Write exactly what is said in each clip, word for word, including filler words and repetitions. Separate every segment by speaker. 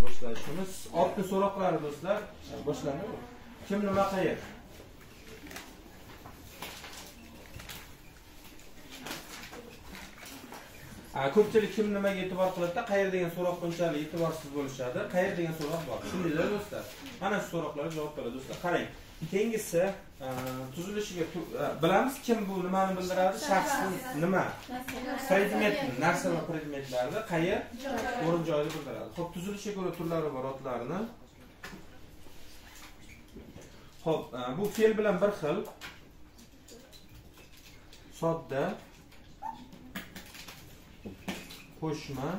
Speaker 1: boshlashimiz. Otni so'roqlari do'stlar, boshlanadi. Kim nima qayer? Ko'pchilik kim nimaga e'tibor qiladi? Qayer degan so'roq bunchalik e'tiborsiz bo'lishadi. Qayer degan so'roq bor. Shundaylar do'stlar. Mana shu so'roqlarga javob beradi do'stlar. Qarang. Keyingisi tuzilishiga bilamiz kim bu nimani bildiradi? Shaxsning nima? Predmetni, narsa va predmetlarni qayer o'rin joyida bildiradi. Xo'p, tuzilishiga ko'ra turlari bor otlarni. Xo'p, bu fe'l bilan bir xil. Sodda, qo'shma,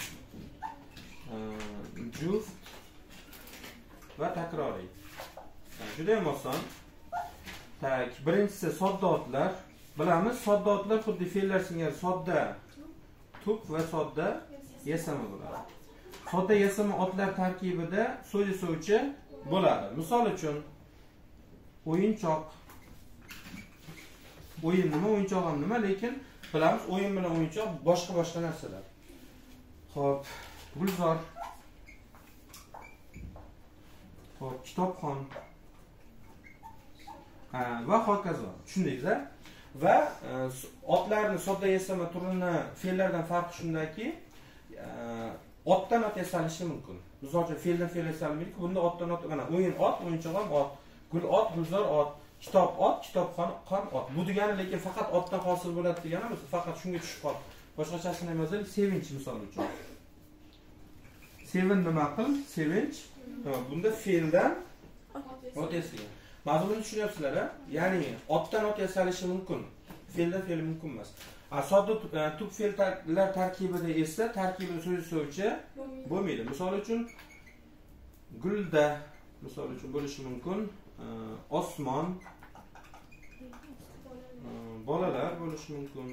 Speaker 1: juft va takroriy. Juda ham oson. Tak, birinchisi sodda otlar. Bilamiz, sodda otlar xuddi fe'llar singari sodda tup va sodda yasama bo'ladi. Sodda yasama otlar tarkibida so'zli-so'zchi bo'ladi. Misol uchun o'yinchoq. O'yin nima, o'yinchoq ham nima, lekin bilamiz, o'yin bilan o'yinchoq boshqa-boshqa narsalar. Xo'p, gulzor. Xo'p, kitobxon. Ha, va hokazo. Tushundingizlar? Va otlarni sodda yasama turini fe'llardan farqi shundaki, otdan ot yasalishi mumkin. Misol uchun fe'ldan fe'l yasalmaydi. Bunda otdan ot, mana o'yin ot, o'yinchoq ham ot, gul ot, gulzor ot, kitob ot, kitobxon ham ot. Bu degani lekin faqat otdan hosil bo'ladi degani emas, faqat shunga tushib qoldi. Boshqachasini ham yozaylik, sevinch misol uchun. Sevin nima qil? Sevinch. Bunda fe'ldan ot yasalgan. Mazmunni tushunyapsizlar, ha? Ya'ni otdan ot yasalishi mumkin. Fe'ldan fe'l mumkin emas. Sodda tup fe'llar tarkibida esa tarkibida so'zli-so'zchi bo'lmaydi. Misol uchun gulda misol uchun bo'lishi mumkin. Osmon, bolalar bo'lishi mumkin.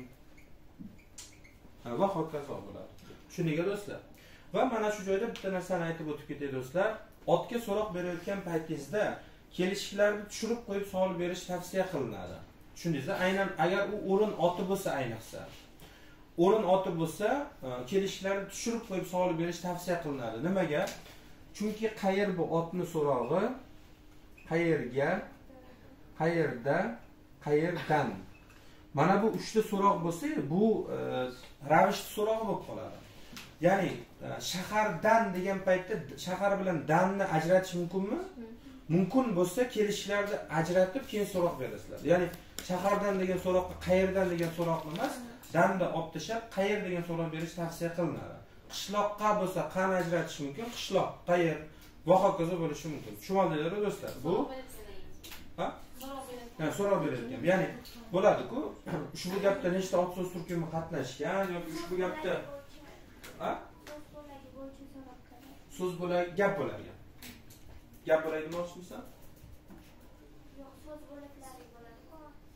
Speaker 1: Va hokazo bo'ladi. Tushundingizlar do'stlar? Va mana shu joyda bitta narsani aytib o'tib ketay do'stlar. Otga so'roq berayotgan paytingizda kelishiklarni tushirib qo'yib savol berish tavsiya qilinadi. Tushundingizlar? Aynan agar u o'rin oti bo'lsa, ayniqsa. O'rin oti bo'lsa, kelishiklarni tushirib qo'yib savol berish tavsiya qilinadi. Nimaga? Chunki qayer bu otni so'rog'i, qayerga, qayerda, qayerdan. Mana bu uchta so'roq bo'lsa, bu ravishli so'roq bo'lib qoladi. Ya'ni shahardan degan paytda shahar bilan danni ajratish mumkinmi? Mumkin bo'lsa, kelishlarni ajratib keyin so'roq berasizlar. Ya'ni shahardan degan so'roqqa qayerdan degan so'roq emas, danni olib tashlab qayer degan so'roq berish tavsiya qilinadi. Qishloqqa bo'lsa qani ajratish mumkin? Qishloq, qayer va hokazo bo'lishi mumkin. Tushunmadinglar do'stlar? Bu ha? Yani so'roq beradigan. Ya'ni bo'ladi-ku, ushbu gapda nechta ot so'z turkumi qatnashgan yoki ushbu gapda ha? So'z bo'lagi, gap bo'ladi. Gap bo'ladi demoqchimisan?
Speaker 2: Yo'q, so'z bo'laklari bo'ladi-ku.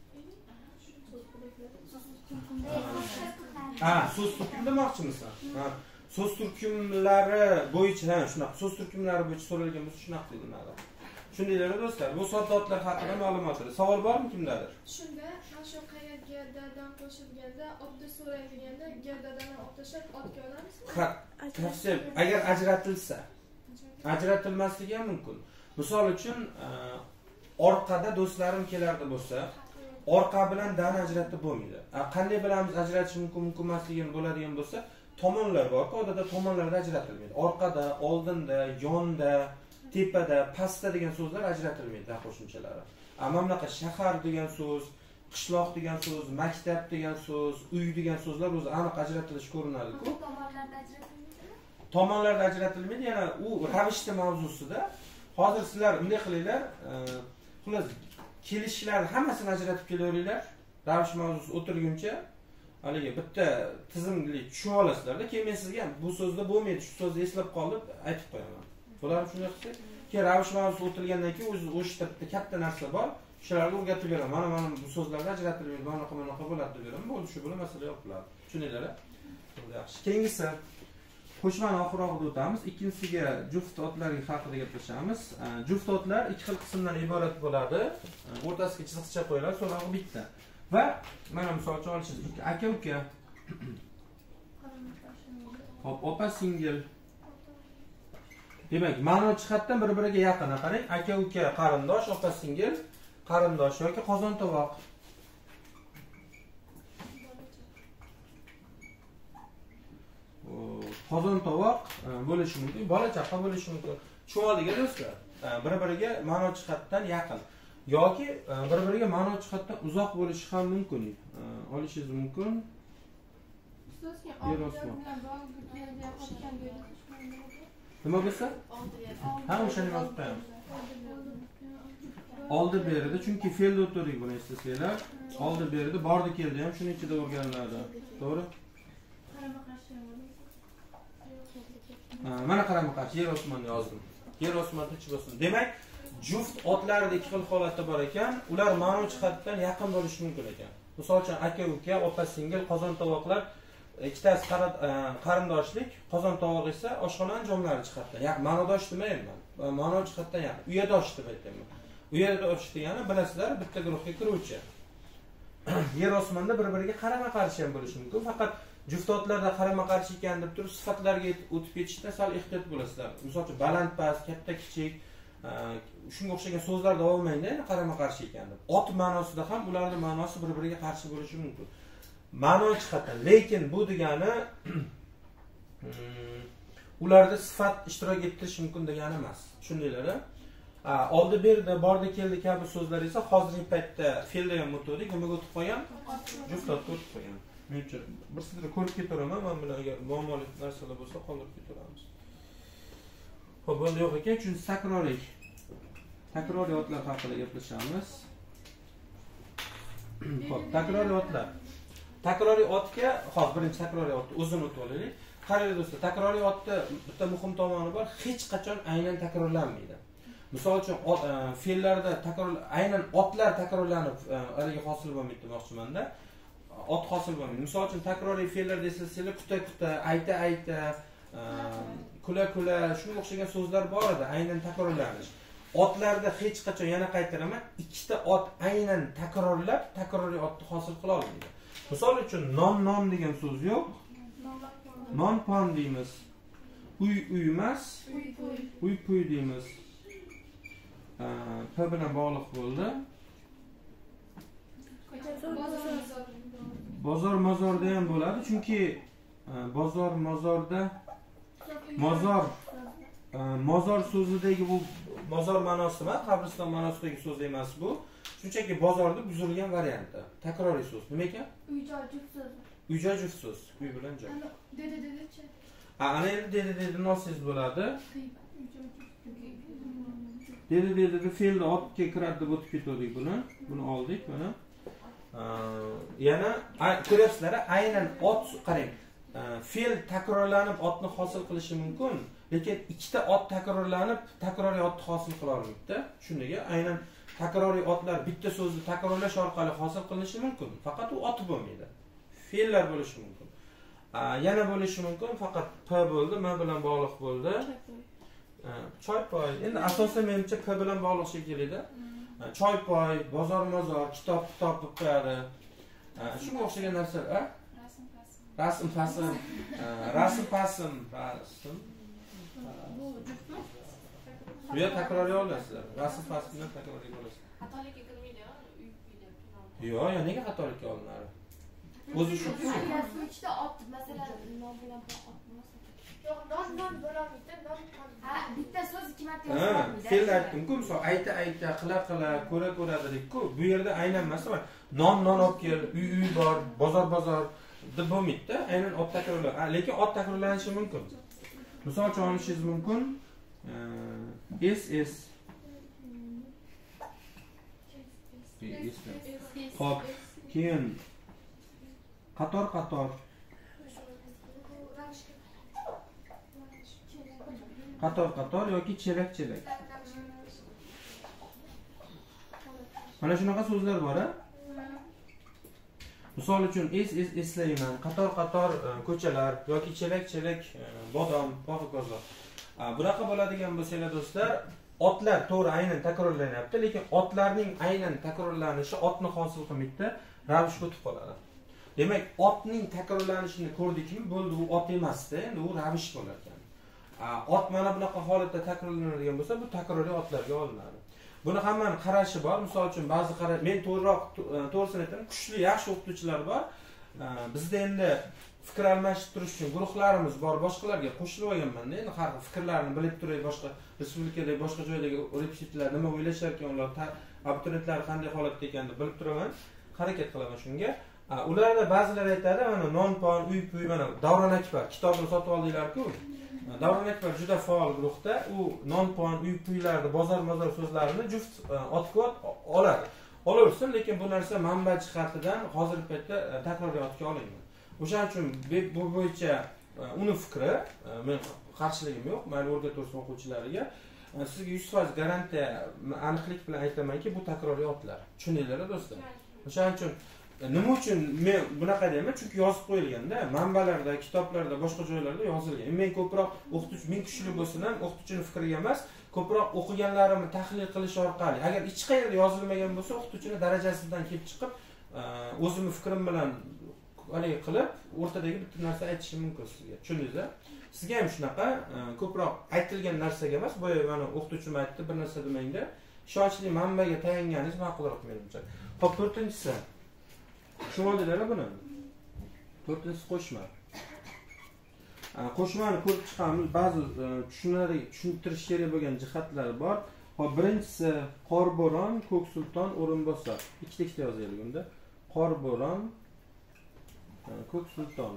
Speaker 1: Ha, so'z turkumi demoqchimisan? Ha, so'z turkumlari bo'yicha, ha, shunaqa, so'z turkumlari bo'yicha so'ralgan bo'lsa shunaqa deyiladi. Shundaylar do'stlar, bu sodda otlar haqida ma'lumotlar. Savol bormi kimdadir?
Speaker 3: Shunda, mana shu qayerga dadan qo'shilganda, otni so'raydiganda, gerdadan olib tashlab otga olamizmi?
Speaker 1: Ha, tafsil, agar ajratilsa. Ajratilmasligi ham mumkin. Misol uchun, orqada do'stlarim kelardi bo'lsa, orqa bilan dan ajratib bo'lmaydi. Qanday bilamiz ajratish mumkin, mumkin emasligini bo'ladigan bo'lsa, tomonlar bor-ku, odatda tomonlarda ajratilmaydi. Orqada, oldinda, yonda, tepada, pastda degan so'zlar ajratilmaydi qo'shimchalari. Ammo bunaqa shahar degan so'z, qishloq degan so'z, maktab degan so'z, uy degan so'zlar o'zi aniq ajratilish ko'rinadi-ku.
Speaker 2: Tomonlarda ajratilmaydimi?
Speaker 1: Tomonlarda ajratilmaydi, yana u ravishli mavzusida. Hozir sizlar bunday qilinglar, xullas kelishlarni hammasini ajratib kelaveringlar. Ravish mavzusi o'tirguncha haligi bitta tizimli tushunib olasizlar-da. Keyin men sizga bu so'zda bo'lmaydi, shu so'zni eslab qolib aytib qo'yaman. Bularni shunday qilsak, keyin ravish mavzusi o'tilgandan keyin o'zi o'shda bitta katta narsa bor. Shularga o'rgatib beraman. Mana mana bu so'zlarda ajratilmaydi, mana bunaqa mana bunaqa bo'ladi deb beraman. Bo'ldi, shu bilan masala yo'q bo'ladi. Tushundinglar-a? Yaxshi. Keyingisi qo'shmani oxirroqda o'tamiz. Ikkinchisiga juft otlar haqida gaplashamiz. Juft otlar ikki xil qismdan iborat bo'ladi. O'rtasiga chiziqcha qo'yiladi, so'rog'i bitta. Va mana misol uchun olishingiz, aka-uka. Hop, opa singil. Demak, ma'no jihatdan bir-biriga yaqin. Qarang, aka-uka, qarindosh, opa-singil, qarindosh yoki qozon-tovoq. Qozon-tovoq bo'lishi mumkin, bola-chaqa bo'lishi mumkin. Tushunoldiga do'stlar. Bir-biriga ma'no jihatdan yaqin yoki bir-biriga ma'no jihatdan uzoq bo'lishi ham mumkin. Olishingiz mumkin. Nima bo'lsa? Ha, o'shani yozib qo'yamiz. Oldi berdi, chunki fe'lda o'tirdik buni eslasanglar. Oldi berdi, bordi keldi ham shuning ichida o'rganiladi. To'g'ri? Mana qarama-qarshi yer osmonni yozdim. Yer osmon tinch bo'lsin. Demak, juft otlarda ikki xil holatda bor ekan, ular ma'no jihatdan yaqin bo'lishi mumkin ekan. Misol uchun aka-uka, opa-singil, qozon-tovoqlar ikkitasi qarindoshlik, qozon-tovoq esa oshxona anjomlari jihatdan. Ya'ni ma'nodosh demayman. Ma'no jihatdan yaqin. Uyadosh deb aytaman. Uyadosh degani bilasizlar, bitta guruhga kiruvchi. Yer osmonda bir-biriga qarama-qarshi ham bo'lishi mumkin. Faqat juftotlarda qarama-qarshi ekan deb turib sifatlarga o'tib ketishda sal ehtiyot bo'lasizlar. Misol uchun baland-past, katta-kichik, shunga o'xshagan so'zlarda olmaydi, qarama-qarshi ekan deb. Ot ma'nosida ham ularning ma'nosi bir-biriga qarshi bo'lishi mumkin. Ma'no jihatdan, lekin bu degani ularda sifat ishtirok etishi mumkin degani emas. Tushundinglar-a? Oldi berdi, bordi keldi kabi so'zlar esa hozirgi paytda fe'lda ham o'tdik, nimaga o'tib qo'ygan? Juftotga o'tib qo'ygan. Men uchun bir sizga ko'rib ketaveraman, men bilan agar muammoli narsalar bo'lsa qoldirib ketaveramiz. Xo'p, bo'ldi yo'q ekan, chunki takroriy. Takroriy otlar haqida gaplashamiz. Xo'p, takroriy otlar. Takroriy otga, hozir birinchi takroriy otni o'zini o'tib olaylik. Qaranglar do'stlar, takroriy otda bitta muhim tomoni bor, hech qachon aynan takrorlanmaydi. Misol uchun fe'llarda takror aynan otlar takrorlanib, haligi hosil bo'lmaydi demoqchiman-da. Ot hosil bo'lmaydi. Misol uchun takroriy fe'llarda eslasanglar, kuta-kuta, ayta-ayta, kula-kula, shunga o'xshagan so'zlar bor edi, aynan takrorlanish. Otlarda hech qachon, yana qaytaraman, ikkita ot aynan takrorlab, takroriy otni hosil qila olmaydi. Misol uchun non-non degan so'z yo'q. Non-pon deymiz. Uy-uy emas, uy-puy deymiz. P bilan bog'liq bo'ldi. Bozor mozorda ham bo'ladi, chunki bozor mozorda mozor mozor so'zidagi bu mozor ma'nosi emas, qabriston ma'nosidagi so'z emas bu. Shunchaki bozorda buzilgan varianti. Takroriy so'z. Nima ekan?
Speaker 3: Uy-joy juft so'z.
Speaker 1: Uy-joy juft so'z. Uy bilan joy.
Speaker 3: Dedi dedi-chi.
Speaker 1: Ha, ana endi dedi dedi nosiz bo'ladi. Dedi dedi fe'lda otga kiradi deb o'tib ketdik buni. Buni oldik mana. Yana ko'ryapsizlar, aynan ot qarang. Fe'l takrorlanib otni hosil qilishi mumkin, lekin ikkita ot takrorlanib takroriy otni hosil qila olmaydi. Shunga aynan takroriy otlar bitta so'zni takrorlash orqali hosil qilinishi mumkin. Faqat u ot bo'lmaydi. Fe'llar bo'lishi mumkin. Yana bo'lishi mumkin, faqat p bo'ldi, m bilan bog'liq bo'ldi. Choypoy. Endi asosan menimcha p bilan bog'liq shekilida. Choypoy, bozor-mozor, kitob-kitob deb qo'yadi. Shunga o'xshagan narsalar, a? Rasm fasl, rasm fasl, rasm. Bu juftmi? Bu yer takroriy olasizlar. Rasm fasl bilan takroriy olasizlar.
Speaker 2: Xatolikka kirmaydi-ku, uy uyda.
Speaker 1: Yo'q, ya nega xatolikka olinadi? O'zi shu.
Speaker 2: Ikkita ot, masalan, non bilan ot bo'lmasa. Yo'q, non non bo'lmaydi, non. Ha, bitta so'z ikki marta yozilmaydi.
Speaker 1: Fe'l aytdim-ku, misol ayta-ayta, qila-qila, ko'ra-ko'ra dedik-ku. Bu yerda aynan masalan non non olib kel, uy uy bor, bozor-bozor deb bo'lmaydi-da, aynan ot takrorlar. Lekin ot takrorlanishi mumkin. Misol uchun olishingiz mumkin. S S Xo'p, keyin qator-qator qator-qator yoki chelak-chelak. Mana shunaqa so'zlar bor-a? Misol uchun es es eslayman, qator-qator ko'chalar yoki chelak-chelak bodom, hokazo. Bunaqa bo'ladigan bo'lsa-lar do'stlar, otlar to'g'ri aynan takrorlanyapti, lekin otlarning aynan takrorlanishi otni hosil qilmaydi, ravishga o'tib qoladi. Demak, otning takrorlanishini ko'rdikmi, bo'ldi, u ot emasdi, endi u ravish bo'lar ekan. ot mana bunaqa holatda takrorlanadigan bo'lsa, bu takroriy otlarga olinadi. Buni hammaning qarashi bor. Misol uchun ba'zi qara men to'g'riroq to'g'risini aytaman, kuchli, yaxshi o'qituvchilar bor. Bizda endi fikr almashib turish uchun guruhlarimiz bor, boshqalarga qo'shilib olganman-da. Endi har fikrlarini bilib turay, boshqa respublikadagi boshqa joydagi repetitorlar nima o'ylashar ekan, ular abituriyentlar qanday holatda ekanini bilib turaman, harakat qilaman shunga. Ularda ba'zilar aytadi, mana non-pon, uy-puy, mana Davron Akbar kitobini sotib oldinglar-ku. Davron Akbar juda faol guruhda, u non-pon, uy-puylarni, bozor-bozor so'zlarini juft otga oladi. Olaversin, lekin bu narsa manba jihatidan hozirgi paytda takroriyotga olingan. O'shaning uchun bu bo'yicha uni fikri, men qarshiligim yo'q, mayli o'rgatuvchi o'quvchilariga. Sizga yuz foiz garantiya, aniqlik bilan aytamanki, bu takroriyotlar. Tushundinglar do'stlar? O'shaning uchun nima uchun men bunaqa deyman? Chunki yozib qo'yilganda, manbalarda, kitoblarda, boshqa joylarda yozilgan. Men ko'proq o'qituvchi, men kuchli bo'lsin ham, o'qituvchining fikriga emas, ko'proq o'qiganlarimni tahlil qilish orqali, agar hech qayerda yozilmagan bo'lsa, o'qituvchining darajasidan kelib chiqib, o'zimni fikrim bilan haligi qilib, o'rtadagi bitta narsa aytishim mumkin sizga. Tushundingizmi? Sizga ham shunaqa ko'proq aytilgan narsaga emas, boya mana o'qituvchim aytdi, bir narsa demangda, ishonchli manbaga tayanganingiz ma'qulroq menimcha. Xo'p, to'rtinchisi. Tushundinglar buni? To'rtinchisi qo'shma. Qo'shmani ko'rib chiqamiz, ba'zi tushunarli, tushuntirish kerak bo'lgan jihatlari bor. Hop, birinchisi Qorbo'ron, Ko'ksulton, O'rinbosar. Ikkita-ikkita yozaylik unda. Qorbo'ron, Ko'ksulton.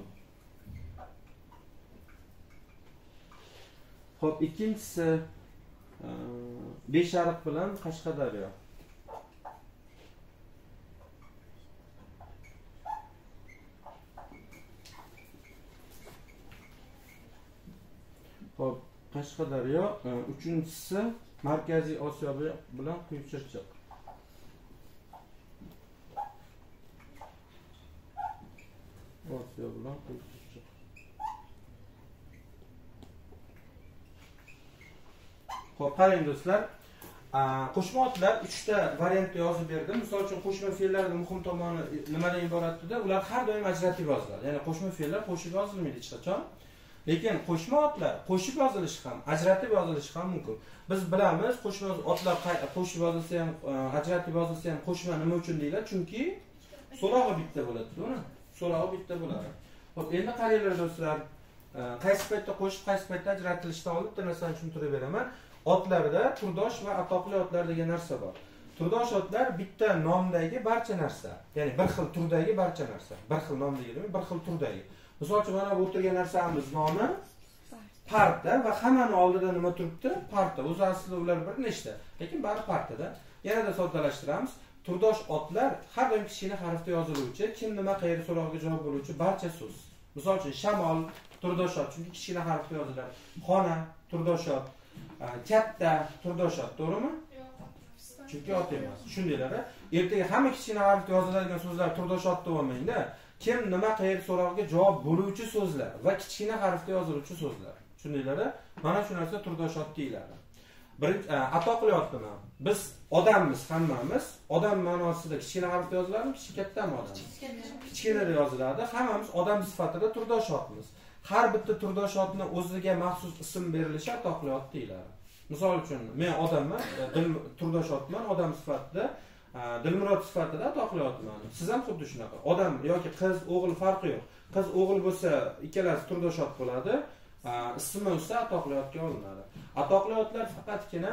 Speaker 1: Hop, ikkinchisi Beshariq bilan Qashqadaryo. Hop, Qashqadaryo, uchinchisi Markaziy Osiyo bilan Quyuchirchiq. Osiyo bilan Quyuchirchiq. Hop, qarang do'stlar, qo'shma otlar uchta variantda yozib berdim. Misol uchun qo'shma fe'llarning muhim tomoni nimadan iboratda? Ular har doim ajratib yoziladi. Ya'ni qo'shma fe'llar qo'shib yozilmaydi hech qachon. Lekin qo'shma otlar qo'shib yozilishi ham, ajratib yozilishi ham mumkin. Biz bilamiz, qo'shma otlar qo'shib yozilsa ham, ajratib yozilsa ham qo'shma nima uchun deyiladi? Chunki so'rog'i bitta bo'ladi, to'g'rimi? So'rog'i bitta bo'ladi. Xo'p, endi qaranglar do'stlar, qaysi paytda qo'shib, qaysi paytda ajratilishdan oldin bitta narsani tushuntirib beraman. Otlarda turdosh va atoqli otlar degan narsa bor. Turdosh otlar bitta nomdagi barcha narsa, ya'ni bir xil turdagi barcha narsa. Bir xil nomdagi demak, bir xil turdagi. Misol uchun mana bu o'tirgan narsamiz nomi parta va hammani oldida nima turibdi? Parta. O'zi aslida ular bir nechta, lekin bari partada. Yanada soddalashtiramiz. Turdosh otlar har doim kichkina harfda yoziluvchi, kim nima qayeri so'roqqa javob bo'luvchi barcha so'z. Misol uchun shamol turdosh ot, chunki kichkina harfda yoziladi. Xona turdosh ot, katta turdosh ot, to'g'rimi? Yo'q. Chunki ot emas. Tushundinglar? Ertaga hamma kichkina harfda yoziladigan so'zlar turdosh ot deb olmangda. Kim nima qayeri so'roqqa javob bo'luvchi so'zlar va kichkina harfda yoziluvchi so'zlar. Tushundinglar? Mana shu narsa turdosh ot deyiladi. Birinchi atoqli ot nima? Biz odammiz hammamiz. Odam ma'nosida kichkina harfda yoziladimi, kattami odam? Kichkinada yoziladi. Hammamiz odam sifatida turdosh otmiz. Har bitta turdosh otni o'ziga maxsus ism berilishi atoqli ot deyiladi. Misol uchun men odamman, turdosh otman, odam sifatida, Dilmurod sifatida atoqli otman. Siz ham xuddi shunaqa. Odam yoki qiz, o'g'il farqi yo'q. Qiz, o'g'il bo'lsa, ikkalasi turdosh ot bo'ladi. Ismi esa atoqli otga olinadi. Atoqli otlar faqatgina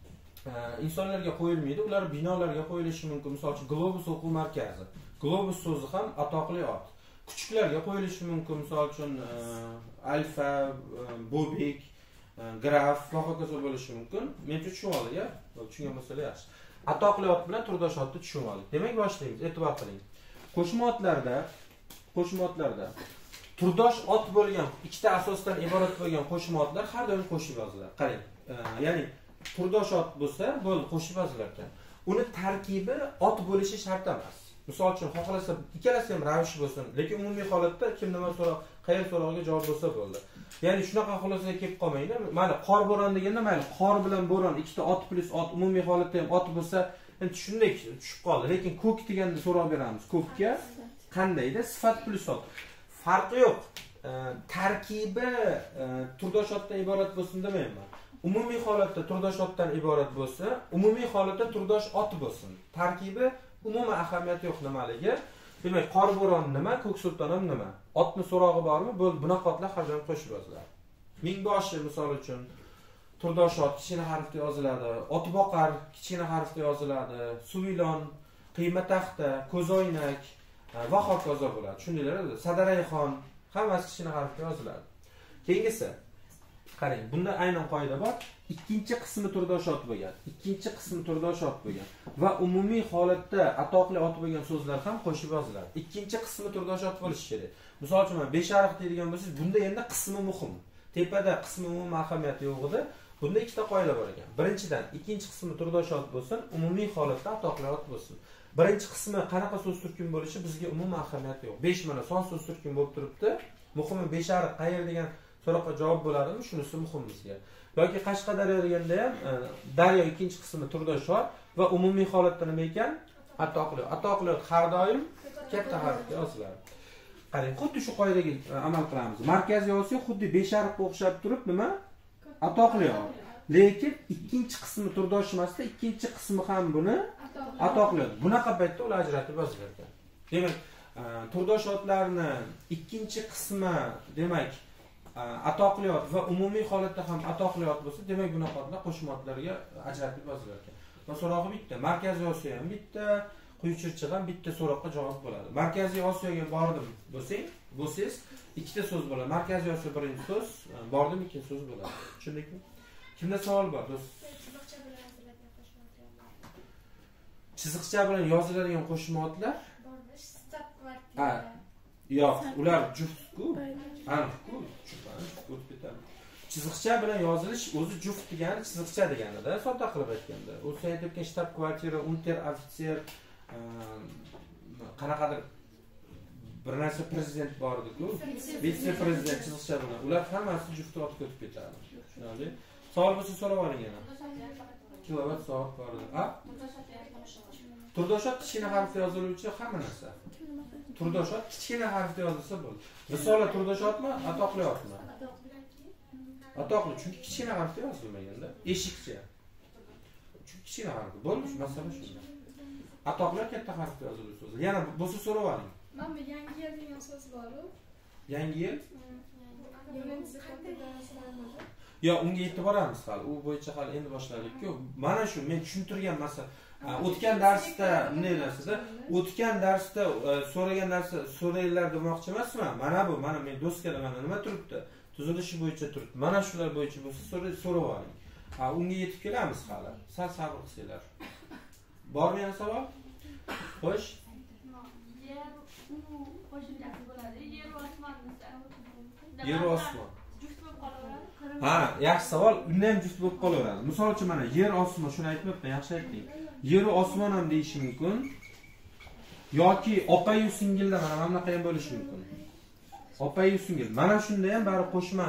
Speaker 1: insonlarga qo'yilmaydi, ular binolarga qo'yilishi mumkin. Misol uchun Globus o'quv markazi. Globus so'zi ham atoqli ot. Kuchuklarga qo'yilishi mumkin. Misol uchun alfa, bobik, graf va hokazo bo'lishi mumkin. Mencha tushunib oling-a? Tushungan bo'lsalar yaxshi. Atoqli ot bilan turdosh otni tushunib oling. Demak, boshlaymiz. E'tibor qiling. Qo'shma otlarda, qo'shma otlarda turdosh ot bo'lgan, ikkita asosdan iborat bo'lgan qo'shma otlar har doim qo'shib yoziladi. Qarang. Ya'ni turdosh ot bo'lsa, bo'ldi, qo'shib yozilar ekan. Uni tarkibi ot bo'lishi shart emas. Misol uchun, xohlasa ikkalasi ham ravish bo'lsin, lekin umumiy holatda kim nima so'roq, qayer so'roqqa javob bo'lsa bo'ldi. Ya'ni shunaqa xulosaga kelib qolmaydi. Mayli, qor bo'ron deganda mayli, qor bilan bo'ron ikkita ot plus ot umumiy holatda ham ot bo'lsa, endi shunday tushib qoldi. Lekin ko'k deganda so'roq beramiz. Ko'kka qandayda sifat plus ot. Farqi yo'q. e, tarkibi e, turdosh otdan iborat bo'lsin demayman. Umumiy holatda turdosh otdan iborat bo'lsa, umumiy holatda turdosh ot bo'lsin. Tarkibi umuman ahamiyati yo'q nimaligi. Demak, qorbo'ron nima, ko'ksulton ham nima? Otni so'rog'i bormi? Bo'ldi, bunaqa otlar har doim qo'shib yoziladi. Mingboshi misol uchun turdosh ot kichkina harfda yoziladi, otboqar kichkina harfda yoziladi, suvilon, qiyma taxta, ko'zoynak va hokazo bo'ladi. Tushundinglarmi? Sadarayxon hammasi kichkina harfda yoziladi. Keyingisi qarang, bunda aynan qoida bor. Ikkinchi qismi turdosh ot bo'lgan, ikkinchi qismi turdosh ot bo'lgan va umumiy holatda atoqli ot bo'lgan so'zlar ham qo'shib yoziladi. Ikkinchi qismi turdosh ot bo'lishi kerak. Misol uchun beshariq deydigan bo'lsangiz, bunda endi qismi muhim. Tepada qismi umuman ahamiyati yo'q edi. Bunda ikkita qoida bor ekan. Birinchidan, ikkinchi qismi turdosh ot bo'lsin, umumiy holatda atoqli ot bo'lsin. Birinchi qismi qanaqa so'z turkum bo'lishi bizga umuman ahamiyati yo'q. besh mana son so'z turkum bo'lib turibdi. Muhimi beshariq qayer degan so'roqqa javob bo'ladimi? Shunisi muhim bizga. Yoki Qashqadaryo deganda ham daryo ikkinchi qismi turdosh ot va umumiy holatda nima ekan? Atoqli. Atoqli har doim katta harfga yoziladi. Qarang, xuddi shu qoidaga amal qilamiz. Markaziy Osiyo xuddi beshariqqa o'xshab turib nima? Atoqli ot. Lekin ikkinchi qismi turdosh emasda, ikkinchi qismi ham buni atoqli ot. Bunaqa paytda ular ajratib yozilar ekan. Demak, turdosh otlarni ikkinchi qismi, demak, atoqli ot va umumiy holatda ham atoqli ot bo'lsa, demak bunaqa otlar qo'shma otlarga ajratib yozilar ekan. Va so'rog'i bitta, Markaziy Osiyo ham bitta, Quyi Chirchiq ham bitta so'roqqa javob bo'ladi. Markaziy Osiyoga bordim bo'lsang, bo'lsangiz ikkita so'z bo'ladi. Markaziy Osiyo birinchi so'z, bordim ikkinchi so'z bo'ladi. Tushundingmi? Kimda savol bor, do'st? Chiziqcha bilan yoziladigan qo'shma otlar Ha, yo'q, ular juft-ku. Aniq-ku, juft-ku ketadi. Chiziqcha bilan yozilish o'zi juft degani chiziqcha deganida, sodda qilib aytganda. U sen aytgan shtab kvartira, unter ofitser, qanaqadir bir narsa prezident bor edi-ku, vitse prezident chiziqcha bilan. Ular hammasi juft otga o'tib ketadi. Tushunarli? Savol bo'lsa so'rab oling yana. Kilovatt soat bor edi. Ha? Turdosh ot kichkina harfda yoziluvchi hamma narsa. Turdosh ot kichkina harfda yozilsa bo'ldi. Risola turdosh otmi, atoqli otmi? Atoqli, chunki kichkina harfda yozilmaganda, eshikcha. Chunki kichkina harf. Bo'ldi, masala shunda. Atoqlar katta harfda yoziluvchi so'z. Yana bo'lsa so'rab oling.
Speaker 3: Mana bu yangi yil degan so'z bor-ku.
Speaker 1: Yangi yil?
Speaker 3: Yangi
Speaker 1: Yo, unga yetib boramiz hali. U bo'yicha hali endi boshladik-ku. Mana shu men tushuntirgan masala. O'tgan darsda bunday narsada, o'tgan darsda so'ragan narsa so'raylar demoqchi emasman. Mana bu, mana men doskada mana nima turibdi? Tuzilishi bo'yicha turibdi. Mana shular bo'yicha bo'lsa so'rab oling. Ha, unga yetib kelamiz hali. Sal sabr qilsanglar. Bormi yana savol? Xo'sh.
Speaker 2: Yer u qo'shimchasi bo'ladi. Yer osmon desa.
Speaker 1: Yer osmon.
Speaker 2: Juft bo'lib qolaveradi.
Speaker 1: Ha, yaxshi savol. Unda ham juft bo'lib qolaveradi. Misol uchun mana yer osmon shuni aytmayapman, yaxshi aytding. Yer osmon ham deyish mumkin. Yoki opa-yu singilda mana bunaqa ham bo'lishi mumkin. Opa-yu singil. Mana shunda ham bari qo'shma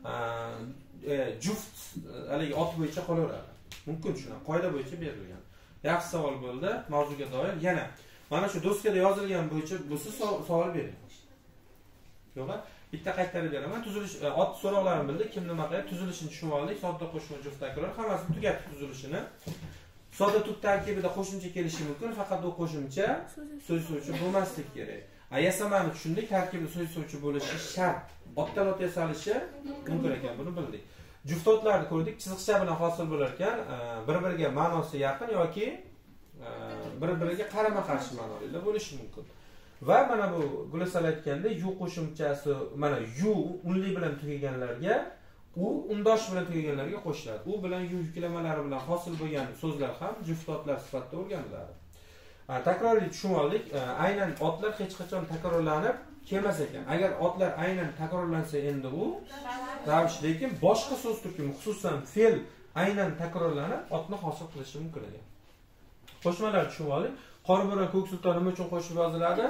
Speaker 1: juft haligi ot bo'yicha qolaveradi. Mumkin shuna qoida bo'yicha berilgan. Yaxshi savol bo'ldi. Mavzuga doir yana mana shu doskada yozilgan bo'yicha bo'lsa savol bering. Yo'qmi? Bitta qaytarib beraman. Tuzilish ot so'roqlarini bildik. Kim nima qiladi? Tuzilishini tushunib oldik. Sodda qo'shma juft takror hammasini tugatdik tuzilishini. Sodda tub tarkibida qo'shimcha kelishi mumkin, faqat u qo'shimcha so'z sovchi bo'lmasligi kerak. A yasamani tushundik, tarkibida so'z sovchi bo'lishi shart. Otdan ot yasalishi mumkin ekan, buni bildik. Juft otlarni ko'rdik, chiziqcha bilan hosil bo'lar ekan, bir-biriga ma'nosi yaqin yoki bir-biriga qarama-qarshi ma'noda bo'lishi mumkin. Va mana bu Gulisal aytganda yu qo'shimchasi, mana yu unli bilan tugaganlarga u undosh bilan tugaganlarga qo'shiladi. U bilan yu yuklamalari bilan hosil bo'lgan so'zlar ham juft otlar sifatida o'rganiladi. Takrorli tushunib oldik. Aynan otlar hech qachon takrorlanib kelmas ekan. Agar otlar aynan takrorlansa endi u ravish, lekin boshqa so'z turkumi, xususan fe'l aynan takrorlanib otni hosil qilishi mumkin ekan. Qo'shmalar tushunib oldik. Qorbo'ron ko'ksulton nima uchun qo'shib yoziladi?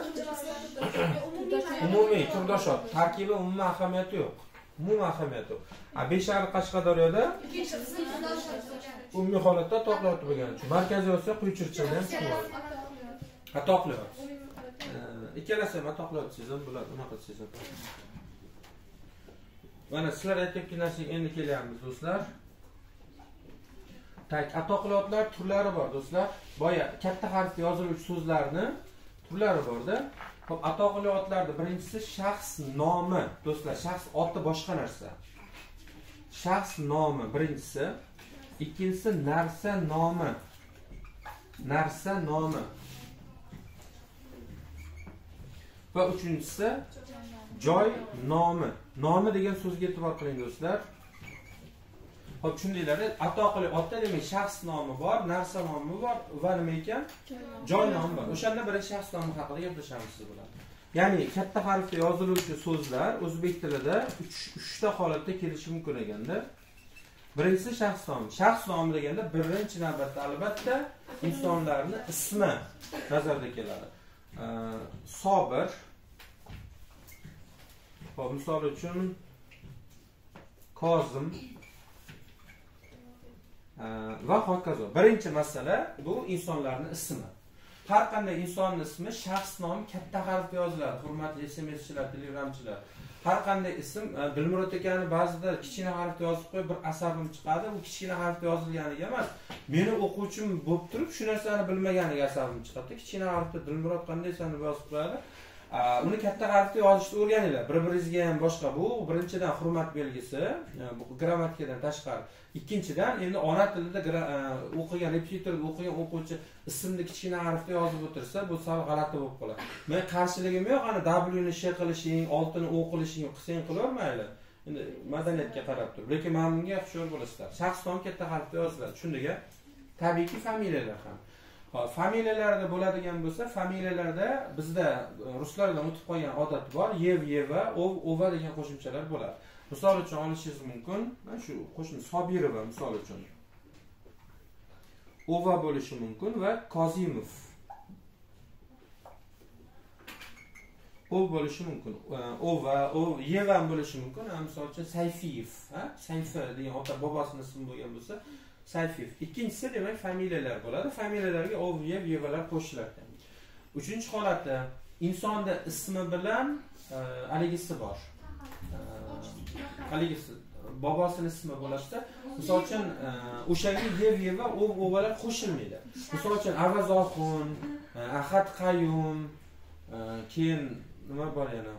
Speaker 1: Umumiy turdosh ot. Tarkibi umuman ahamiyati yo'q. Umuman ahamiyati yo'q. A beshariq Qashqadaryoda umumiy holatda atoqli ot bo'lgani uchun. Markaziy Osiyo Quyi Chirchiqda ham chiqadi. Atoqli ot. Ikkalasi ham atoqli ot sizdan bo'ladi, unaqa sizdan. Mana sizlar aytayotgan narsaga endi kelyapmiz do'stlar. Tak, atoqilotlar turlari bor do'stlar. Boya katta harfda yoziluvchi so'zlarni turlari borda. Xo'p, atoqilotlarda birinchisi shaxs nomi. Do'stlar, shaxs oti boshqa narsa. Shaxs nomi birinchisi. Ikkinchisi narsa nomi. Narsa nomi. Va uchinchisi joy nomi. Nomi degan so'zga e'tibor qiling do'stlar. Xo'p, shundaylar, atoqli otda demak shaxs nomi bor, narsa nomi bor va nima ekan? Joy nomi bor. O'shanda birinchi shaxs nomi haqida gaplashamiz siz bilan. Ya'ni katta harfda yoziluvchi so'zlar o'zbek tilida uch ta holatda kelishi mumkin ekanda. Birinchisi shaxs nomi. Shaxs nomi deganda birinchi navbatda albatta insonlarning ismi nazarda keladi. Sobir. Xo'p, misol uchun Kozim va hokazo. Birinchi masala bu insonlarning ismi. Har qanday insonning ismi shaxs nomi katta harfda yoziladi. Hurmatli S M S'chilar, telegramchilar. Har qanday ism Dilmurod akani ba'zida kichkina harfda yozib qo'yib bir asabim chiqadi. Bu kichkina harfda yozilganiga emas, meni o'quvchim bo'lib turib shu narsani bilmaganiga asabim chiqadi. Kichkina harfda Dilmurod qanday sanib yozib qo'yadi? Uni katta harfda yozishni o'rganinglar. Bir-biringizga ham boshqa bu birinchidan hurmat belgisi, bu grammatikadan tashqari. Ikkinchidan endi ona tilida o'qigan, repetitorda o'qigan o'quvchi ismni kichkina harfda yozib o'tirsa, bu sal g'alati bo'lib qoladi. Men qarshiligim yo'q, ana W ni sh qilishing, oltini o qilishing qilsang qilavermayli. Endi madaniyatga qarab turib, lekin men bunga hushyor bo'lasizlar. Shaxs nomi katta harfda yoziladi. Shundaga tabiiyki familiyalar ham. Familiyalarda bo'ladigan bo'lsa, familiyalarda bizda ruslardan o'tib qolgan odat bor. Yev, yeva, ov, ova degan qo'shimchalar bo'ladi. Misol uchun olishingiz mumkin. Mana shu qo'shimcha Sobirova misol uchun. Ova bo'lishi mumkin va Kozimov. Ov bo'lishi mumkin. Ova, ov, yeva bo'lishi mumkin. Misol uchun Sayfiyev, ha? Sayfi degan ota bobosining ismi bo'lgan bo'lsa, Sayfiyev. Ikkinchisi demak familiyalar bo'ladi. Familiyalarga ov, yev, yevalar qo'shiladi. Uchinchi holatda insonda ismi bilan haligisi bor. Haligisi bobosining ismi bo'lsa, misol uchun o'shanga yev, yeva, ov, ovalar qo'shilmaydi. Misol uchun Avazoxun, Ahad Qayyum, keyin nima bor yana?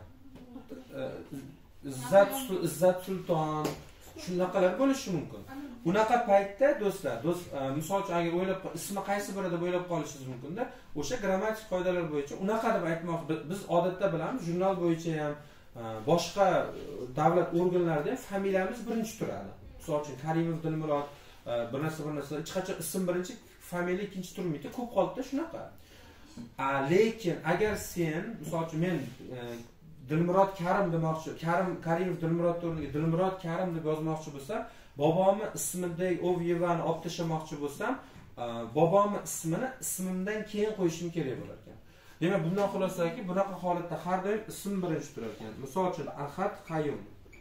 Speaker 1: Izzat Izzat Sulton shunaqalar bo'lishi mumkin. Unaqa paytda do'stlar, do'st misol uchun agar o'ylab ismi qaysi biri deb o'ylab qolishingiz mumkinda, o'sha grammatik qoidalar bo'yicha unaqa deb aytmoq biz odatda bilamiz, jurnal bo'yicha ham boshqa davlat organlarida ham familiyamiz birinchi turadi. Misol uchun Karimov Dilmurod bir narsa bir narsa hech qachon ism birinchi, familiya ikkinchi turmaydi. Ko'p holatda shunaqa. Lekin agar sen misol uchun men Dilmurod Karim demoqchi, Karim Karimov Dilmurod o'rniga Dilmurod Karim deb yozmoqchi bo'lsam, bobomning ismidagi ov yevani olib tashlamoqchi bo'lsam, bobomning ismini ismimdan keyin qo'yishim kerak bo'lar ekan. Demak, bundan xulosaki, bunaqa holatda har doim ism birinchi turar ekan. Misol uchun Ahad Qayyum.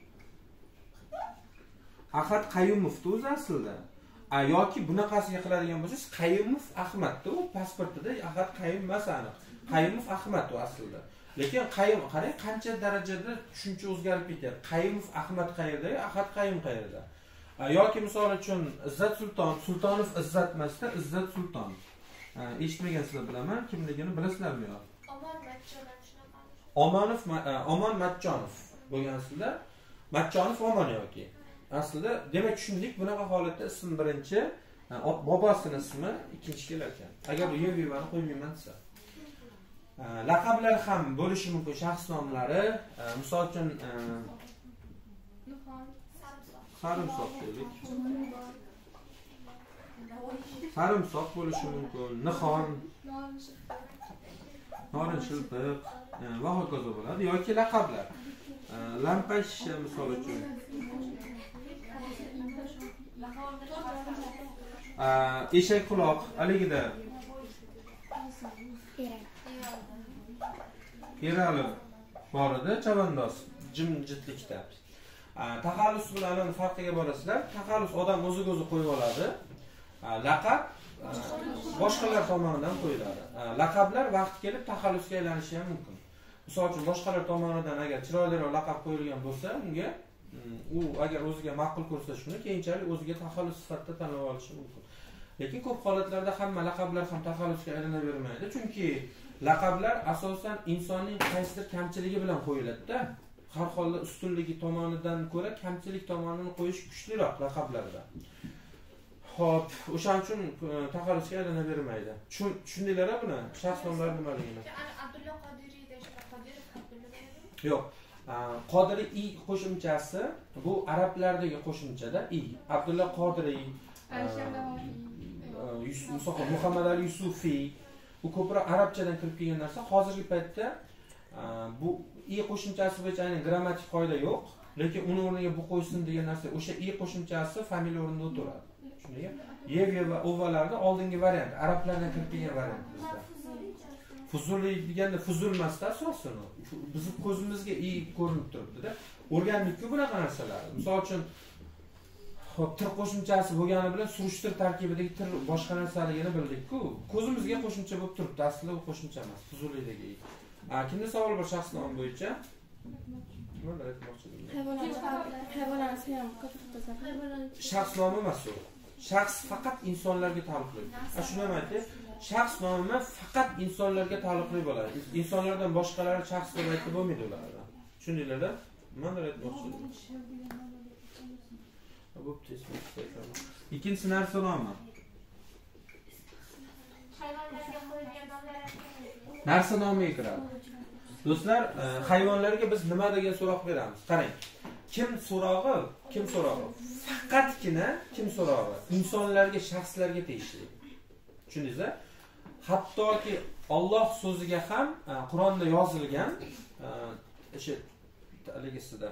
Speaker 1: Ahad Qayyumov o'zi aslida. Yoki bunaqasiga qiladigan bo'lsangiz, Qayyumov Ahmadda, u pasportida Ahad Qayyum emas aniq. Qayyumov Ahmad u aslida. Lekin Qayyum qarang, qancha darajada tushuncha o'zgarib ketyapti. Qayyumov Ahmad qayerda, Ahad Qayyum qayerda? Yoki misol uchun Izzat Sulton, Sultonov Izzat emasda, Izzat Sulton. Eshitmagansizlar bilaman, kimligini bilasizlarmi yo'q?
Speaker 3: Omon Matchonov shunaqa.
Speaker 1: Omonov, Omon Matchonov bo'lgansizlar. Matchonov Omon yoki. Aslida demak tushundik, bunaqa holatda ism birinchi, bobosining ismi ikkinchi kelar ekan. Agar u yev yevani qo'ymayman desa. Laqablar ham bo'lishi mumkin, shaxs nomlari. Misol uchun
Speaker 3: Nihon,
Speaker 1: Sarimsoq deylik. Sarimsoq bo'lishi mumkin, Nihon, Norin shilpiq va hokazo bo'ladi. Yoki laqablar. Lampash misol uchun. Eshak quloq, aligida Erali bor edi, chavandoz, jimjitlikda. Taxallus bilan farqiga borasizlar. Taxallus odam o'ziga o'zi qo'yib oladi. Laqab boshqalar tomonidan qo'yiladi. Laqablar vaqt kelib taxallusga aylanishi ham mumkin. Misol uchun boshqalar tomonidan agar chiroyliroq laqab qo'yilgan bo'lsa, unga u agar o'ziga ma'qul ko'rsa shuni keyinchalik o'ziga taxallus sifatida tanlab olishi mumkin. Lekin ko'p holatlarda hamma laqablar ham taxallusga aylanavermaydi, chunki laqablar asosan insonning qaysidir kamchiligi bilan qo'yiladi-da. Har holda ustunligi tomonidan ko'ra kamchilik tomonini qo'yish kuchliroq laqablarda. Xo'p, o'shaning uchun taxallusga aylanavermaydi. Tushundinglar buni? Shaxs nomlari nimaligini?
Speaker 2: Abdulla Qodiriy deyishlar, Qodirov Abdulla.
Speaker 1: Yo'q. Qodiriy i qo'shimchasi bu arablardagi qo'shimchada i. Abdulla Qodiriy, Yusuf, Muhammad Ali Yusufiy, bu ko'proq arabchadan kirib kelgan narsa. Hozirgi paytda bu i qo'shimchasi bo'yicha aynan grammatik qoida yo'q, lekin uni o'rniga bu qo'ysin degan narsa, o'sha i qo'shimchasi familiya o'rnida o'tiradi. Tushundingmi? Yev va ovalarda oldingi variant, arablardan kirib kelgan variant bizda. Fuzuli deganda fuzul emasda asosan u. Bizning ko'zimizga i ko'rinib turibdi-da. O'rgandik-ku bunaqa narsalarni. Misol uchun xo'p, til qo'shimchasi bo'lgani bilan surishtir tarkibidagi til boshqa narsaligini bildik-ku. Ko'zimizga qo'shimcha bo'lib turibdi, aslida u qo'shimcha emas, fuzulidagi i. Kimda savol bor shaxs nomi bo'yicha? Nimalar aytmoqchi bo'ldim?
Speaker 3: Hayvonlar ismi ham ko'p.
Speaker 1: Shaxs nomi emas u. Shaxs faqat insonlarga taalluqli. A shuni ham aytdi. Shaxs nomi faqat insonlarga taalluqli bo'ladi. Insonlardan boshqalari shaxs deb aytib bo'lmaydi ulardan. Tushundinglar-da? Nimalar aytmoqchi bo'ldim? Bu test aytaman. Ikkinchisi narsa nomi.
Speaker 2: Hayvonlarga qo'yilgan nomlar.
Speaker 1: Narsa nomiga kiradi. Do'stlar, hayvonlarga biz nima degan so'roq beramiz? Qarang. Kim so'rog'i? Kim so'rog'i? Faqatgina kim so'rog'i? Insonlarga, shaxslarga tegishli. Tushundingizmi? Hattoki Alloh so'ziga ham Qur'onda yozilgan o'sha haligisida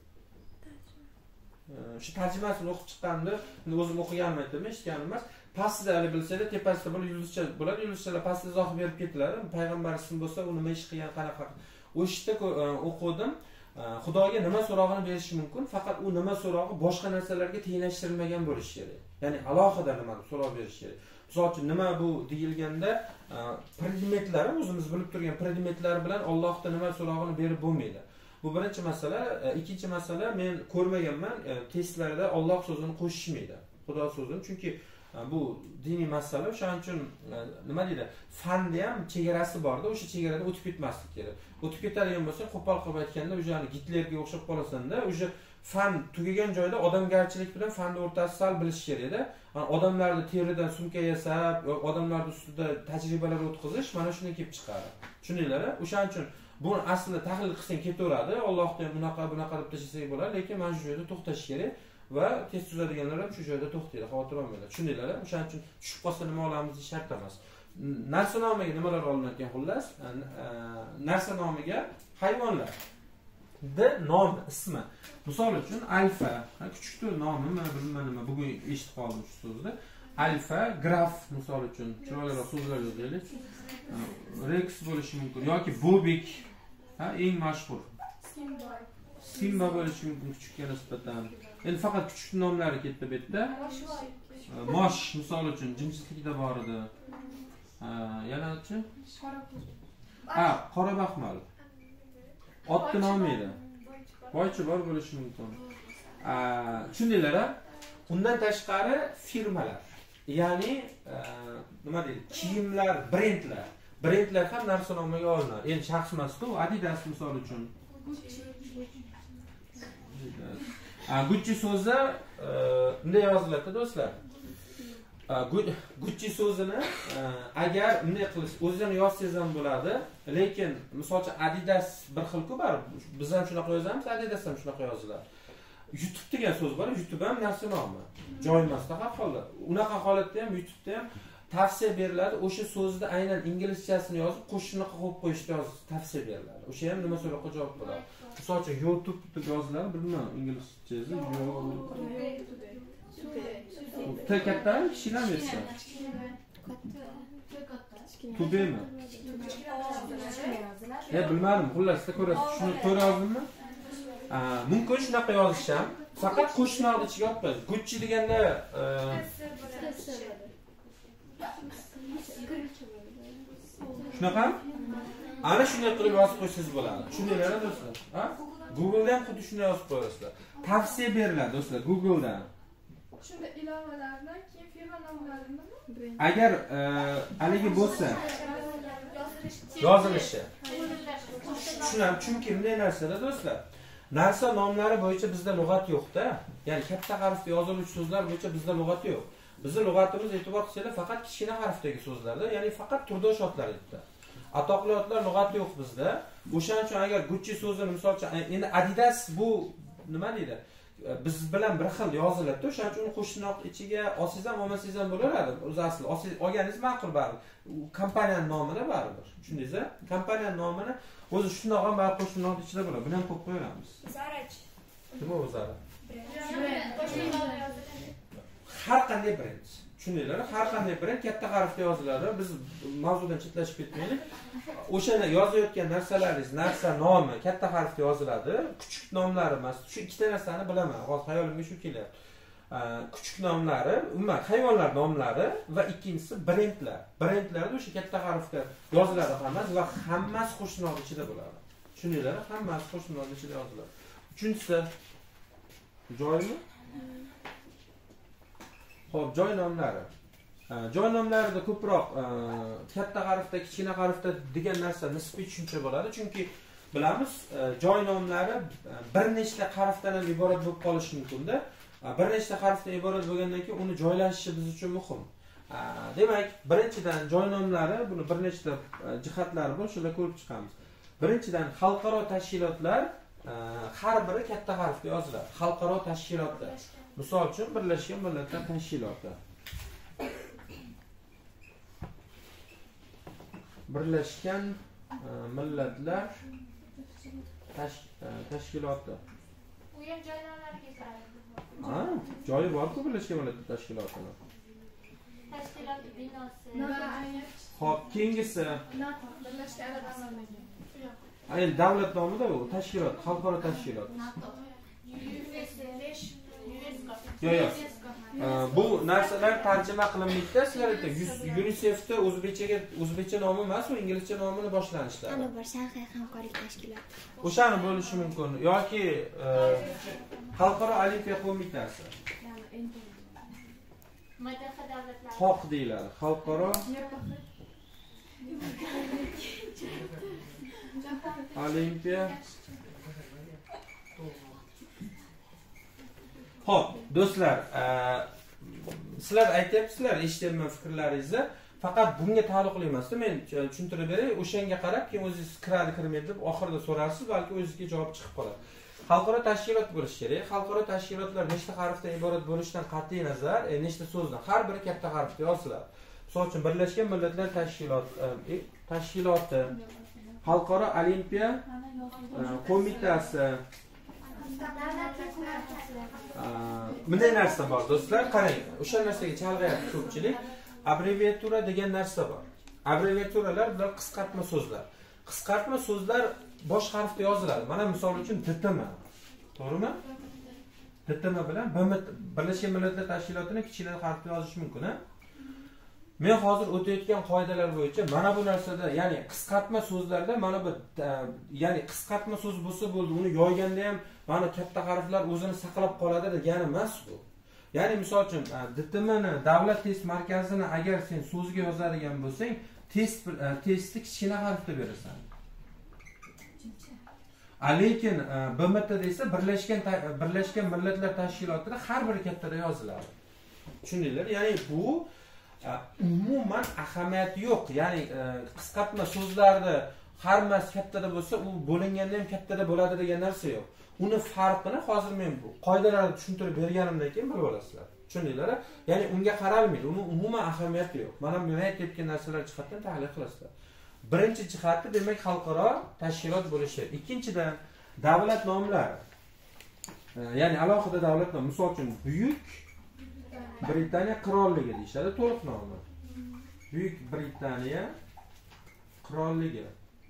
Speaker 1: shu tarjimasini o'qib chiqqanda, o'zim o'qiganim aytaman, eshitganim emas. Pastda hali bilsanglar, tepasida bo'lib yulduzcha bo'ladi, yulduzchalar pastda izoh berib ketiladi. Payg'ambar ismi bo'lsa, u nima ish qilgan, qanaqa. O'shda o'qidim. Xudoga nima so'rog'ini berish mumkin, faqat u nima so'rog'i boshqa narsalarga tenglashtirilmagan bo'lishi kerak. Ya'ni alohida nima so'roq berish kerak. Misol uchun nima bu deyilganda, predmetlar, o'zimiz bilib turgan predmetlar bilan Allohga nima so'rog'ini berib bo'lmaydi. Bu birinchi masala. Ikkinchi masala, men ko'rmaganman, testlarda Alloh so'zini qo'shishmaydi. Xudo so'zini, chunki bu diniy masala, o'shaning uchun nima deydi? Fanda ham chegarasi bor-da, o'sha chegaradan o'tib ketmaslik kerak. O'tib ketadigan bo'lsa, qo'pol qilib aytganda, o'sha Gitlerga o'xshab qolasan-da, o'sha fan tugagan joyda odamgarchilik bilan fanni o'rtasida sal bilish kerak-da. Odamlarni teridan sumka yasab, odamlarning ustida tajribalar o'tkazish mana shundan kelib chiqadi. Tushundinglar-a? O'shaning uchun buni aslida tahlil qilsang ketaveradi. Allohga ham bunaqa bunaqa deb tashlasak bo'ladi, lekin mana shu joyda to'xtash kerak. Va test tuzadiganlar ham shu joyda to'xtaydi, xavotir olmanglar. Tushundinglar-a? O'shaning uchun tushib qolsa nima olamiz shart emas. Narsa nomiga nimalar olinadigan xullas? Narsa nomiga hayvonlar. D nom, ismi. Misol uchun alfa, kuchukdir nomimi, bilmayman nima, bugun eshitib qoldim shu so'zni. Alfa, graf misol uchun chiroyliroq so'zlar yozaylik. Rex bo'lishi mumkin yoki Bobik, ha, eng mashhur. Simba. Simba bo'lishi mumkin kuchukka nisbatan. Endi faqat kuchuk nomlari ketdi bu yerda. Mosh misol uchun jinslikda bor edi. Yana-chi? Ha, qora baxmal. Otni nomi edi. Boychi bor bo'lishi mumkin. Tushundinglar-a? Undan tashqari firmalar. Ya'ni nima deydi? Kiyimlar, brendlar. Brendlar ham narsa nomiga olinadi. Endi shaxs emas-ku, Adidas misol uchun. Gucci so'zi bunday yoziladi do'stlar. Gucci so'zini agar bunday qilish o'zini yozsangiz ham bo'ladi, lekin masalan Adidas bir xil-ku bar. Biz ham shunaqa yozamiz, Adidas ham shunaqa yoziladi. YouTube degan so'z bor, YouTube ham narsa nomi. Joy emasda har holda. Unaqa holatda ham YouTube'da ham tavsiya beriladi, o'sha so'zni aynan inglizchasini yozib, qo'shimcha qilib qo'yishni yozib tavsiya beriladi. O'sha ham nima so'roqqa javob bo'ladi. Misol uchun YouTube deb yoziladi, bilmayman inglizchasi. T kattami, kichkinami esa? Tubemi? Ya bilmadim, xullas ko'rasiz. Shuni to'g'ri yozdimmi? Mumkin shunaqa yozish ham. Faqat qo'shimlarni ichiga olib qo'yasiz. Gucci deganda shunaqa? Ana shunday qilib yozib qo'ysangiz bo'ladi. Tushundinglarmi do'stlar? Ha? Google'da ham xuddi shunday yozib qo'yasizlar. tavsiya beriladi do'stlar Google'da.
Speaker 3: Shunda ilovalardan keyin firma nomlarini
Speaker 1: Agar haligi bo'lsa yozilishi. Tushunam, chunki bunday narsada do'stlar, narsa nomlari bo'yicha bizda lug'at yo'q-da. Ya'ni katta harfda yoziluvchi so'zlar bo'yicha bizda lug'at yo'q. Bizning lug'atimiz e'tibor qilsanglar faqat kichkina harfdagi so'zlarda, ya'ni faqat turdosh otlar edi. Atoqli otlar lug'ati yo'q bizda. O'shaning uchun agar Gucci so'zini misol uchun endi Adidas bu nima deydi? Biz bilan bir xil yoziladi. O'shaning uchun qo'shnoq ichiga olsangiz ham, olmasangiz ham bo'laveradi. O'zi asli olganingiz ma'qul baribir. Kompaniyaning nomida baribir. Tushundingizmi? Kompaniyaning nomini o'zi shunaqa ham baribir qo'shnoq ichida bo'ladi. Buni ham qo'yib qo'yamiz.
Speaker 2: Zarach.
Speaker 1: Nima u Zara? Har qanday brend. Tushundinglarmi? Har qanday brend katta harfda yoziladi. Biz mavzudan chetlashib ketmaylik. O'shani yozayotgan narsalaringiz, narsa nomi katta harfda yoziladi. Kichik nomlari emas. Shu ikkita narsani bilaman. Hozir hayolimga shu kelyapti. Kichik nomlari, umuman hayvonlar nomlari va ikkinchisi brendlar. Brendlarda o'sha katta harfda yoziladi hammasi va hammasi qo'shnoq ichida bo'ladi. Tushundinglarmi? Hammasi qo'shnoq ichida yoziladi. Uchinchisi joymi? Xo'p, joy nomlari. Joy nomlarida ko'proq katta harfda, kichkina harfda degan narsa nisbiy tushuncha bo'ladi, chunki bilamiz, joy nomlari bir nechta harfdan ham iborat bo'lib qolishi mumkin-da. Bir nechta harfdan iborat bo'lgandan keyin uni joylashishi biz uchun muhim. Demak, birinchidan joy nomlari, buni bir nechta jihatlari bor, shuni ko'rib chiqamiz. Birinchidan xalqaro tashkilotlar har biri katta harfda yoziladi. Xalqaro tashkilotlar. Misol uchun Birlashgan Millatlar Tashkiloti. Birlashgan Millatlar Tashkiloti.
Speaker 2: U ham joylarga keladi.
Speaker 1: Ha, joyi bor-ku Birlashgan Millatlar Tashkilotini.
Speaker 2: Tashkilot binosi.
Speaker 1: Xo'p, keyingisi
Speaker 3: Birlashgan Arab Amirliklari.
Speaker 1: Ayni davlat nomida u, tashkilot, xalqaro tashkilot. Yo'q, yo'q. Bu narsalar tarjima qilinmoqda, sizlar ayting, UNICEF'da o'zbekchaga o'zbekcha nomi emas, u inglizcha nomini boshlanishlari.
Speaker 4: Ana bir Shanxay hamkorlik tashkiloti.
Speaker 1: O'shani bo'lishi mumkin yoki Xalqaro Olimpiya qo'mitasi. Xoq deyiladi. Xalqaro Olimpiya. Xo'p, do'stlar, sizlar aytyapsizlar, eshityapman fikrlaringizni. Faqat bunga taalluqli emas-da, men tushuntirib beray. O'shanga qarab, keyin o'zingiz kiradi, kirmaydi deb oxirida so'rarsiz, balki o'zingizga javob chiqib qoladi. Xalqaro tashkilot bo'lishi kerak. Xalqaro tashkilotlar nechta harfdan iborat bo'lishidan qat'iy nazar, e, nechta so'zdan, har biri katta harfda yoziladi. Misol uchun Birlashgan Millatlar Tashkiloti, tashkiloti, Xalqaro Olimpiya qo'mitasi. Bunday narsa bor, do'stlar. Qarang, o'sha narsaga chalg'ayapti ko'pchilik. Abbreviatura degan narsa bor. Abbreviaturalar bular qisqartma so'zlar. Qisqartma so'zlar bosh harfda yoziladi. Mana misol uchun D T M. To'g'rimi? D T M bilan Birlashgan Millatlar Tashkilotining kichkina harfda yozish mumkin, ha? Men hozir o'tayotgan qoidalar bo'yicha mana bu narsada, ya'ni qisqartma so'zlarda mana bu, ya'ni qisqartma so'z bo'lsa bo'ldi, uni yoyganda ham mana katta harflar o'zini saqlab qoladi degani emas bu. Ya'ni misol uchun D T Mni, davlat test markazini agar sen so'zga yozadigan bo'lsang, test testni kichkina harfda berasan. Lekin B M T desa Birlashgan Birlashgan Millatlar Tashkilotida har biri kattada yoziladi. Tushundinglar? Ya'ni bu umuman ahamiyati yo'q. Ya'ni qisqartma so'zlarda hammasi kattada bo'lsa, u bo'linganda ham kattada bo'ladi degan narsa yo'q. Uni farqini hozir men bu qoidalarni tushuntirib berganimdan keyin bilib olasizlar. Tushundinglar? Ya'ni unga qaralmaydi. Uni umuman ahamiyati yo'q. Mana men aytayotgan narsalar jihatdan tahlil qilasizlar. Birinchi jihati demak xalqaro tashkilot bo'lishi. Ikkinchidan davlat nomlari. Ya'ni alohida davlat nomi, misol uchun Buyuk Britaniya qirolligi deyishadi, to'liq nomi. Buyuk Britaniya qirolligi.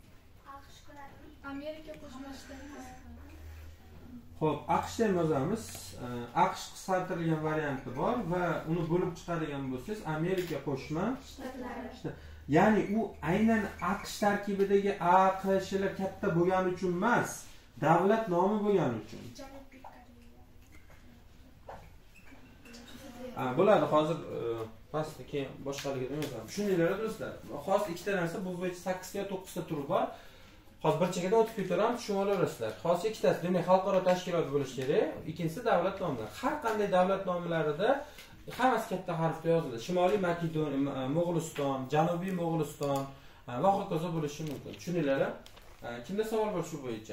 Speaker 3: Amerika Qo'shma Shtatlari.
Speaker 1: Xo'p, AQSh ham yozamiz. AQSh qisqartirilgan varianti bor va uni bo'lib chiqadigan bo'lsangiz, Amerika Qo'shma Shtatlari. Ya'ni u aynan AQSh tarkibidagi A, Q, Shlar katta bo'lgani uchun emas, davlat nomi bo'lgani uchun. bo'ladi hozir pastda keyin boshqaligini yozamiz. Tushundinglar do'stlar? Xos ikkita narsa bu bo'yicha sakkiz ta to'qqiz ta tur bor. Hozir bir chekada o'tib ketaveramiz, tushunib olasizlar. Xos ikkitasi, demak, xalqaro tashkilot bo'lishi kerak, ikkinchisi davlat nomlari. Har qanday davlat nomlarida hammasi katta harfda yoziladi. Shimoliy Makedoniya, Mo'g'uliston, Janubiy Mo'g'uliston va hokazo bo'lishi mumkin. Tushundinglar? Kimda savol bor shu bo'yicha?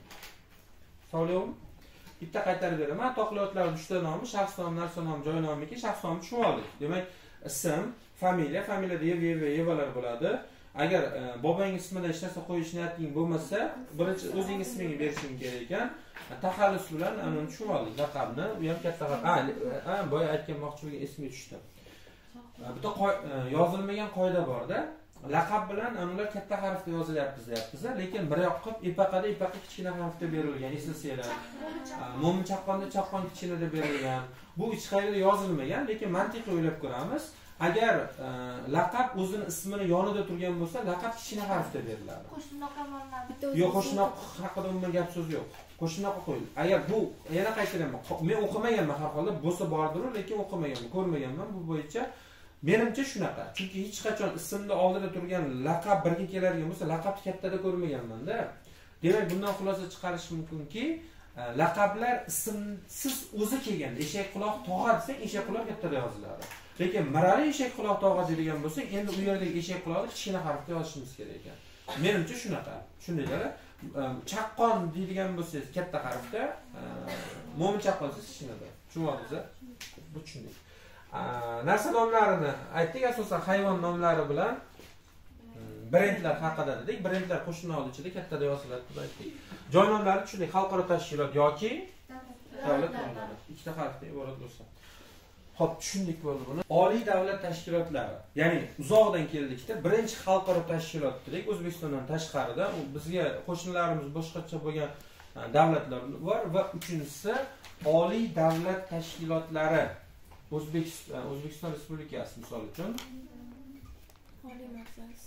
Speaker 1: Savol yo'qmi? Bitta qaytarib beraman. Taqliyotlar uchta nomi, shaxs nomi, narsa nomi, joy nomiki, shaxs nomi tushunib oldik. Demak, ism, familiya, familiyada yev, yev, yevalar bo'ladi. Agar e, bobang ismida hech narsa qo'yish niyating bo'lmasa, birinchi o'zing ismingni berishing kerak ekan. Taxallus bilan uni tushunib oldik, laqabni. U ham katta harf. Ha, boya aytgan moqchi bo'lgan ismi tushdi. Bitta yozilmagan qoida bor-da. Laqab bilan ular katta harfda yozilyapti, deyapmiz, lekin bir yoqqa epaqada epaqa kichkina harfda berilgan, eslasanglar. Mo'min chaqqonda chaqqon kichkinada berilgan. Bu hech qayerda yozilmagan, lekin mantiqiy o'ylab ko'ramiz. Agar e, laqab o'zini ismini yonida turgan bo'lsa, laqab kichkina harfda beriladi.
Speaker 2: Qo'shnoqqa nomlari.
Speaker 1: Yo'q, qo'shnoq haqida umuman gap so'z yo'q. Qo'shnoqqa qo'yildi. Agar bu yana qaytaraman, men o'qimaganman har holda, bo'lsa bordir, lekin o'qimaganman, ko'rmaganman bu bo'yicha. Menimcha shunaqa. Chunki hech qachon ismni oldida turgan laqab birga keladigan bo'lsa, laqabni kattada ko'rmaganman-da. Demak, bundan xulosa chiqarish mumkinki, laqablar ismsiz o'zi kelgan. Eshak quloq tog'a desang, eshak quloq kattada yoziladi. Lekin Mirali eshak quloq tog'a deydigan bo'lsak, endi u yerdagi eshak quloqni kichkina harfda yozishimiz kerak ekan. Menimcha shunaqa. Tushundinglar? Chaqqon deydigan bo'lsangiz katta harfda, mo'min chaqqon siz kichkinada. Tushundingizmi? Bu tushundik. Narsa nomlarini aytdik, asosan hayvon nomlari bilan brendlar haqida dedik. Brendlar qo'shnoq ichida kattada yoziladi deb aytdik. Joy nomlari tushundik, xalqaro tashkilot yoki davlat nomlari. Ikkita harfdan iborat bo'lsa. Xo'p, tushundik bo'ldi buni. Oliy davlat tashkilotlari, ya'ni uzoqdan keldikda birinchi xalqaro tashkilot dedik, O'zbekistondan tashqarida, bizga qo'shnilarimiz boshqacha bo'lgan davlatlar bor va uchinchisi oliy davlat tashkilotlari. O'zbekiston O'zbekiston Respublikasi misol uchun
Speaker 3: Oliy Majlis,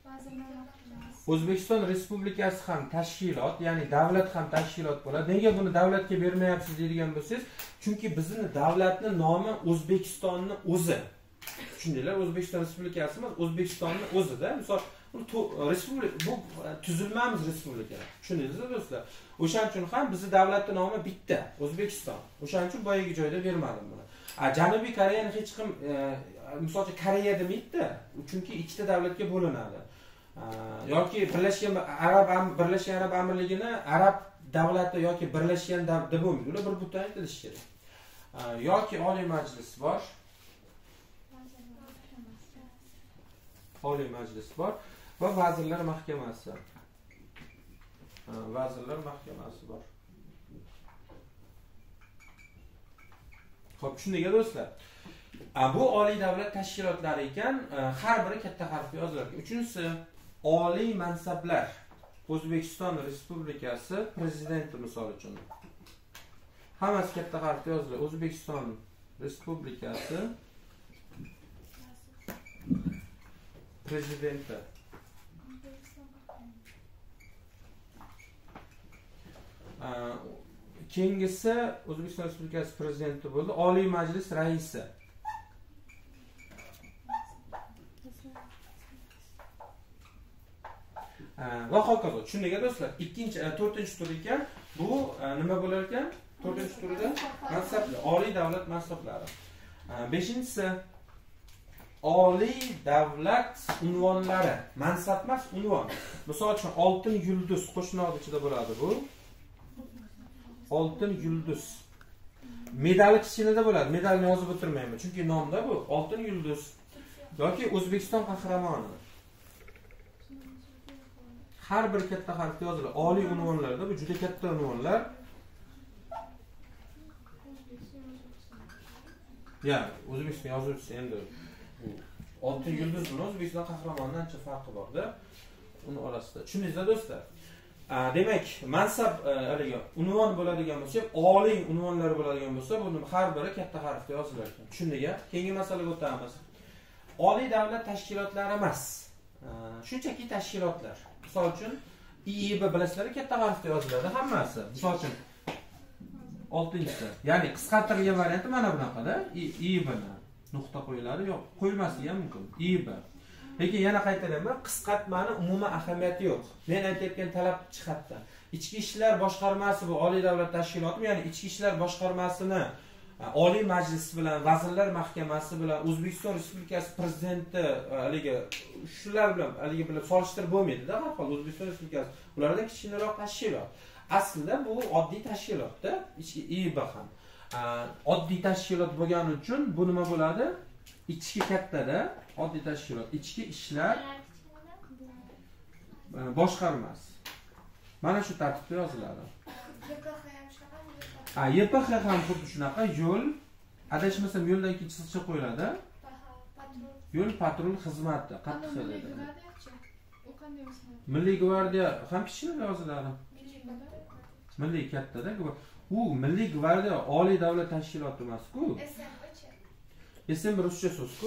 Speaker 1: O'zbekiston Respublikasi ham tashkilot, ya'ni davlat ham tashkilot bo'ladi. Nega buni davlatga bermayapsiz deydigan bo'lsangiz, chunki bizning davlatning nomi O'zbekistonning o'zi. Tushundinglar? O'zbekiston Respublikasi emas, O'zbekistonning o'zida. Misol, respublika bu tuzilmamiz respublika. Tushundingizmi do'stlar? O'shaning uchun ham bizning davlatning nomi bitta, O'zbekiston. O'shaning uchun boyagi joyda bermadim buni. Janubiy Koreyani hech kim e, misol uchun Koreya demaydi, chunki ikkita davlatga bo'linadi. Yoki Birlashgan Arab Birlashgan Arab Amirligini Arab davlati yoki Birlashgan davlat deb bo'lmaydi. Ular bir butun aytilishi kerak. Yoki Oliy Majlis bor. Oliy Majlis bor va Vazirlar Mahkamasi. Vazirlar Mahkamasi bor. Xo'p, tushundingizmi do'stlar? Bu oliy davlat tashkilotlari ekan, har biri katta harfda yoziladi. Uchinchisi oliy mansablar. O'zbekiston Respublikasi prezidenti misol uchun. Hammasi katta harfda yoziladi. O'zbekiston Respublikasi prezidenti. Keyingisi O'zbekiston Respublikasi prezidenti bo'ldi, Oliy Majlis raisi. Va hokazo. Tushundingizmi do'stlar? Ikkinchi, to'rtinchi tur ekan, bu nima bo'lar ekan? to'rtinchi turida mansablar, oliy davlat mansablari. beshinchisi oliy davlat unvonlari. Mansab emas, unvon. Misol uchun oltin yulduz qo'shnoq ichida bo'ladi bu. Oltin yulduz. Medali kichkinada bo'ladi. Medalni yozib o'tirmayman, chunki nomda bu oltin yulduz yoki O'zbekiston qahramoni. Har bir katta harfda yoziladi. Oliy unvonlarda bu juda katta unvonlar. Ya, O'zbekiston yozuvchisi endi oltin yulduz bilan O'zbekiston qahramonidan ancha farqi bor-da. Uni orasida. Tushundingizmi do'stlar? Demak, mansab haligi unvon bo'ladigan bo'lsa, oliy unvonlar bo'ladigan bo'lsa, buni har biri katta harfda yozilar ekan. Tushundingizmi? Keyingi masalaga o'tamiz. Oliy davlat tashkilotlari emas. Shunchaki tashkilotlar. Misol uchun I I B bilasizlar, katta harfda yoziladi hammasi. Misol uchun oltinchisi. Ya'ni qisqartirilgan varianti mana bunaqada. I B ni nuqta qo'yiladi, yo'q, qo'yilmasligi ham mumkin. I B. Lekin yana qaytaraman, qisqartmani umuman ahamiyati yo'q. Men aytayotgan talab jihatdan. Ichki ishlar boshqarmasi bu oliy davlat tashkiloti, ya'ni ichki ishlar boshqarmasini Oliy Majlis bilan, Vazirlar Mahkamasi bilan, O'zbekiston Respublikasi prezidenti haligi shular bilan haligi bilan solishtirib bo'lmaydi-da, har xil O'zbekiston Respublikasi ulardan kichikroq tashkilot. Aslida bu oddiy tashkilotda, ichki I B ham oddiy tashkilot bo'lgani uchun bu nima bo'ladi? Ichki kattada oddiy tashkilot, ichki ishlar boshqarmasi. Mana shu tartibda yoziladi. Ha, Y P X ham xuddi shunaqa, yo'l, adashmasam yo'ldan keyin chiziqcha qo'yiladi. Yo'l patrul xizmati, qattiq deyiladi. Milliy gvardiya ham kichkina yoziladi. Milliy kattada. U Milliy gvardiya oliy davlat tashkiloti emas-ku. S M ruscha so'z-ku.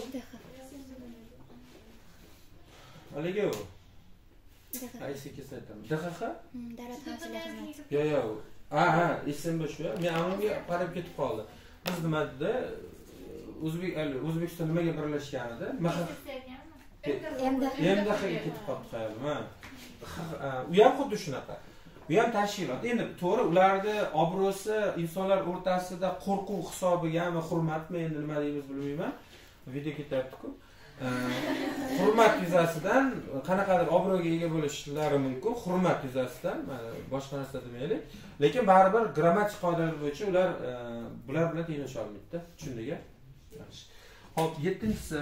Speaker 1: Haligi u. Qaysi kesaytami? D X X?
Speaker 4: Davlat xavfsizlik xizmati.
Speaker 1: Yo'q, yo'q. Aha, esim shu. Men amaliga qarab ketib qoldi. Biz nima dedi? O'zbek O'zbekiston nimaga birlashganida? M D Xga ketib qoldi xayol. Ha. U ham xuddi shunaqa. Bu ham tashkilot. Endi to'g'ri, ularning obro'si insonlar o'rtasida qo'rquv hisobigami, hurmatmi, endi nima deymiz bilmayman. Video ketyapti-ku. Hurmat yuzasidan qanaqadir obro'ga ega bo'lishlari mumkin, hurmat yuzasidan, boshqa narsa demaylik. Lekin baribir grammatik qoidalar bo'yicha ular bular bilan tenglasha olmaydi-da, tushundingmi? Yaxshi. Xo'p, yettinchisi.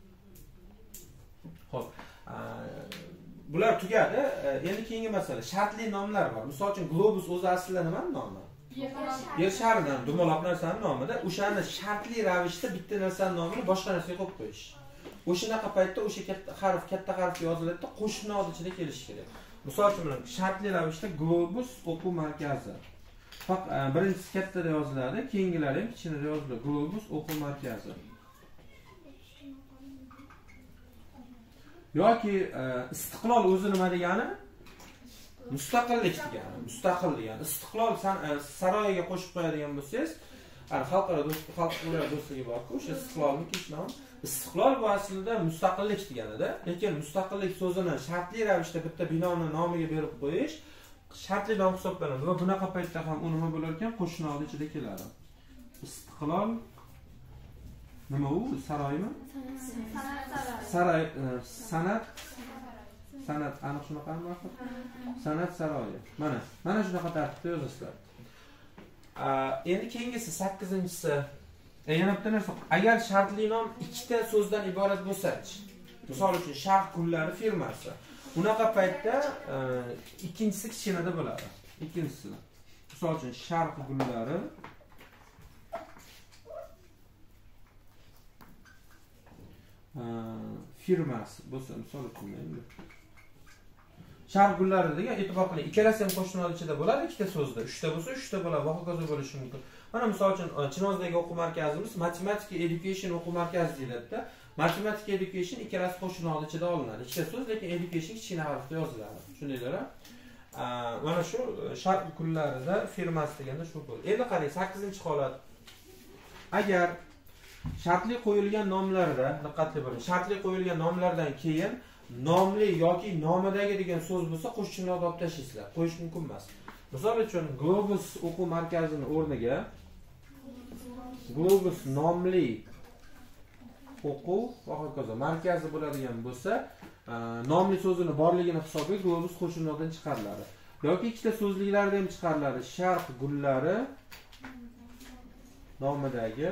Speaker 1: Xo'p, bular tugadi. Endi keyingi masala, shartli nomlar bor. Misol uchun globus o'zi aslida nima nomi? Yer sharidan dumaloq narsaning nomida, o'shani shartli ravishda bitta narsaning nomini boshqa narsaga qo'yib qo'yish. O'shanaqa paytda o'sha katta harf, katta harf yoziladi-da, qo'shni old ichida kelishi kerak. Misol uchun shartli ravishda globus o'quv markazi. Faqat birinchisi kattada yoziladi, keyingilari ham kichkinada yoziladi. Globus o'quv markazi. Yoki istiqlol o'zi nima degani? Mustaqillik degani. Mustaqil degani. Istiqlol saroyiga qo'shib qo'yadigan bo'lsangiz, xalqaro do'stlik, xalqaro do'stligi bor-ku, o'sha istiqlolni kechnom. Istiqlol bu aslida mustaqillik deganida, lekin mustaqillik so'zini shartli ravishda bitta binoni nomiga berib qo'yish shartli nom hisoblanadi va bunaqa paytda ham u nima bo'lar ekan, qo'shni oldi ichida keladi. Istiqlol nima u? Saroymi? Saroy, san'at san'at aniq shunaqami axir? San'at saroyi. Mana, mana shunaqa tartibda yozasizlar. Endi keyingisi sakkizinchisi. Yana bitta narsa, agar shartli nom ikkita so'zdan iborat bo'lsa-chi, misol uchun Sharq gullari firmasi, unaqa paytda ikkinchisi kichkinada bo'ladi. Ikkinchisi. Misol uchun Sharq gullari firmasi bo'lsa, misol uchun Sharq gullari degan e'tibor qiling, ikkalasi ham qo'shni ichida bo'ladi, ikkita so'zda, uchta bo'lsa, uchta bo'ladi, va hokazo bo'lishi mumkin. Mana misol uchun Chinozdagi o'quv markazimiz Mathematika Education o'quv markazi deyiladi-da. Mathematika Education ikkalasi qo'shni ichida olinadi. Ikkita so'z, lekin Education kichkina harfda yoziladi. Tushundinglar-a? Mana shu Sharq gullarida firmasi deganda shu bo'ldi. Endi qarang, sakkizinchi holat. Agar shartli qo'yilgan nomlarda, diqqatli bo'ling. Shartli qo'yilgan nomlardan keyin nomli yoki nomidagi degan so'z bo'lsa, qo'shimchalarni olib tashlaysizlar. Qo'yish mumkin emas. Misol uchun Globus o'quv markazining o'rniga Globus nomli o'quv va hokazo markazi bo'ladigan bo'lsa, nomli so'zini borligini hisobiga Globus qo'shimchalardan chiqariladi. Yoki ikkita so'zliklarda ham chiqariladi. Sharq gullari nomidagi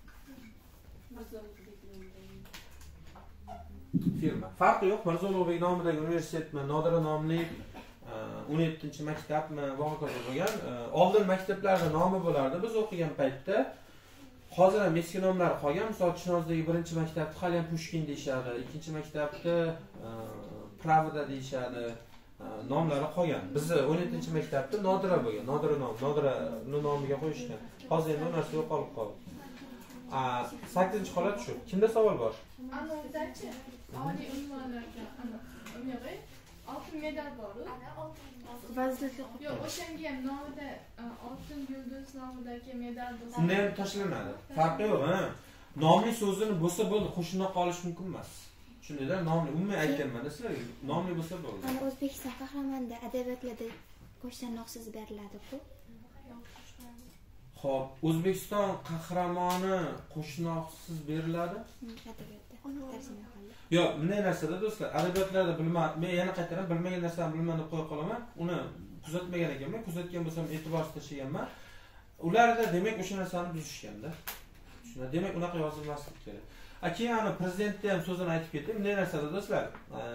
Speaker 1: firma. Farqi yo'q, Mirzo Ulug'bek nomidagi universitetmi, Nodira nomli o'n yettinchi maktabmi va hokazo bo'lgan oldin maktablarda nomi bo'lardi. Biz o'qigan paytda hozir ham eski nomlar qolgan. Misol Chinozdagi birinchi maktabni hali ham Pushkin deyshadi, ikkinchi maktabni Pravda deyshadi. Nomlari qolgan. Bizni o'n yettinchi maktabda Nodira bo'lgan. Nodira nom, Nodirani nomiga qo'yishgan. Hozir endi u narsa yo'qolib qoldi. sakkizinchi holat shu. Kimda savol bor?
Speaker 3: Anondachi oliy unvonlarga aniq. oltin medal bor-ku.
Speaker 2: Ana oltin.
Speaker 4: Vazirlikka
Speaker 3: Yo'q, o'shanga ham nomida oltin yulduz nomidagi medal bo'lsa.
Speaker 1: Unda ham tashlanadi. Farqi yo'q, ha. Nomli so'zini bo'lsa bo'ldi, qo'shimcha qolish mumkin emas. Tushundinglar? Nomli umumiy aytganman-da sizlarga. Nomli bo'lsa bo'ldi.
Speaker 4: Ana O'zbekiston qahramonida adabiyotlarda qo'shnoqsiz beriladi-ku.
Speaker 1: Xo'p, O'zbekiston qahramoni qo'shnoqsiz beriladi?
Speaker 4: Adabiyotda tarjima qildi.
Speaker 1: Yo'q, bunday narsada do'stlar, adabiyotlarda bilmadim. Men yana qaytaram, bilmagan narsani bilmadim deb qo'ya qolaman. Uni kuzatmagan ekanman, kuzatgan bo'lsam e'tiborsiz tashlaganman. Ularda demak o'sha narsani buzishganda. Shuna demak unaqa yozilmasligi kerak. A keyin ana prezidentning ham so'zini aytib ketdim. Bunday narsada do'stlar,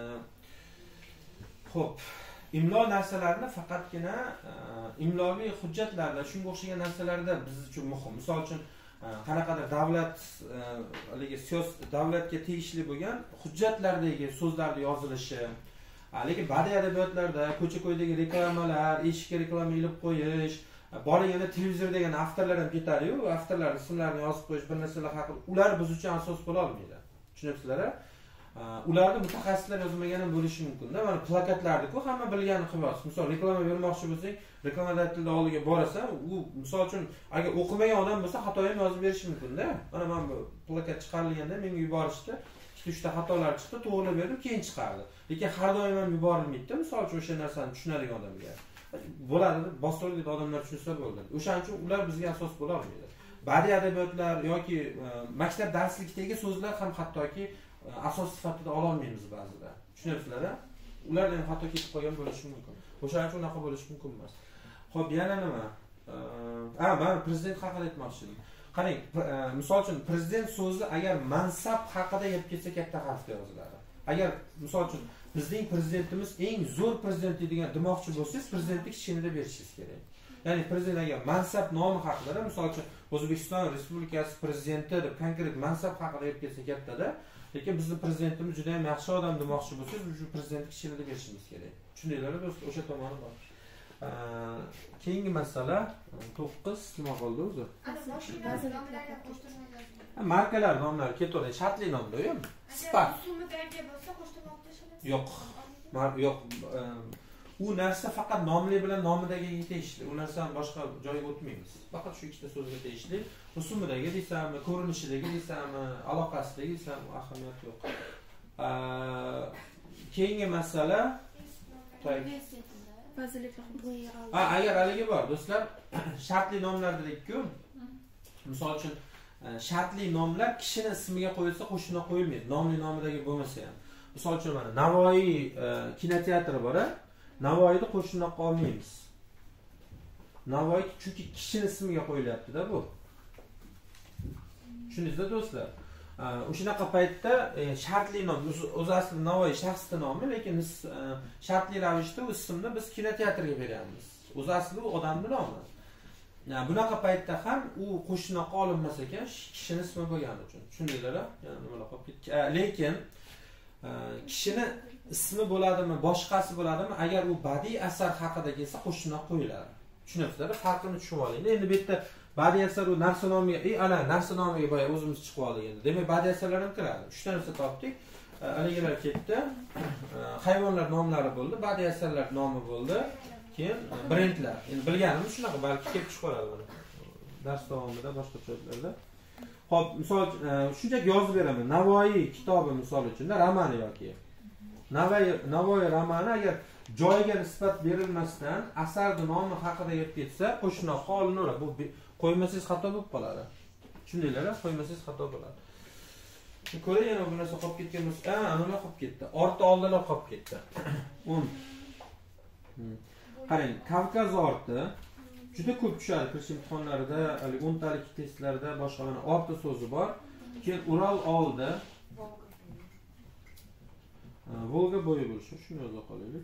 Speaker 1: xo'p, imlo narsalarini faqatgina imloviy hujjatlarda, shunga o'xshagan narsalarda biz uchun muhim. Misol uchun qanaqadir davlat haligi siyosiy davlatga tegishli bo'lgan hujjatlardagi so'zlarning yozilishi, lekin badiiy adabiyotlarda ko'cha-ko'ydagi reklamalar, eshikka reklama ilib qo'yish, borliganda televizor degan avtorlar ham ketadi-yu, avtorlar ismlarini yozib qo'yish, bir narsalar haqida, ular biz uchun asos bo'la olmaydi. Tushunyapsizlar-a? Ularni mutaxassislar yozmagan ham bo'lishi mumkin-da. Mana plakatlarni-ku hamma bilganini qilib, misol reklama bermoqchi bo'lsang, reklamadatelda oldiga borasan, u misol uchun agar o'qimagan odam bo'lsa, xato ham yozib berishi mumkin-da. Mana men bu plakat chiqarilganda menga yuborishdi, ikkita uchta xatolar chiqdi, to'g'rilab berdim, keyin chiqardi. Lekin har doim ham yuborilmaydi-da, misol uchun o'sha narsani tushunadigan odamga. Bo'ladi, boshqa odamlar tushunsa bo'ldi. O'shaning uchun ular bizga asos bo'la olmaydi. Badiiy adabiyotlar yoki maktab darslikdagi so'zlar ham hattoki asos sifatida ola olmaymiz ba'zida. Tushunyapsizlar-a? Ulardan ham hatto ketib qolgan bo'lishi mumkin. O'shaning uchun unaqa bo'lishi mumkin emas. Xo'p, yana nima? Ha, men prezident haqida aytmoqchi edim. Qarang, misol uchun prezident so'zi agar mansab haqida yetib ketsa katta harfda yoziladi. Agar misol uchun bizning prezidentimiz eng zo'r prezident degan demoqchi bo'lsangiz, prezidentlik kichkinada berishingiz kerak. Ya'ni prezident agar mansab nomi haqida, misol uchun O'zbekiston Respublikasi prezidenti deb konkret mansab haqida yetib ketsa kattada, lekin bizning prezidentimiz juda ham yaxshi odam demoqchi bo'lsangiz, shu prezidentlik kichkinada berishimiz kerak. Tushundinglar-mi do'stlar? O'sha tomoni bor. Keyingi masala to'qqiz nima qoldi o'zi? Markalar nomlari ketaveradi. Shartli nomlar-ku. Spark.
Speaker 2: Sumidagi bo'lsa qo'shtirnoq tashlanadi.
Speaker 1: Yo'q. Yo'q. U narsa faqat nomli bilan nomidagiga tegishli. U narsani boshqa joyga o'tmaymiz. Faqat shu ikkita so'zga tegishli. Rusumidagi deysami, ko'rinishidagi deysami, aloqasidagi deysami, ahamiyat yo'q. Keyingi masala Ha, agar haligi bor, do'stlar, shartli nomlar dedik-ku. Misol uchun shartli nomlar kishini ismiga qo'yilsa qo'shimcha qo'yilmaydi. Nomli nomidagi bo'lmasa ham. Misol uchun mana Navoiy kinoteatri bor-a? Navoiyda qo'shimcha qolmaymiz. Navoiy chunki kishini ismiga qo'yilyapti-da bu. Tushundingizmi do'stlar? O'shanaqa paytda shartli nom, o'zi aslida Navoiy shaxsning nomi, lekin shartli ravishda u ismni biz kinoteatrga beramiz. O'zi aslida u odamning nomi. Yani bunaqa paytda ham u qo'shimcha qolinmas ekan, kishining ismi bo'lgani uchun. Tushundinglar-a? Yana nimalar qolib ketdi. Lekin kishini ismi bo'ladimi, boshqasi bo'ladimi, agar u badiiy asar haqida kelsa qo'shimcha qo'yiladi. Tushunyapsizlar? Farqini tushunib oling. Endi bu yerda badiiy asar u narsa nomiga, ey ana narsa nomiga boya o'zimiz chiqib oldik endi. Demak, badiiy asarlar ham kiradi. uch ta narsa topdik. Haligilar ketdi. Hayvonlar nomlari bo'ldi, badiiy asarlar nomi bo'ldi. Keyin brendlar. Endi bilganimiz shunaqa, balki kelib chiqib qoladi buni. Dars davomida boshqa joylarda. Xo'p, misol shunchaki yozib beraman. Navoiy kitobi misol uchun, romani yoki Navoiy Navoiy romani agar joyiga nisbat berilmasdan asarning nomi haqida yetib ketsa, qo'shimcha qolinaveradi. Bu qo'ymasangiz xato bo'lib qoladi. Tushundinglar-a? Qo'ymasangiz xato bo'ladi. Ko'ray yana bu narsa qolib ketgan bo'lsa, ha, aniqlar qolib ketdi. Orti oldilar qolib ketdi. o'n. Qarang, Kavkaz orti juda ko'p tushadi kirish imtihonlarida, hali o'n talik testlarda boshqa mana orti so'zi bor. Keyin Ural oldi. Volga bo'yi bo'lishi, shuni yoza qolaylik.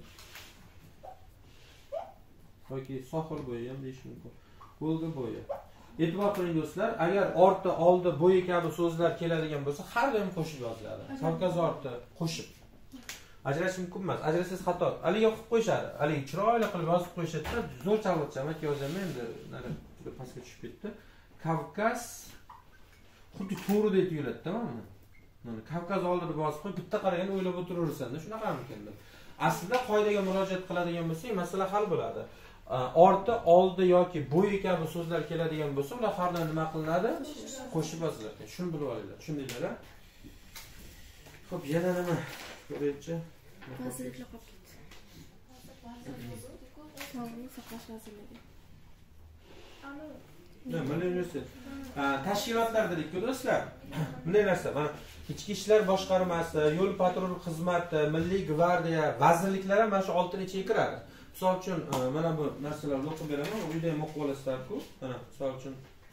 Speaker 1: Yoki sohil bo'yi ham deyish mumkin. Volga bo'yi. E'tibor qiling do'stlar, agar orti, oldi, bo'yi kabi so'zlar keladigan bo'lsa, har doim qo'shib yoziladi. Kavkaz orti qo'shib. Ajratish mumkin emas. Ajratsangiz xato. Aliga qo'yib qo'yishadi. Aliga chiroyli qilib yozib qo'yishadi-da, zo'r chalg'itcham aka yozaman, endi nari juda pastga tushib ketdi. Kavkaz xuddi to'g'ridek tuyuladi, tamommi? Mana Kavkaz oldida bosib qo'y, bitta qaragan o'ylab o'tiraversan-da, shunaqami ekan? Aslida qoidaga murojaat qiladigan bo'lsak, masala hal bo'ladi. Orti, oldi yoki bo'yi kabi so'zlar keladigan bo'lsa, ular har doim nima qilinadi? Qo'shib yoziladi. Shuni bilib olinglar. Tushundinglar? Xo'p, yana nima? Ko'raychi.
Speaker 4: Vazirliklar qolib ketdi. Sog'liqni saqlash vazirligi.
Speaker 1: Ne, Milliy universitet. Tashkilotlar dedik-ku do'stlar. Bunday narsa, mana ichki ishlar boshqarmasi, yo'l patrul xizmati, milliy gvardiya, vazirliklar ham mana shu oltinchiga kiradi. Misol uchun, mana bu narsalarni o'qib beraman, uyda ham o'qib olasizlar-ku. Mana, misol uchun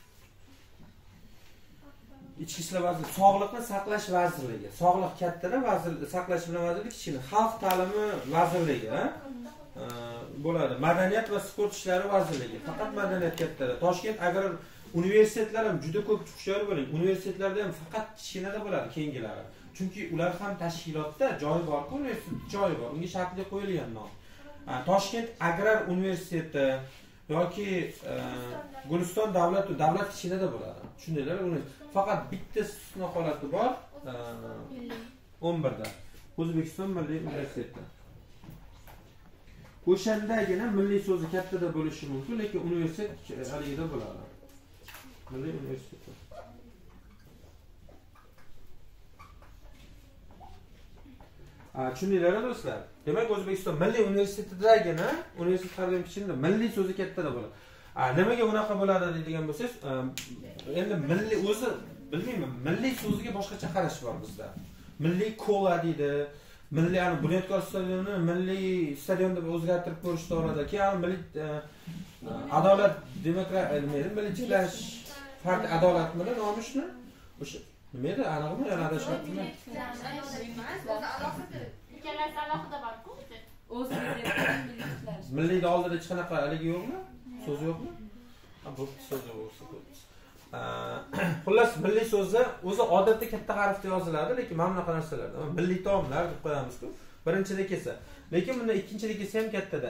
Speaker 1: Ichki ishlar vazirligi, sog'liqni saqlash vazirligi. Sog'liq kattada, vazirlik saqlash bilan vazirlik kichkina. Xalq ta'limi vazirligi, ha? Bo'ladi. Madaniyat va sport ishlari vazirligi. Faqat madaniyat kattada. Toshkent agrar universitetlar ham juda ko'p hushyor bo'ling. Universitetlarda ham faqat kichkinada bo'ladi keyingilari. Chunki ular ham tashkilotda joyi bor-ku, universitet joyi bor. Unga shartli qo'yilgan nom. Toshkent agrar universiteti yoki Guliston davlat davlat kichkinada bo'ladi. Tushundinglar? Uni faqat bitta istisno holati bor. o'n birda. O'zbekiston Milliy universiteti. O'shandagina milliy so'zi kattada bo'lishi mumkin, lekin universitet haligida bo'ladi. Milliy universitet. Tushundinglar do'stlar? Demak, O'zbekiston Milliy universitetidagina universitet har doim kichkina, milliy so'zi kattada bo'ladi. Nimaga unaqa bo'ladi deydigan bo'lsangiz, endi milliy o'zi bilmayman, milliy so'ziga boshqacha qarash bor bizda. Milliy kola deydi. Milliy ani Bunyodkor stadionni milliy stadion deb o'zgartirib ko'rish to'g'rida. Keyin milliy adolat demokratiya, milliy tiklash farqi adolatmi nomishmi? O'sha nima edi? Aniqmi? Yana adashyaptimi?
Speaker 2: Ikkalasi alohida bor-ku.
Speaker 5: O'zi
Speaker 1: milliyda oldida hech qanaqa haligi yo'qmi? So'z yo'qmi? Ha, bu so'z bo'lsa ko'p. Xullas, milliy so'zi o'zi odatda katta harfda yoziladi, lekin mana bunaqa narsalarda milliy taomlar deb qo'yamiz-ku. Birinchida kelsa, lekin bunda ikkinchida kelsa ham kattada.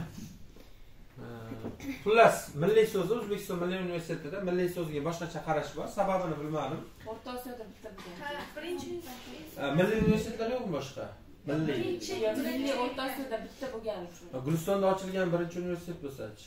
Speaker 1: Xullas, milliy so'zi O'zbekiston Milliy universitetida milliy so'ziga boshqacha qarash bor. Sababini bilmadim.
Speaker 5: O'rta Osiyoda bitta bo'lgan.
Speaker 3: Ha, birinchi
Speaker 1: milliy universitetlar yo'qmi boshqa? Milliy.
Speaker 5: Milliy O'rta Osiyoda bitta bo'lgani uchun.
Speaker 1: Gulistonda ochilgan birinchi universitet bo'lsa-chi.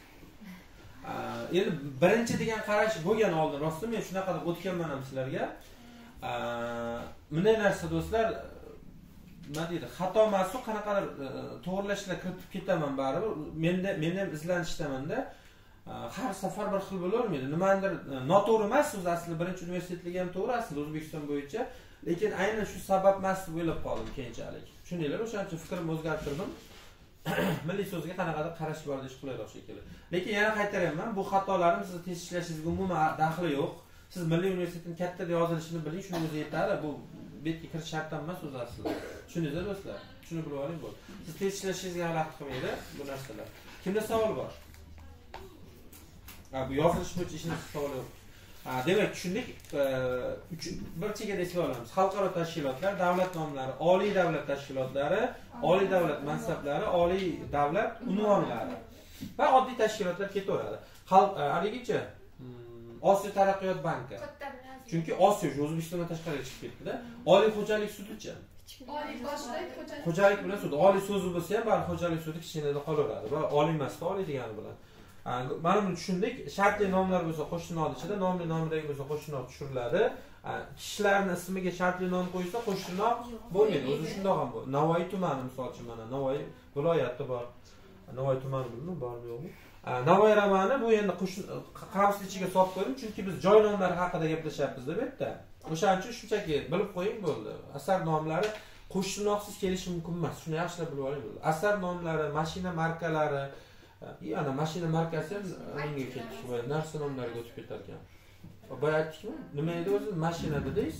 Speaker 1: Endi birinchi degan qarash bo'lgan oldin, rostmi? Men shunaqa deb o'tganman ham sizlarga. Bunday narsa do'stlar, nima deydi? Xato emas-ku, qanaqadir to'g'rilashlar kiritib ketaman baribir. Menda men ham izlanishdaman-da. Har safar bir xil bo'lavermaydi. Nimadir noto'g'ri emas, so'z asli birinchi universitetligi ham to'g'ri asli O'zbekiston bo'yicha, lekin aynan shu sabab emas deb o'ylab qoldim keyinchalik. Tushundinglar? O'shaning uchun fikrimni o'zgartirdim. Milliy so'zga qanaqadir qarash bor deyish qulayroq shekilli. Lekin yana qaytaryapman, bu xatolarim sizni test ishlashingizga umuman daxli yo'q. Siz Milliy universitetning kattada yozilishini biling, shuni o'zi yetadi. Bu betga kirish shart emas o'zi aslida. Tushundingizmi do'stlar? Shuni bilib oling bo'ldi. Siz test ishlashingizga xalaqit qilmaydi bu narsalar. Kimda savol bor? Ha, bu yozilish bo'yicha ishingizda savol yo'q. Ha, demak, tushundik. Bir chekada eslab olamiz. Xalqaro tashkilotlar, davlat nomlari, oliy davlat tashkilotlari, oliy davlat mansablari, oliy davlat unvonlari va oddiy tashkilotlar ketaveradi. Xalq haligicha Osiyo taraqqiyot banki. Chunki Osiyo O'zbekistondan tashqariga chiqib ketdi-da. Oliy xo'jalik sudicha.
Speaker 3: oliy boshlik xo'jalik.
Speaker 1: Xo'jalik bilan sud. Oliy so'zi bo'lsa ham bar xo'jalik sudi kichkinada qolaveradi va oliy emasda oliy degani bilan. Mana buni tushundik. Shartli nomlar bo'lsa qo'shni nod ichida, nomli nomidagi bo'lsa qo'shni nod tushiriladi. Kishilarning ismiga shartli nom qo'ysa qo'shni nod bo'lmaydi. O'zi shundoq ham bu. Navoiy tumani misol uchun mana Navoiy viloyati bor. Navoiy tumani bilmayman, bormi yo'qmi? Navoiy romani bu endi qo'shni qavs ichiga solib qo'ydim, chunki biz joy nomlari haqida gaplashyapmiz deb yerda. O'shaning uchun shunchaki bilib qo'ying bo'ldi. Asar nomlari qo'shni nodsiz kelishi mumkin emas. Shuni yaxshilab bilib oling bo'ldi. Asar nomlari, mashina markalari, yana mashina markasi ham menga ketish va narsa nomlariga o'tib ketar ekan. Boya aytdikmi? Nima edi o'zi? Mashina dedingiz?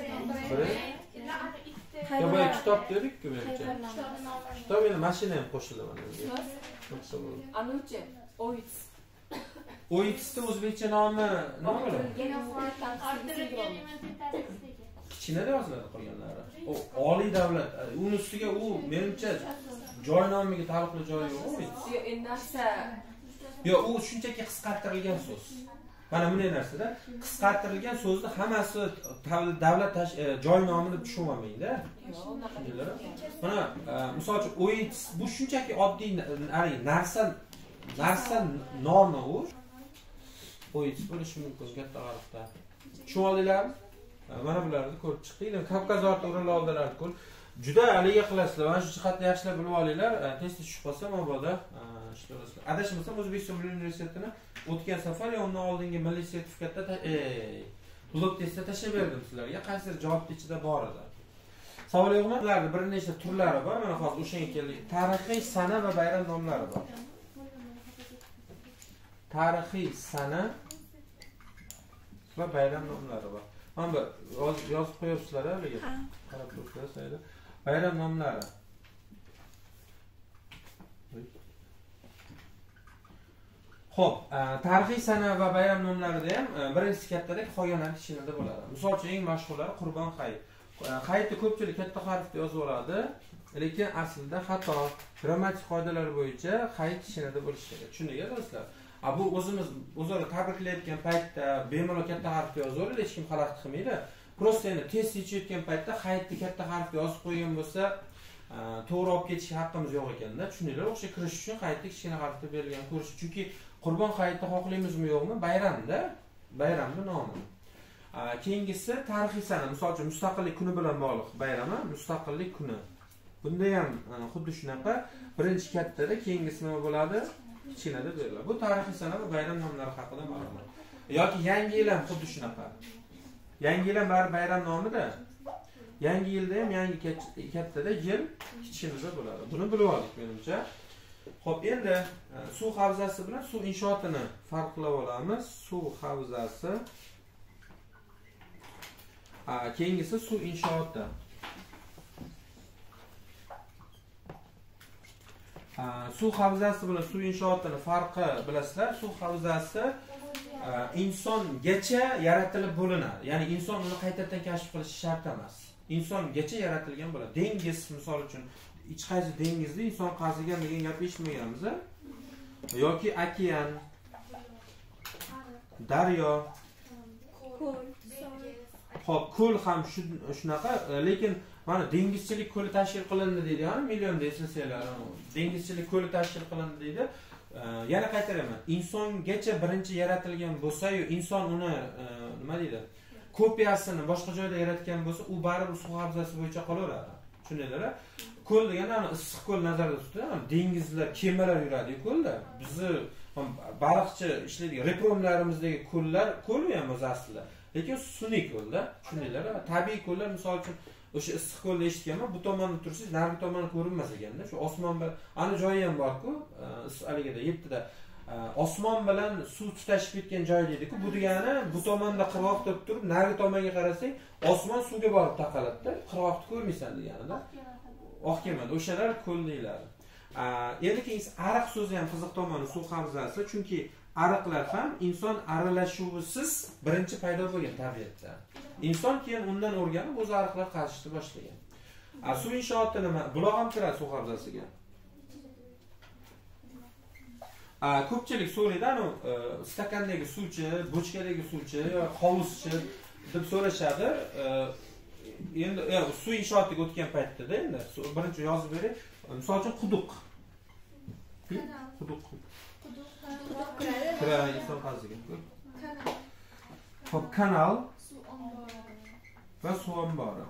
Speaker 1: Ya boya kitob dedik-ku menimcha. Kitob endi mashina ham qo'shildi mana bunga.
Speaker 5: Anuchi, Oits.
Speaker 1: Oitsning o'zbekcha nomi nima bo'ladi? Kichkinada yoziladi qolganlari. O oliy davlat. Uning ustiga u menimcha joy nomiga taalluqli joyi yo'q.
Speaker 5: Yo, narsa.
Speaker 1: Yo, u shunchaki qisqartirilgan so'z. Mana bunday narsada qisqartirilgan so'zni hammasi davlat joy nomini tushunolmaydi. Mana misol uchun o'yit bu shunchaki oddiy narsa narsa nomi u. O'yit bo'lishi mumkin katta g'aribda. Tushunib oldinglarmi? Mana bularni ko'rib chiqdinglar. Kavkaz orti o'rin oldilar ko'l. Juda aliga qilasizlar. Mana shu jihatni yaxshilab bilib olinglar. Test tushib qolsa mabodo ishlaysiz. Adashmasam O'zbekiston Milliy universitetini o'tgan safar yo undan oldingi milliy sertifikatda blok testda tashlab berdim sizlarga. Qaysidir javobning ichida bor edi. Savol yo'qmi? Ularning bir nechta turlari bor. Mana hozir o'shanga keldik. Tarixiy sana va bayram nomlari bor. Tarixiy sana va bayram nomlari bor. Mana yozib qo'yibsizlar a buga. Qarab turibsizlar. Bayram nomlari. Xo'p, tarixiy sana va bayram nomlarida ham birinchi kattadek qolganlar kichkinada bo'ladi. Misol uchun eng mashhurlari Qurbon hayit. Hayitni ko'pchilik katta harfda yozib oladi, lekin aslida xato. Grammatik qoidalar bo'yicha hayit kichkinada bo'lishi kerak. Tushundingizmi do'stlar? A bu o'zimiz o'zaro tabriklayotgan paytda bemalol katta harfda yozaveradi, hech kim xalaqit qilmaydi. Prosta endi test yechayotgan paytda hayitni katta harfda yozib qo'ygan bo'lsa, to'g'ri olib ketish haqqimiz yo'q ekanda. Tushundinglar? O'sha kirish uchun hayitni kichkina harfda berilgan ko'rish. Chunki Qurbon hayitni xohlaymizmi yo'qmi? Bayramda, bayramning nomi. Keyingisi tarixiy sana, misol uchun mustaqillik kuni bilan bog'liq bayrami, mustaqillik kuni. Bunda ham xuddi shunaqa birinchi kattada, keyingisi nima bo'ladi? Kichkinada beriladi. Bu tarixiy sana va bayram nomlari haqida ma'lumot. Yoki yangi yil ham xuddi shunaqa. Yangi yil ham bar bayram nomida. Yangi yilda ham yangi kattada yil kichkinada bo'ladi. Buni bilib oldik menimcha. Xo'p, endi suv havzasi bilan suv inshootini farqlab olamiz. Suv havzasi. Keyingisi suv inshooti. Suv havzasi bilan suv inshootini farqi bilasizlar. Suv havzasi insongacha yaratilib bo'linadi. Ya'ni inson uni qaytadan kashf qilishi shart emas. Insongacha yaratilgan bo'ladi. Dengiz misol uchun hech qaysi dengizni inson qazigan degan gapni eshitmaganmiz. Yoki okean, daryo,
Speaker 3: ko'l,
Speaker 1: Xo'p, ko'l ham shunaqa, lekin mana dengizchilik ko'li tashkil qilindi deydi, ya'ni millionda eslasanglar, dengizchilik ko'li tashkil qilindi deydi. Yana qaytaraman, insongacha birinchi yaratilgan bo'lsa-yu, inson uni nima deydi? Kopiyasini boshqa joyda yaratgan bo'lsa, u baribir suv havzasi bo'yicha qolaveradi. Tushundinglar? Ko'l degani ana issiq ko'l nazarda tutiladi. Dengizlar, kemalar yuradi ko'lda. Bizni baliqchi ishlaydigan repromlarimizdagi ko'llar ko'l ham o'z aslida. Lekin sun'iy ko'lda, tushundinglar? Tabiiy ko'llar misol uchun o'sha issiq ko'lda eshitganman, bu tomonda tursangiz, narigi tomoni ko'rinmas ekanda. Shu osmon bilan ana joyi ham bor-ku, haligida yettida osmon bilan suv tutashib ketgan joy deydi-ku. Bu degani bu tomonda qirg'oq deb turib, narigi tomonga qarasang, osmon suvga borib taqaladi-da, qirg'oqni ko'rmaysan deganida. Oq kemada o'shalar ko'l deyiladi. Endi keyin ariq so'zi ham qiziq tomoni suv havzasi, chunki ariqlar ham inson aralashuvisiz birinchi paydo bo'lgan tabiatda. Inson keyin undan o'rganib o'z ariqlar qazishni boshlagan. Suv inshooti nima? Buloq ham kiradi suv havzasiga. Ko'pchilik so'raydi, anu stakandagi suvchi, bochkadagi suvchi yo hovuzchi deb so'rashadi. Endi suv inshootiga o'tgan paytda-da endi birinchi yozib bering. Misol uchun quduq. Quduq. Kira inson qazigan. Xo'p, kanal,
Speaker 3: suv ombori
Speaker 1: va suv ombori.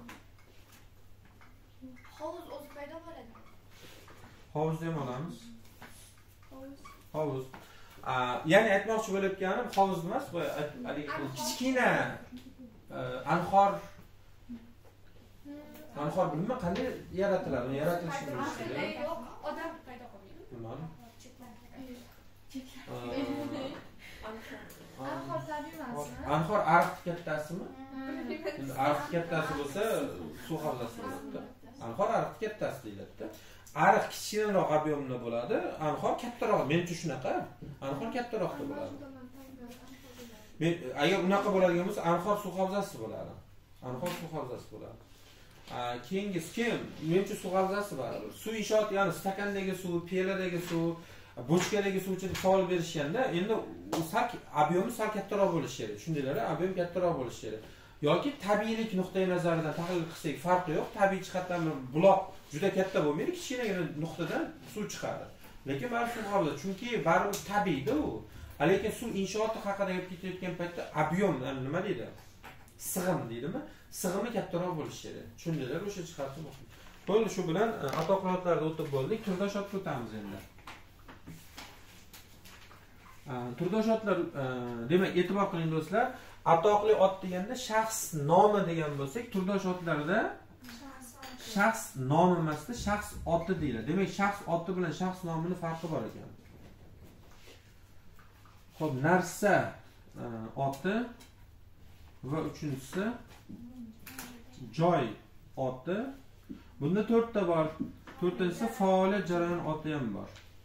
Speaker 2: Hovuz o'zi paydo bo'ladi.
Speaker 1: Hovuzni ham olamiz. Hovuz. Ya'ni aytmoqchi bo'layotganim hovuz emas, bu kichkina anhor. Anhor bilmayman qanday yaratiladi, uni yaratilishini bilish kerak.
Speaker 2: Yo'q, odam paydo qilmaydi.
Speaker 1: Nima?
Speaker 3: anhor tabiiy emasmi?
Speaker 1: Anhor ariq kattasimi? Endi ariq kattasi bo'lsa, suv havzasi bo'ladi. Anhor ariq kattasi deyiladi-da. Ariq kichkinaroq ob'yomda bo'ladi, anhor kattaroq. Menimcha shunaqa. Anhor kattaroqda bo'ladi. Men agar unaqa bo'ladigan bo'lsa, anhor suv havzasi bo'ladi. Anhor suv havzasi bo'ladi. Keyingisi kim? Menimcha suv havzasi bor. Suv inshooti, ya'ni stakandagi suv, piyoladagi suv, bochkadagi suv ichida savol berishganda endi u sal ob'yomi sal kattaroq bo'lishi kerak. Shundaylar, ob'yom kattaroq bo'lishi kerak. Yoki tabiiylik nuqtai nazaridan tahlil qilsak farqi yo'q. Tabiiy jihatdan buloq juda katta bo'lmaydi, kichkinagina nuqtadan suv chiqadi. Lekin baribir holat, chunki baribir tabiiyda u. Lekin suv inshooti haqida gap ketayotgan paytda ob'yom nima deydi? Sig'im deydimi? Sig'imi kattaroq bo'lishi kerak. Shundaylar o'sha jihatda muhim. Bo'ldi, shu bilan atoqlarni o'tib bo'ldik. Turdoshotga o'tamiz endi. Turdoshotlar, demak, e'tibor qiling do'stlar. Atoqli ot deganda shaxs nomi degan bo'lsak, turdoshotlarda shaxs nomi emasda shaxs oti deyiladi. Demak, shaxs oti bilan shaxs nomining farqi bor ekan. Xo'p, narsa oti va uchinchisi joy oti. Bunda to'rtta bor. To'rtinchisi faoliyat jarayon oti ham bor.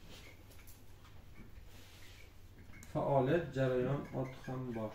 Speaker 1: Faoliyat jarayon oti ham bor.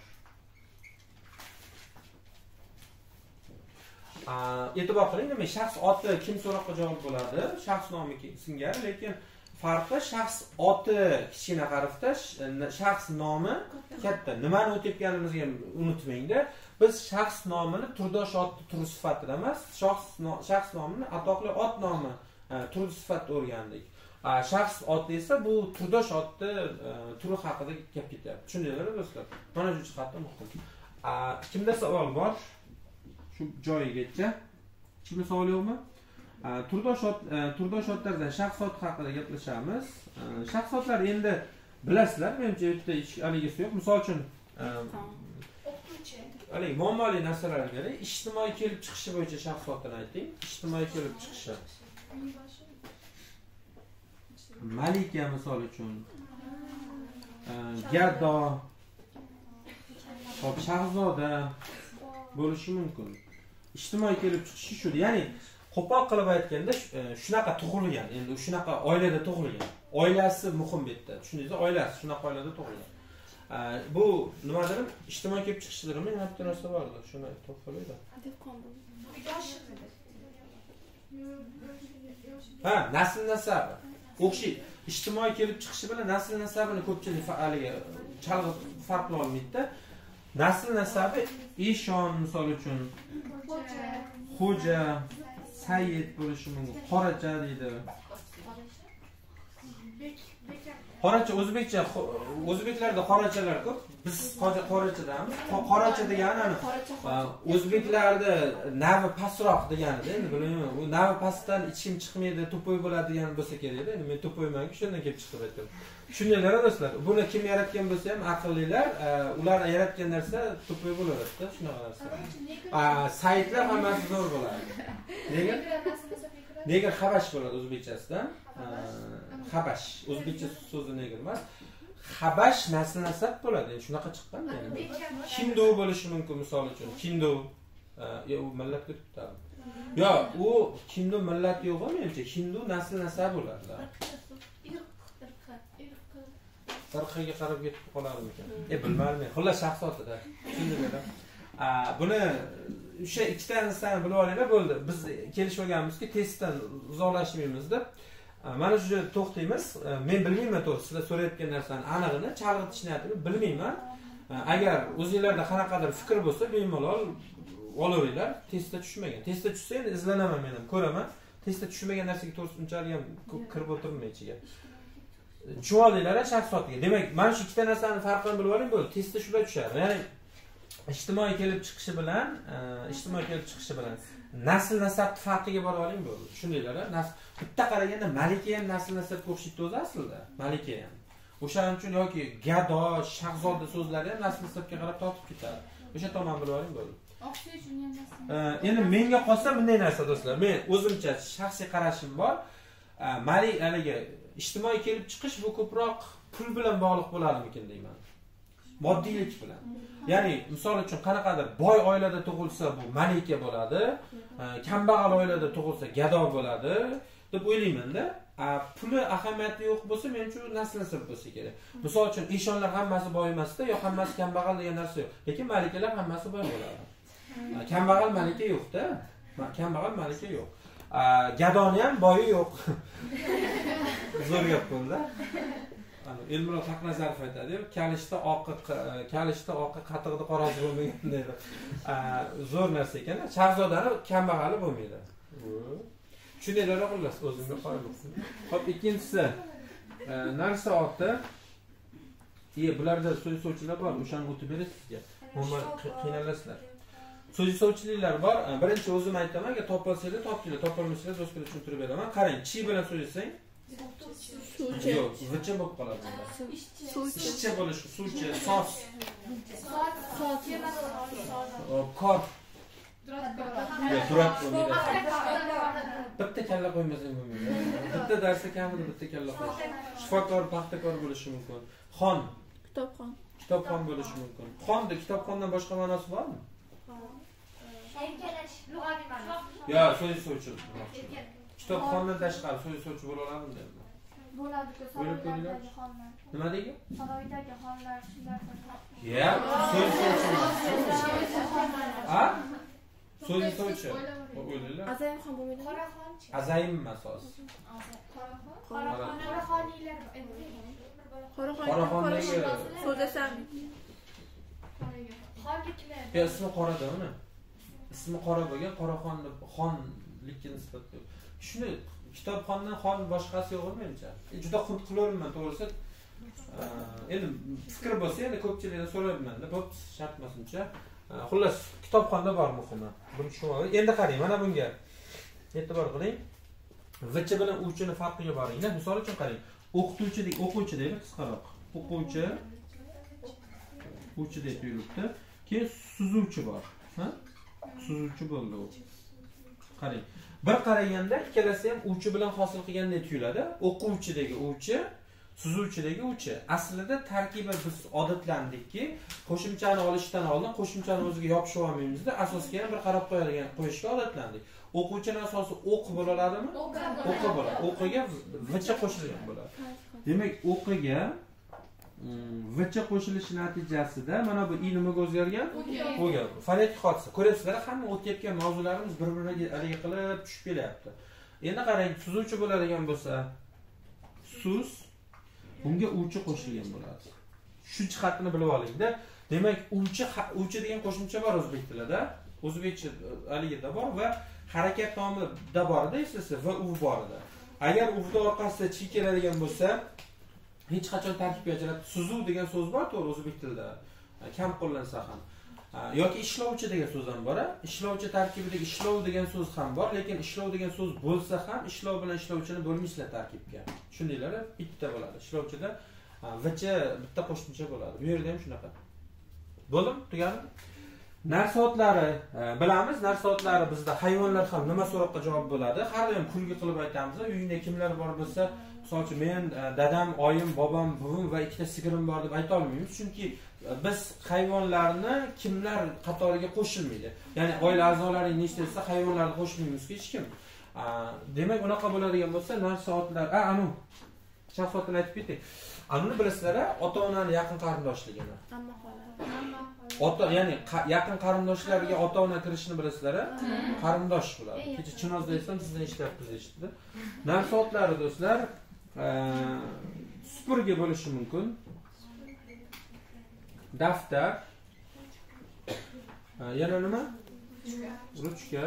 Speaker 1: E'tibor qiling, demak, shaxs oti kim so'roqqa javob bo'ladi? Shaxs nomi singari, lekin farqi shaxs oti kichkina harfda, shaxs nomi katta. Nimani o'tayotganimizni unutmangda. Biz shaxs nomini turdosh ot turi sifatida emas, shaxs shaxs nomini atoqli ot nomi turi sifatida o'rgandik. Shaxs oti esa bu turdosh otni turi haqida gap ketyapti. Tushundinglar do'stlar? Mana shu jihatda muhim. Kimda savol bor? Shu joyigacha. Kimda savol yo'qmi? Turdosh ot turdosh otlardan shaxs ot haqida gaplashamiz. Shaxs otlar endi bilasizlar, menimcha bu yerda hech aligisi yo'q. Misol uchun Alay, muammoli narsalar kerak. Ijtimoiy kelib chiqishi bo'yicha shaxs otini ayting. Ijtimoiy kelib chiqishi. Malika misol uchun. Gado, hop shahzoda bo'lishi mumkin. Ijtimoiy kelib chiqishi shu. Ya'ni qo'pol qilib aytganda shunaqa tug'ilgan, endi shunaqa oilada tug'ilgan. Oilasi muhim bu yerda. Tushundingizmi? Oilasi shunaqa oilada tug'ilgan. Bu nimadir? Ijtimoiy kelib chiqishlarimi? Yana bitta narsa bordi. Shuni to'xtalaydi. Ha, nasl nasabi. O'xshaydi. Ijtimoiy kelib chiqishi bilan nasl nasabini ko'pchilik haligi chalg'ib farqlay olmaydi-da. Nasl nasabi Eshon misol uchun Xo'ja, Sayyid bo'lishi mumkin. Qoracha deydi. Qoracha o'zbekcha, o'zbeklarda qorachalar ko'p. Biz qorachadamiz. Qoracha degani o'zbeklarda navi pastroq deganida, endi bilmayman. U navi pastdan ichim chiqmaydi, to'poy bo'ladi degan bo'lsa kerak-da. Endi men to'poymanki, shundan kelib chiqib aytdim. Tushundinglar do'stlar? Buni kim yaratgan bo'lsa ham aqllilar, ular yaratgan narsa to'poy bo'laveradi-da, shunaqa narsa. Saytlar hammasi zo'r bo'ladi. Nega? Nega Xabash bo'ladi o'zbekchasidan? Xabash, o'zbekcha so'zi nega emas. Xabash nasl nasab bo'ladi. Shunaqa chiqqan endi. Hindu bo'lishi mumkin misol uchun. Hindu yo u millatga tutadi. Yo, u Hindu millat yo'q menimcha. Hindu nasl nasab bo'ladi. Tarixga qarab ketib qolarmi ekan? E bilmayman. Xullas shaxsotida. Tushundinglar? Buni o'sha ikkita narsani bilib olinglar bo'ldi. Biz kelishib olganmizki, testdan uzoqlashmaymiz deb. Mana shu to'xtaymiz. Men bilmayman to'g'ri, sizlar so'rayotgan narsani aniqini, chalg'itish niyatini bilmayman. Agar o'zingizlarda qanaqadir fikr bo'lsa, bemalol olaveringlar. Testda tushmagan. Testda tushsa endi izlanaman men ham, ko'raman. Testda tushmagan narsaga to'g'ri unchalik ham kirib o'tirmayman ichiga. Tushunolinglar shaxsiyatiga. Demak, mana shu ikkita narsani farqini bilib oling bo'ldi. Testda shular tushadi. Ya'ni ijtimoiy kelib chiqishi bilan, ijtimoiy kelib chiqishi bilan nasl nasab farqiga borib oling bo'ldi. Tushundinglar? Nasl bitta qaraganda Malika ham nasl nasabga o'xshaydi o'zi aslida. Malika ham. O'shaning uchun yoki gado, shahzoda so'zlari ham nasl nasabga qarab tortib ketadi. O'sha tomon bilib oling bo'ldi.
Speaker 2: O'xshash uchun ham nasl.
Speaker 1: Endi menga qolsa bunday narsa do'stlar. Men o'zimcha shaxsiy qarashim bor. Malik haligi ijtimoiy kelib chiqish bu ko'proq pul bilan bog'liq bo'ladimikin deyman. Moddiylik bilan. Ya'ni misol uchun qanaqadir boy oilada tug'ilsa bu malika bo'ladi, kambag'al oilada tug'ilsa gado bo'ladi deb o'ylayman-da. Puli ahamiyati yo'q bo'lsa, men uchun nasl nasab bo'lsa kerak. Misol uchun eshonlar hammasi boy emas-da, yo hammasi kambag'al degan narsa yo'q. Lekin malikalar hammasi boy bo'ladi. Kambag'al malika yo'q-da. Kambag'al malika yo'q. Gadoni ham boyi yo'q. Zo'r gap bo'ldi. Ana Elmurod Haqnazarov aytadi, kalishda oqi kalishda oqi qatiqda qorasi bo'lmagan deydi. Zo'r narsa ekan. Shahzodani kambag'ali bo'lmaydi. Tushuninglar xullas o'zimga qo'yib. Xo'p, ikkinchisi narsa oti. Ie, bularda so'z sovchilar bor, o'shani o'tib berasiz sizga. Umuman qiynalasizlar. So'z sovchiliklar bor. Birinchi o'zim aytaman, agar topolsanglar topinglar, topolmasanglar do'stga tushuntirib beraman. Qarang, chi bilan so'zlasang suvchi. Yo'q, vicha bo'lib qoladi bunda. Suvchi. Ishchi bo'lishi, suvchi, sos. Sos, sos. Kor. Yo'q, turat bo'lmaydi. Bitta kalla qo'ymasang bo'lmaydi. Bitta darsda kamida bitta kalla qo'yish. Shifokor, paxtakor bo'lishi mumkin. Xon.
Speaker 6: Kitobxon.
Speaker 1: Kitobxon bo'lishi mumkin. Xonni kitobxondan boshqa ma'nosi bormi?
Speaker 2: Erkalash, lug'aviy ma'no.
Speaker 1: Yo, so'z sovchi. Kitobxondan tashqari so'z sovchi bo'la oladimi dedi.
Speaker 2: Bo'ladi-ku, saroydagi xonlar.
Speaker 1: Nima deydi?
Speaker 2: Saroydagi xonlar shulardan.
Speaker 1: Ya, so'z sovchi. Ha? So'z sovchi. O'ylaylar.
Speaker 6: Azayim ham bo'lmaydi.
Speaker 2: Qoraxonchi.
Speaker 1: Azayim masos.
Speaker 2: Qoraxon. Qoraxoniylar.
Speaker 1: Qoraxondagi
Speaker 6: so'zlasam.
Speaker 2: Xonga kimlar?
Speaker 1: Ya, ismi qorada uni. Ismi qora bo'lgan Qoraxonni xonlikka nisbat. Shuni kitobxondan xon boshqasi yo'q menimcha. Juda xund qilaverman to'g'risi. Endi fikr bo'lsa, endi ko'pchilikdan so'rayapman-da, bo'p shart emasmicha. Xullas, kitobxonda bor muhimi. Buni tushunib, endi qarang, mana bunga e'tibor qiling. Vicha bilan uvchini farqiga boringlar. Misol uchun qarang. O'qituvchidek, o'quvchi deylik qisqaroq. O'quvchi, o'quvchi deb yuribdi. Keyin suzuvchi bor. Ha? Suzuvchi bo'ldi u. Qarang. Bir qaraganda ikkalasi ham uvchi bilan hosil qilgandek tuyuladi. O'quvchidagi uvchi, suzuvchidagi uvchi. Aslida tarkibi biz odatlandikki, qo'shimchani olishdan oldin qo'shimchani o'ziga yopishib olmaymizda, asosga ham bir qarab qo'yadigan qo'yishga odatlandik. O'quvchining asosi o'q bo'ladimi? O'qi bo'ladi. O'qiga vicha qo'shilgan bo'ladi. Demak, o'qiga vicha qo'shilishi natijasida mana bu i nimaga o'zgargan? O'ga. Fonetik hodisa. Ko'ryapsizlar, hamma o'tayotgan mavzularimiz bir-biriga aliga qilib tushib kelyapti. Endi qarang, suzuvchi bo'ladigan bo'lsa, suz bunga uvchi qo'shilgan bo'ladi. Shu jihatini bilib oling-da. Demak, uvchi uvchi degan qo'shimcha bor o'zbek tilida. O'zbekcha aligida bor va harakat nomida borda eslasizlar va u borda. Agar uvda orqasida chi keladigan bo'lsa, hech qachon tarkibga ajratib suzuv degan so'z bor to'g'ri o'zbek tilida. Kam qo'llansa ham. Yoki ishlovchi degan so'z ham bor. Ishlovchi tarkibidagi ishlov degan so'z ham bor, lekin ishlov degan so'z bo'lsa ham ishlov bilan ishlovchini bo'lmaysizlar tarkibga. Tushundinglar? Bitta bo'ladi. Ishlovchida vicha bitta qo'shimcha bo'ladi. Bu yerda ham shunaqa. Bo'ldim, tugadimi? Narsa-otlari bilamiz. Narsa-otlari bizda hayvonlar ham nima so'roqqa javob bo'ladi. Har doim kulgi qilib aytamiz. Uyingda kimlar bor bo'lsa, masalan, men, dadam, oyim, bobom, buvim va ikkita sigirim bor deb ayta olmaymiz, chunki biz hayvonlarni kimlar qatoriga qo'shilmaydi. Ya'ni oila a'zolari nechta desa hayvonlarni qo'shmaymiz hech kim. Demak, unaqa bo'ladigan bo'lsa, narsa-otlar, a, anu shaxsiyatini aytib ketdik. Anuni bilasizlar, ota-onani yaqin qarindoshligini.
Speaker 6: Amma xola.
Speaker 1: Ota, ya'ni yaqin qarindoshlarga ota-ona kirishini bilasizlar, qarindosh bo'ladi. Kecha Chinozda esam sizdan eshityapsiz eshitdi. Narsa-otlari do'stlar, supurgi bo'lishi mumkin. Daftar. Yana nima? Ruchka.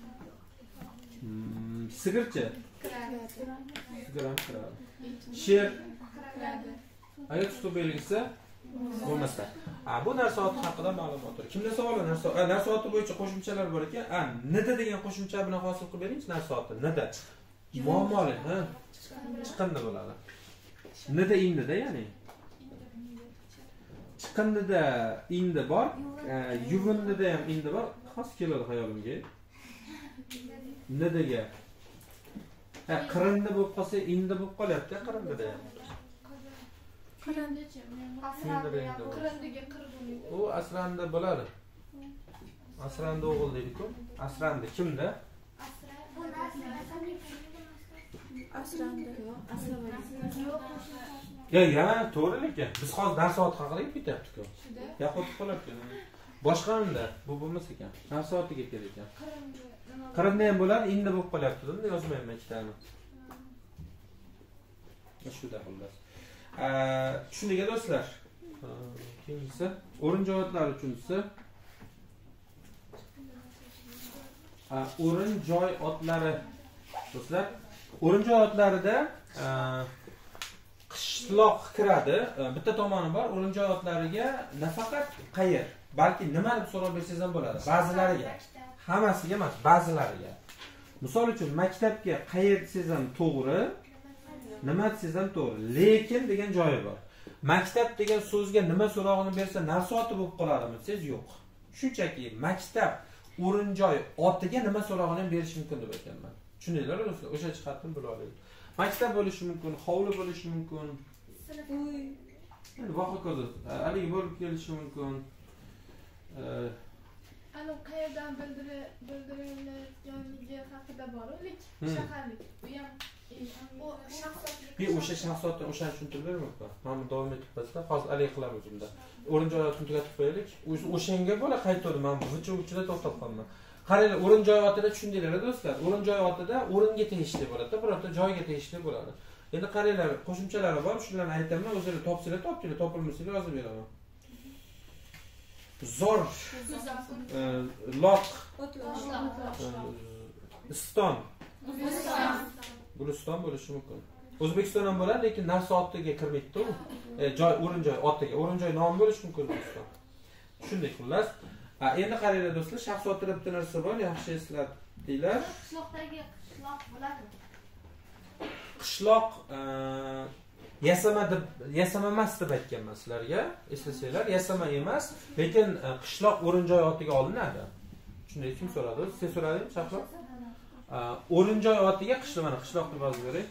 Speaker 1: Sigircha. Sigir ham kiradi. Sher. Ayoq usti belgisi bo'lmasa. Bu narsa-ot haqida ma'lumotlar. Kimda savol bor? Narsa, narsa-oti bo'yicha qo'shimchalar bor ekan. A, nida degan qo'shimcha bilan hosil qilib beringiz narsa-oti. Nida. Muammoli, ha? Chiqindi bo'ladi. Nida indida, ya'ni. Chiqindida indi bor, yuvindida ham indi bor. Xos keladi xayolimga. Nidaga. Ha, qirindi bo'lib qolsa, indi bo'lib qolyapti, qirindida ham.
Speaker 3: Qirindichi. Qirindiga qir bo'ladi.
Speaker 1: U asranda bo'ladi. Asranda o'g'il deydi-ku. Asranda kimda?
Speaker 6: Asranda.
Speaker 1: Ya, ya, to'g'ri lekin biz hozir dars soat haqida ketyapti-ku. Yo'qotib qolyapti. Boshqanda bu bo'lmas ekan. Har soatiga kelar ekan. qirqda ham bo'ladi, endi bo'lib qolyapti-da, yozmayman ikkitani. Shuda xullas. Tushundiga do'stlar. Keyingisi o'rin joy uchinchisi. O'rin joy otlari. Do'stlar, o'rin joy otlarida qishloq kiradi. Bitta tomoni bor, o'rin joy otlariga nafaqat qayer, balki nima deb so'rab bersangiz ham bo'ladi. Ba'zilariga, hammasiga emas, ba'zilariga. Misol uchun maktabga qayer desangiz ham to'g'ri, nima desangiz ham to'g'ri, lekin degan joyi bor. Maktab degan so'zga nima so'rog'ini bersa, narsoti bo'lib qoladimi desangiz yo'q. Shunchaki maktab o'rin joy otiga nima so'rog'ini ham berish mumkin deb aytganman. Tushundinglarmi do'stlar? O'sha jihatdan bila olaylik. Maktab bo'lishi mumkin, hovli bo'lishi mumkin. Uy. Endi voqea haligi bo'lib kelishi mumkin.
Speaker 3: Ana qayerdan bildirilayotganligi haqida borlik, shaharlik. Bu ham o shaxsiyatlik.
Speaker 1: Bir o'sha shaxsiyatni o'shani tushuntirib bermoqda. Mana davom etib qolsa, hozir alik qilamiz unda. O'rin joyini tugatib qo'yaylik. O'shanga bo'la qaytadi. Men bucha uchida to'xtab qoldim. Qaranglar, o'rin joy otida tushundinglar do'stlar. O'rin joy otida o'ringa tegishli bo'ladi, birorta joyga tegishli bo'ladi. Endi qaranglar, qo'shimchalari bor, shularni aytaman, o'zingizlar topsanglar, topinglar, topilmasa yozib beraman. Zor, loq, iston, Guliston bo'lishi mumkin. O'zbekiston ham bo'ladi, lekin narsa otiga kirmaydi-ku. Joy, o'rin joy otiga, o'rin joy nomi bo'lishi mumkin O'zbekiston. Shunday xullas. Endi qaranglar do'stlar, shaxsiyatda bitta narsa bor, yaxshi eslatdinglar.
Speaker 2: Qishloqdagi qishloq bo'ladimi?
Speaker 1: Qishloq yasama deb, yasama emas deb aytganman sizlarga. Eslasanglar, yasama emas, lekin qishloq o'rin joy otiga olinadi. Shunday kim so'radi? Siz so'radingmi, Shahlo? O'rin joy otiga qishloq, mana qishloq deb yozib bering.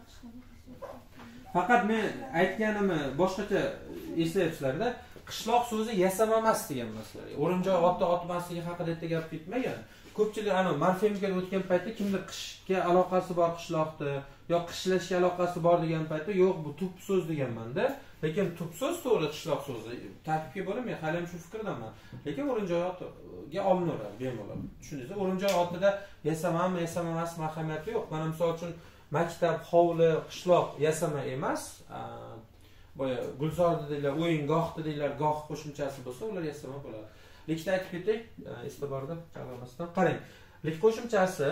Speaker 1: Faqat men aytganimni boshqacha eslayapsizlar-da. Qishloq so'zi yasama emas degan masala. O'rin joy otda otmasligi haqida bitta gap ketmagan. Ko'pchilik ana morfemikaga o'tgan paytda kimdir qishga aloqasi bor qishloqda, yo qishlashga aloqasi bor degan paytda yo'q, bu tub so'z deganman-da. Lekin tub so'z to'g'ri qishloq so'zi. Tarkibga bo'lmay, hali ham shu fikrdaman. Lekin o'rin joy otiga olinaveradi bemalol. Tushundingizmi? O'rin joy otida yasamami, yasama emas ahamiyati yo'q. Mana misol uchun maktab, hovli, qishloq yasama emas. Boya gulzor dedilar, o'yingoh dedilar, goh qo'shimchasi bo'lsa, ular yasama bo'ladi. Likda aytib ketdik, esda borda, chaqirmasdan. Qarang, lik qo'shimchasi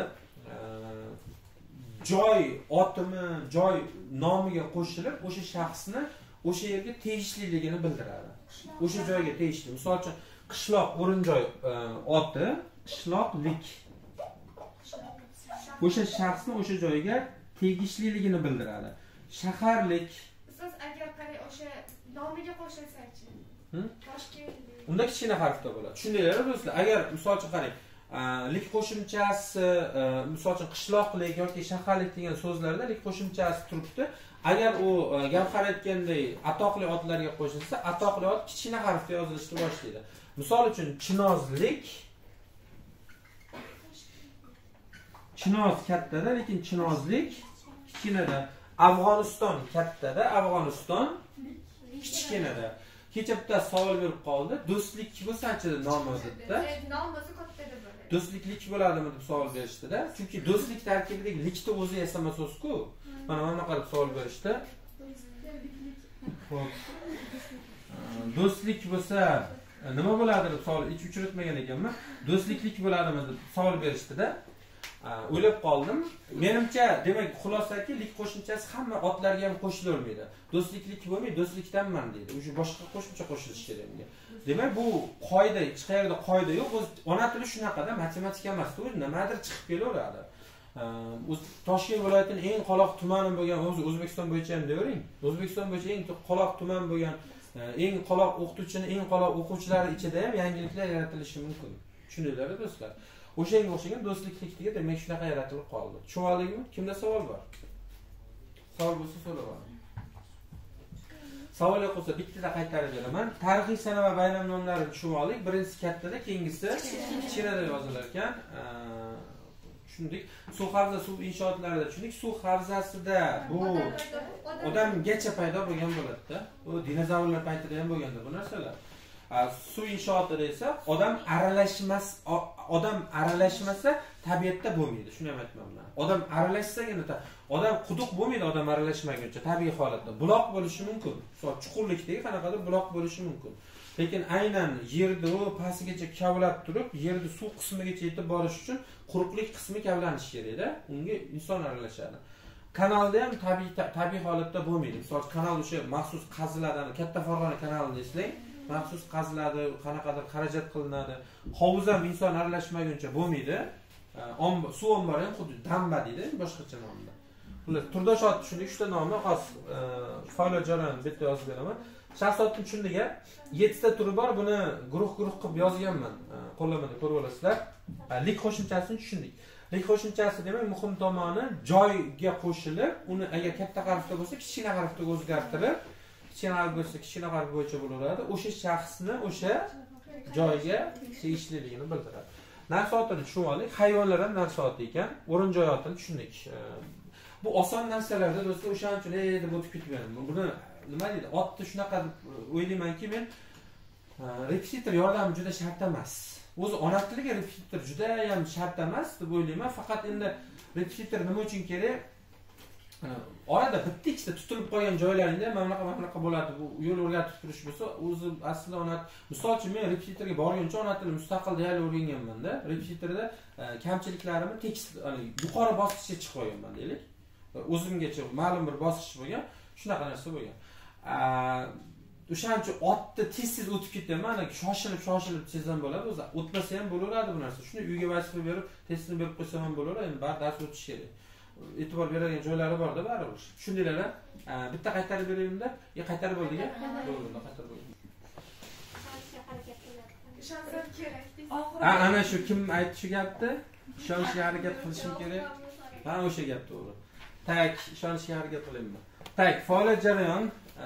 Speaker 1: joy otimi, joy nomiga qo'shilib, o'sha shaxsni o'sha yerga tegishliligini bildiradi. O'sha joyga tegishli. Misol uchun, qishloq o'rin joy oti, qishloqlik. O'sha shaxsni o'sha joyga tegishliligini bildiradi. Shaharlik
Speaker 3: siz agar qarang o'sha nomiga qo'shilsa-chi. Toshkent.
Speaker 1: Unda kichkina harfda bo'ladi. Tushundinglarmi do'stlar? Agar misol uchun qarang, lik qo'shimchasi, misol uchun qishloqlik yoki shaharlik degan so'zlarda lik qo'shimchasi turibdi. Agar u Gavhar aytgandek atoqli otlarga qo'shilsa, atoqli ot kichkina harfda yozilishni boshlaydi. Misol uchun Chinozlik, Chinoz kattada, lekin Chinozlik kichkinada. Afg'oniston kattada, Afg'oniston kichkinada. Kecha bitta savol berib qoldi. Do'stlik bo'lsa-chi nomozida?
Speaker 3: Nomozi kattada bo'ladi.
Speaker 1: Do'stliklik bo'ladimi deb savol berishdi-da. Chunki do'stlik tarkibidagi likni o'zi yasama so'z-ku. Mana mana qarab savol berishdi. Xo'p. Do'stlik bo'lsa nima bo'ladi deb savol ich uchratmagan ekanman. Do'stliklik bo'ladimi deb savol berishdi-da. O'ylab qoldim. Menimcha, demak, xulosaki lik qo'shimchasi hamma otlarga ham qo'shilavermaydi. Do'stliklik bo'lmay, do'stlikdanman deydi. O'sha boshqa qo'shimcha qo'shilishi kerak bunga. Demak, bu qoida, hech qayerda qoida yo'q. O'z ona tili shunaqa-da, matematika emas, o'zi nimadir chiqib kelaveradi. O'z Toshkent viloyatining eng qoloq tumani bo'lgan, o'zi O'zbekiston bo'yicha ham deyvering. O'zbekiston bo'yicha eng qoloq tuman bo'lgan, eng qoloq o'qituvchining eng qoloq o'quvchilari ichida ham yangiliklar yaratilishi mumkin. Tushundinglarmi do'stlar? O'shanga o'xshagan do'stliklikga demak shunaqa yaratilib qoldi. Tushundingizmi? Kimda savol bor? Savol bo'lsa so'rayman. Savol yo'q bo'lsa bittada qaytarib beraman. Tarixiy sana va bayram nomlarini tushunib oldik. Birinchisi kattada, keyingisi kichkinada yozilar ekan. Tushundik. Suv havza suv inshootlarida tushundik. Suv havzasida bu odamgacha paydo bo'lgan bo'ladi-da. Bu dinozavrlar paytida ham bo'lganda bu narsalar. suv inshootida esa odam aralashmas odam aralashmasa tabiatda bo'lmaydi. Shuni ham aytmoqman. Odam aralashsagina odam quduq bo'lmaydi, odam aralashmaguncha tabiiy holatda. Buloq bo'lishi mumkin. Misol chuqurlikdagi qanaqadir buloq bo'lishi mumkin. Lekin aynan yerda u pastigacha kavlab turib, yerda suv qismigacha yetib borish uchun quruqlik qismi kavlanishi kerak-da. Unga inson aralashadi. Kanalda ham tabiiy tabiiy holatda bo'lmaydi. Misol kanal o'sha maxsus qaziladi, katta Farg'ona kanalini eslang, maxsus qaziladi, qanaqadir xarajat qilinadi. Hovuz ham inson aralashmaguncha bo'lmaydi. Suv ombori ham xuddi damba deydi, boshqacha nomda. Ular turdosh ot tushundik, uchta nomi xos faoliyat jarayoni bitta yozib beraman. Shaxsiyatning tushundiga yetti ta turi bor, buni guruh-guruh qilib yozganman. Qo'llamada ko'rib olasizlar. Lik qo'shimchasini tushundik. Lik qo'shimchasi demak muhim tomoni joyga qo'shilib, uni agar katta harfda bo'lsa, kichkina harfga o'zgartirib, kichkina harf bo'lsa, kichkina harf bo'yicha bo'laveradi. O'sha shaxsni o'sha joyga tegishliligini bildiradi. Narsa-otini tushunib oldik. Hayvonlar ham narsa-ot ekan. O'rin-joy otini tushundik. Bu oson narsalarda do'stlar o'shaning uchun ey deb o'tib ketgan. Buni nima deydi? Otni shunaqa o'ylaymanki men repetitor yordami juda shart emas. O'zi ona tiliga repetitor juda ham shart emas deb o'ylayman. Faqat endi repetitor nima uchun kerak? Orada bitta ikkita tutilib qolgan joylaringda mana bunaqa mana bunaqa bo'ladi. Bu yo'l o'rgatib turish bo'lsa, o'zi aslida ona misol uchun men repetitorga borguncha ona tili mustaqil deyarli o'rganganman-da. Repetitorda kamchiliklarimni tekst, ya'ni yuqori bosqichga chiqib qo'yganman deylik. O'zimgacha ma'lum bir bosqich bo'lgan, shunaqa narsa bo'lgan. O'shaning uchun otni tez-tez o'tib ketaman, mana shoshilib shoshilib tezdan bo'ladi, o'zi o'tmasa ham bo'laveradi bu narsa. Shuni uyga vazifa berib, testini berib qo'ysam ham bo'laveradi, endi bar dars o'tish kerak. E'tibor beradigan joylari bor-da baribir. Shundaylar, bitta qaytarib beraymi-da? Ya qaytarib bo'ldi-ga? Bo'ldi, qaytarib bo'ldi.
Speaker 3: Ishonsa kerak.
Speaker 1: Ha, ana shu kim aytdi shu gapni? Ishonishga harakat qilishim kerak. Ha, o'sha gap to'g'ri. Tak, ishonishga harakat qilayman. Tak, faoliyat jarayon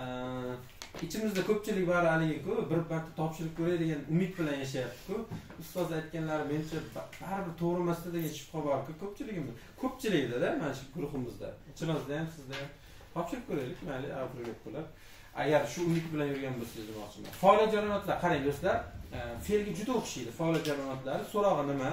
Speaker 1: ichimizda ko'pchilik bor haligi-ku, bir marta topshirib ko'ray degan umid bilan yashayapti-ku. Ustoz aytganlari mencha baribir to'g'ri emas degan shubha bor-ku, ko'pchiligimiz. Ko'pchilikda-da mana shu guruhimizda. Ichimizda ham, sizda ham topshirib ko'raylik, mayli, afruga qo'yib. Agar shu umid bilan yurgan bo'lsangiz demoqchiman. Faoliyat jarayonlar, qarang do'stlar, fe'lga juda o'xshaydi faoliyat jarayonatlari. So'rog'i nima?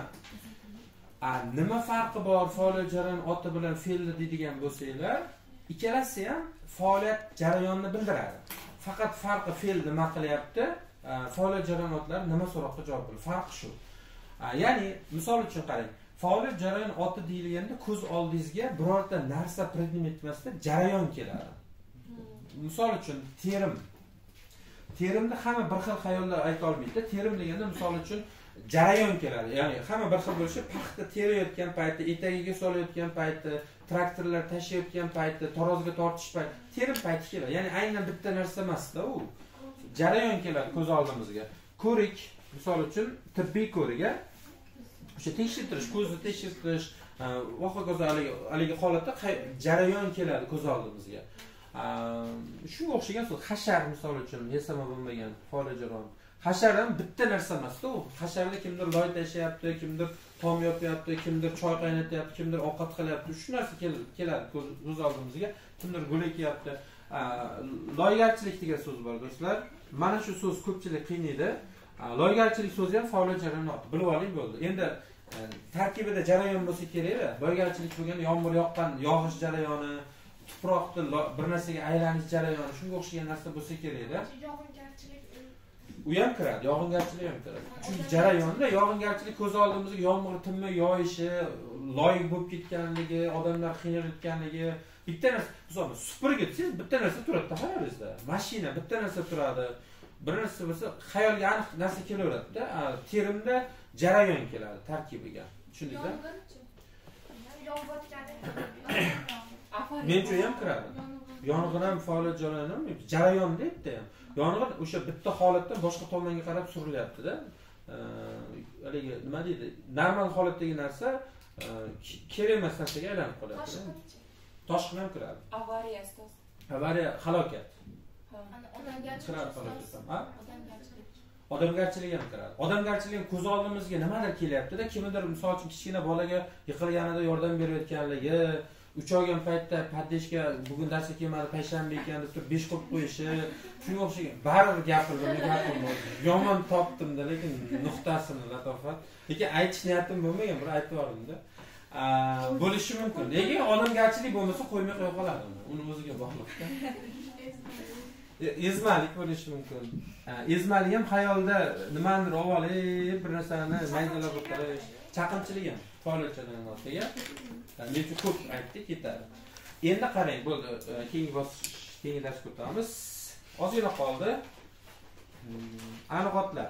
Speaker 1: A nima farqi bor faoliyat jarayon oti bilan fe'lni deydigan bo'lsanglar, ikkalasi ham faoliyat jarayonini bildiradi. Faqat farqi fe'l nima qilyapti, faoliyat jarayonotlari nima so'roqqa javob beradi. Farqi shu. Ya'ni misol uchun qarang, faoliyat jarayon oti deyilganda ko'z oldingizga birorta narsa predmet emasda jarayon keladi. Misol uchun terim. Terimni hamma bir xil xayollar ayta olmaydi. Terim deganda misol uchun jarayon keladi. Ya'ni hamma bir xil bo'lishi, paxta terayotgan payti, etagiga solayotgan payti, traktorlar tashiyotgan payti, tarozga tortish payti, terim payti keladi. Ya'ni aynan bitta narsa emas-da u. Jarayon keladi ko'z oldimizga. Ko'rik, misol uchun tibbiy ko'riga o'sha tekshirtirish, ko'zni tekshirtirish va hokazo haligi holatda jarayon keladi ko'z oldimizga. Shunga o'xshagan so'z hashar misol uchun yasama bo'lmagan faoliyat jarayon. Hashar ham bitta narsa emas-da u. Hasharda kimdir loy tashlayapti, kimdir tom yopyapti, kimdir choy qaynatyapti, kimdir ovqat qilyapti. Shu narsa keladi ko'z oldimizga. Kimdir gul ekyapti. Loygarchilik degan so'z bor do'stlar. Mana shu so'z ko'pchilik qiynaydi. Loygarchilik so'zi ham faoliyat jarayonoti. Bilib oling bo'ldi. Endi tarkibida jarayon bo'lsa kerak-da. Loygarchilik bo'lganda yomg'ir yoqqan yog'ish jarayoni, tuproqda bir narsaga aylanish jarayoni, shunga o'xshagan narsa bo'lsa kerak-da.
Speaker 3: Yog'ingarchilik
Speaker 1: u ham kiradi, yog'ingarchilik ham kiradi. Chunki jarayonda yog'ingarchilik ko'z oldimizga yomg'ir tinmay yoyishi, loy bo'lib ketganligi, odamlar qiynalayotganligi, bitta narsa, misol supurgi desangiz bitta narsa turadi xayolingizda. Mashina bitta narsa turadi. Bir narsa bo'lsa, xayolga aniq narsa kelaveradi-da. Terimda jarayon keladi tarkibiga. Tushundingizmi? Mencha ham kiradi. Yong'in ham faoliyat jarayoni, jarayon debdi ham. Yong'in o'sha bitta holatdan boshqa tomonga qarab surilyapti-da. Haligi nima deydi? Normal holatdagi narsa kerak emas narsaga aylanib qolyapti. Toshqin ham kiradi.
Speaker 5: Avariya ustoz.
Speaker 1: Avariya halokat. Odamgarchilik ham kiradi. Odamgarchilik ko'z oldimizga nimadir kelyapti-da, kimdir misol uchun kichkina bolaga yiqilganida yordam berayotganligi uch olgan paytda paddeshga bugun darsga kelmadi, payshanba ekan deb turib besh qo'yib qo'yishi, shunga o'xshagan baribir gapirdim, gapirdim. Yomon topdim-da, lekin nuqtasini latofat. Lekin aytish niyatim bo'lmagan, bir aytib yubordim-da. Bo'lishi mumkin. Lekin odamgarchilik bo'lmasa qo'ymay qo'ya qoladi. Uni o'ziga bog'liq-da. Ezmalik bo'lishi mumkin. Ezmalik ham xayolda nimanidir olib, bir narsani maydalab o'tirish, chaqimchilik ham faoliyatdan o'tga. Men uchun ko'p aytdik, yetadi. Endi qarang, bo'ldi. Keyingi bosqich, keyingi darsga o'tamiz. Ozgina qoldi. Aniqotlar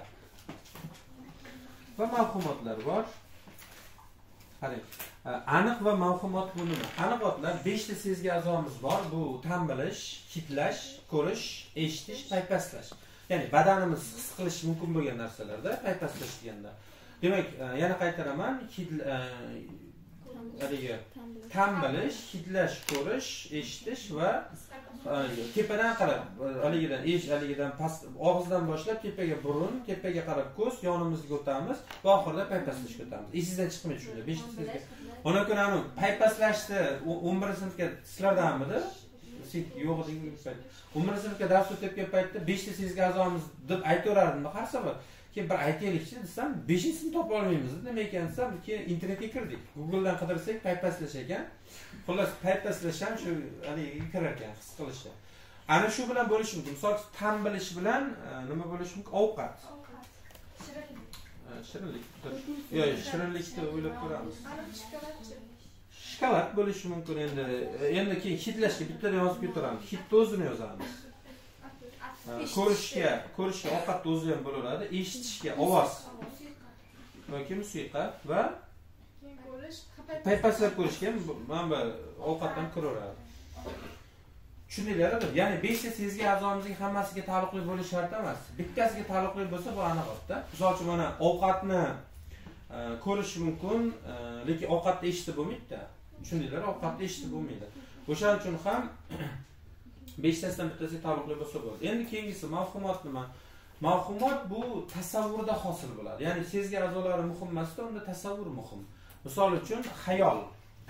Speaker 1: va mavhumotlar bor. Qarang. Aniq va mavhumot bu nima? Aniqotlar besh ta sezgi a'zomiz bor. Bu tan bilish, hidlash, ko'rish, eshitish, paypaslash. Ya'ni badanimiz his qilish mumkin bo'lgan narsalarda paypaslash deganda. Demak, yana qaytaraman, hid haligi tan bilish, hidlash, ko'rish, eshitish va tepadan qarab, haligidan esh, haligidan past og'izdan boshlab tepaga burun, tepaga qarab ko'z, yonimizga o'tamiz va oxirida paypaslashga o'tamiz. Esingizdan chiqmaydi shunda besh ta sezgi. Ona ko'ra ham paypaslashni o'n birinchi sinfga sizlardanmidi? Siz yo'q edingiz payt. o'n birinchi sinfga dars o'tayotgan paytda besh ta sezgi a'zomiz deb aytaverardim, har safar. Keyin bir aytaylikchi desam, beshinchisini topa olmaymiz. Nima ekan desam, keyin internetga kirdik. Google'dan qidirsak paypaslash ekan. Xullas, paypaslash ham shu haliga kirar ekan, his qilishda. Ana shu bilan bo'lish mumkin. Misol tan bilish bilan nima bo'lish mumkin? Ovqat. Shirinlik. Yo'q, shirinlikni o'ylab ko'ramiz. Shokolad bo'lishi mumkin endi. Endi keyin hidlashga bittadan yozib ko'taramiz. Hidni o'zini yozamiz. Ko'rishga, ko'rishga ovqatni o'zi ham bo'laveradi, eshitishga ovoz yoki musiqa va paypaslab ko'rishga mana bu ovqatdan kiraveradi. Tushundinglarmi? Ya'ni besh ta sezgi a'zomizning hammasiga taalluqli bo'lishi shart emas. Bittasiga taalluqli bo'lsa bu aniqotda. Misol uchun mana ovqatni ko'rish mumkin, lekin ovqatni eshitib bo'lmaydi-da. Tushundinglar? Ovqatni eshitib bo'lmaydi. O'shaning uchun ham besh tasidan bittasiga taalluqli bo'lsa bo'ladi. Endi keyingisi mavhumot nima? Mavhumot bu tasavvurda hosil bo'ladi. Ya'ni sezgi a'zolari muhim emasda, unda tasavvur muhim. Misol uchun xayol.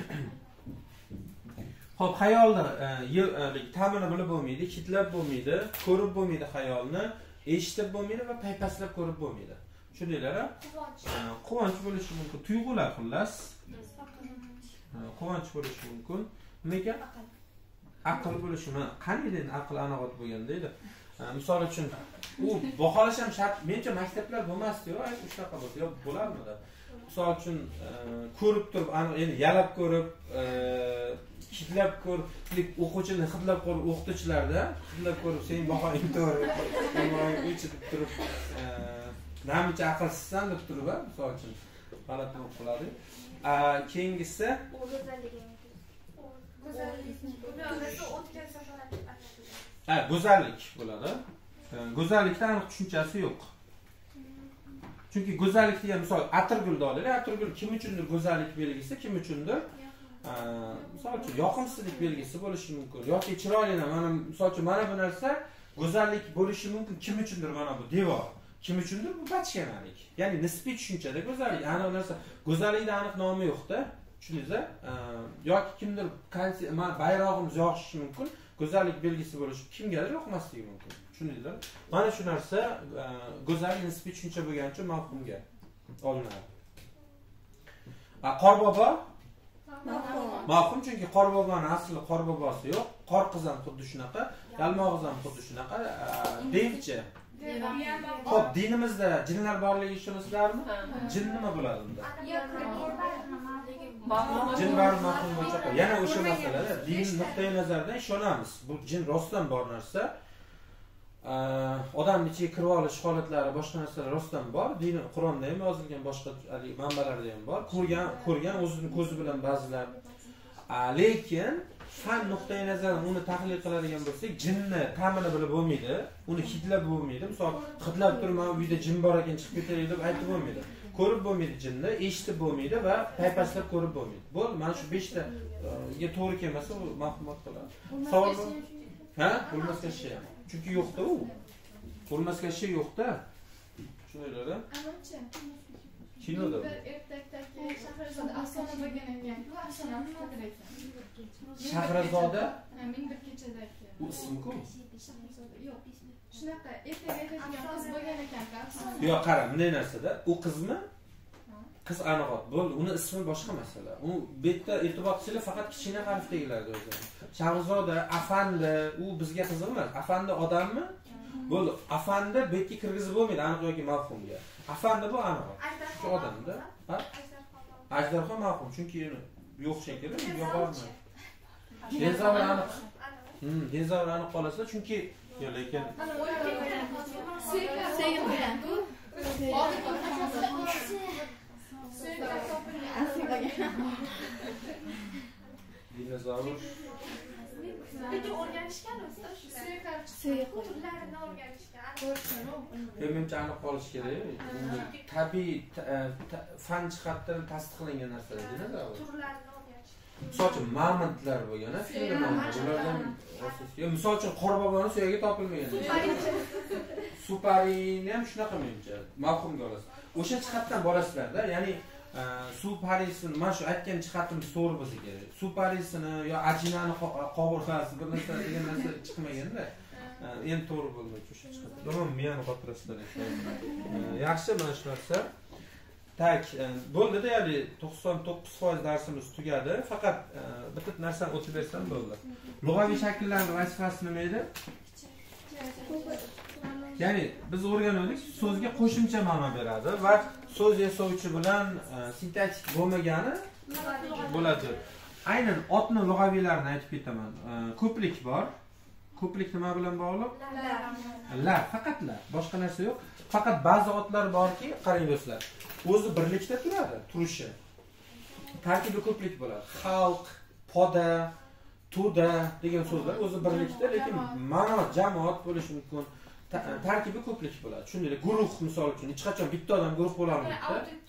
Speaker 1: Xo'p, xayolni ta'mini bilib bo'lmaydi, hidlab bo'lmaydi, ko'rib bo'lmaydi xayolni, eshitib bo'lmaydi va paypaslab ko'rib bo'lmaydi. Tushundinglar-a? Quvonch. Quvonch bo'lishi mumkin, tuyg'ular xullas. Quvonch bo'lishi mumkin. Nega? Aql bo'lishi mumkin. Qanday aql aniqot bo'lgan deydi. Misol uchun, u baholash ham shart. Mencha maktablar bo'lmasdi-yu, ay shunaqa bo'lsa, yo bo'larmidi? Misol uchun, ko'rib turib, endi yalab ko'rib, hidlab ko'rib, o'quvchini hidlab ko'rib, o'qituvchilarda hidlab ko'rib, sen bahoing to'g'ri, sen o'chib turib, namicha aqlsizsan deb turib, misol uchun g'alati bo'lib qoladi. Keyingisi Ha, go'zallik bo'ladi. Go'zallikda aniq tushunchasi yo'q. Chunki go'zallikni ham misol atirgulni olaylik. Atirgul kim uchundir go'zallik belgisi, kim uchundir misol uchun yoqimsizlik belgisi bo'lishi mumkin. Yoki chiroyli, mana misol uchun mana bu narsa go'zallik bo'lishi mumkin. Kim uchundir mana bu devor. Kim uchundir bu bachkanalik. Ya'ni nisbiy tushunchada go'zallik. Aniq narsa, go'zallikda aniq nomi yo'q-da. Tushundingizmi? Yoki kimdir bayrog'imiz yoqishi mumkin. Go'zallik belgisi bo'lishi kimgadir yoqmasligi mumkin. Tushundingizmi? Mana shu narsa go'zallik nisbiy tushuncha bo'lgani uchun mavhumga olinadi. Qorbobo mavhum, chunki qorboboning asli qorbobosi yo'q. Qorqiz ham xuddi shunaqa, yalmog'iz ham xuddi shunaqa. Devchi. Xo'p, dinimizda jinlar borligi ishonasizlarmi? Jin nima bo'ladi unda? Jin bor mavhum bo'lsa, yana o'sha masalada din nuqtai nazaridan ishonamiz. Bu jin rostdan bor narsa. Odamning ichiga kirib olish holatlari, boshqa narsalar rostdan bor. Din Qur'onda ham yozilgan, boshqa manbalarda ham bor. Ko'rgan, ko'rgan o'zining ko'zi bilan ba'zilar. Lekin fan nuqtai nazaridan uni tahlil qiladigan bo'lsak, jinni ta'mini bilib bo'lmaydi, uni hidlab bo'lmaydi. Misol, hidlab turman, uyda jin bor ekan, chiqib ketay deb aytib bo'lmaydi. Ko'rib bo'lmaydi jinni, eshitib bo'lmaydi va paypaslab ko'rib bo'lmaydi. Bo'ldi, mana shu besh ta ga to'g'ri kelmasa, u ma'lumot qiladi. Savol bor? Ha? Bo'lmasga shay. Chunki yo'q-da u. Bo'lmasga shay yo'q-da. Tushunarli? Kinoda.
Speaker 3: Bir ertakdagi Shahrizoda afsona bo'lgan ekan. Bu afsona nimadir ekan?
Speaker 1: Shahrizoda?
Speaker 3: Ha, ming bir kechadagi.
Speaker 1: U ismi-ku?
Speaker 3: Shahrizoda yo'q. Shunaqa ertaga aytadigan qiz bo'lgan ekan, afsona.
Speaker 1: Yo'q, qara, bunday narsada u qizmi? Qiz aniq bo'ldi. Uni ismi boshqa masala. U betda e'tiborchilar faqat kichkina harfdagilarga o'zi. Shahrizoda, afandi, u bizga qiziq emas. Afandi odammi? Bo'ldi. Afandi betga kirgizib bo'lmaydi, aniq yoki mavhumga. Afandi bu aniq. Shu odamda, ha? Ajdarxo mavhum, chunki yo'q shekilli, yo'q bormi? Dinozavr aniq. Hmm, dinozavr aniq qolasa, chunki yo'q, lekin
Speaker 6: Sevim bilan.
Speaker 1: dinozavr
Speaker 2: Lekin o'rganishgan usta shu.
Speaker 6: Suyak.
Speaker 2: Turlarini o'rganishgan.
Speaker 1: menimcha aniq qolish kerak. Tabiiy fan jihatdan tasdiqlangan narsalar dinozavr.
Speaker 2: Turlarini o'rganishgan.
Speaker 1: Misol uchun mammontlar bo'lgan-a, ulardan asosiy. Misol uchun Qorboboni suyagi topilmagan. Suparini ham shunaqa menimcha. Mavhumga olasiz. O'sha jihatdan borasizlar-da, ya'ni suv parisini, mana shu aytgan jihatimiz to'g'ri bo'lsa kerak. Suv parisini yo ajinani qovurg'asi bir narsa degan narsa chiqmaganda, endi to'g'ri bo'lmaydi o'sha jihatdan. Tamam, miyani xotirasizlar ekan. Yaxshi, mana shu narsa. Tak, bo'ldi-da, ya'ni to'qson to'qqiz foiz darsimiz tugadi. Faqat bitta narsani o'tib bersam bo'ldi. Lug'aviy shakllarning vazifasi nima edi? Ya'ni biz o'rgandik, so'zga qo'shimcha ma'no beradi va so'z yasovchi bilan sintaktik bo'lmagani bo'ladi. Aynan otni lug'aviylarini aytib ketaman. Ko'plik bor. Ko'plik nima bilan bog'liq? Lar, faqat lar, boshqa narsa yo'q. Faqat ba'zi otlar borki, qarang do'stlar, o'zi birlikda turadi, turishi. Tarkibi ko'plik bo'ladi. Xalq, poda, to'da degan so'zlar o'zi birlikda, lekin ma'no jamoat bo'lishi mumkin. Tarkibi ko'plik bo'ladi. Shuningdek, guruh misol uchun hech qachon bitta odam guruh bo'la olmaydi.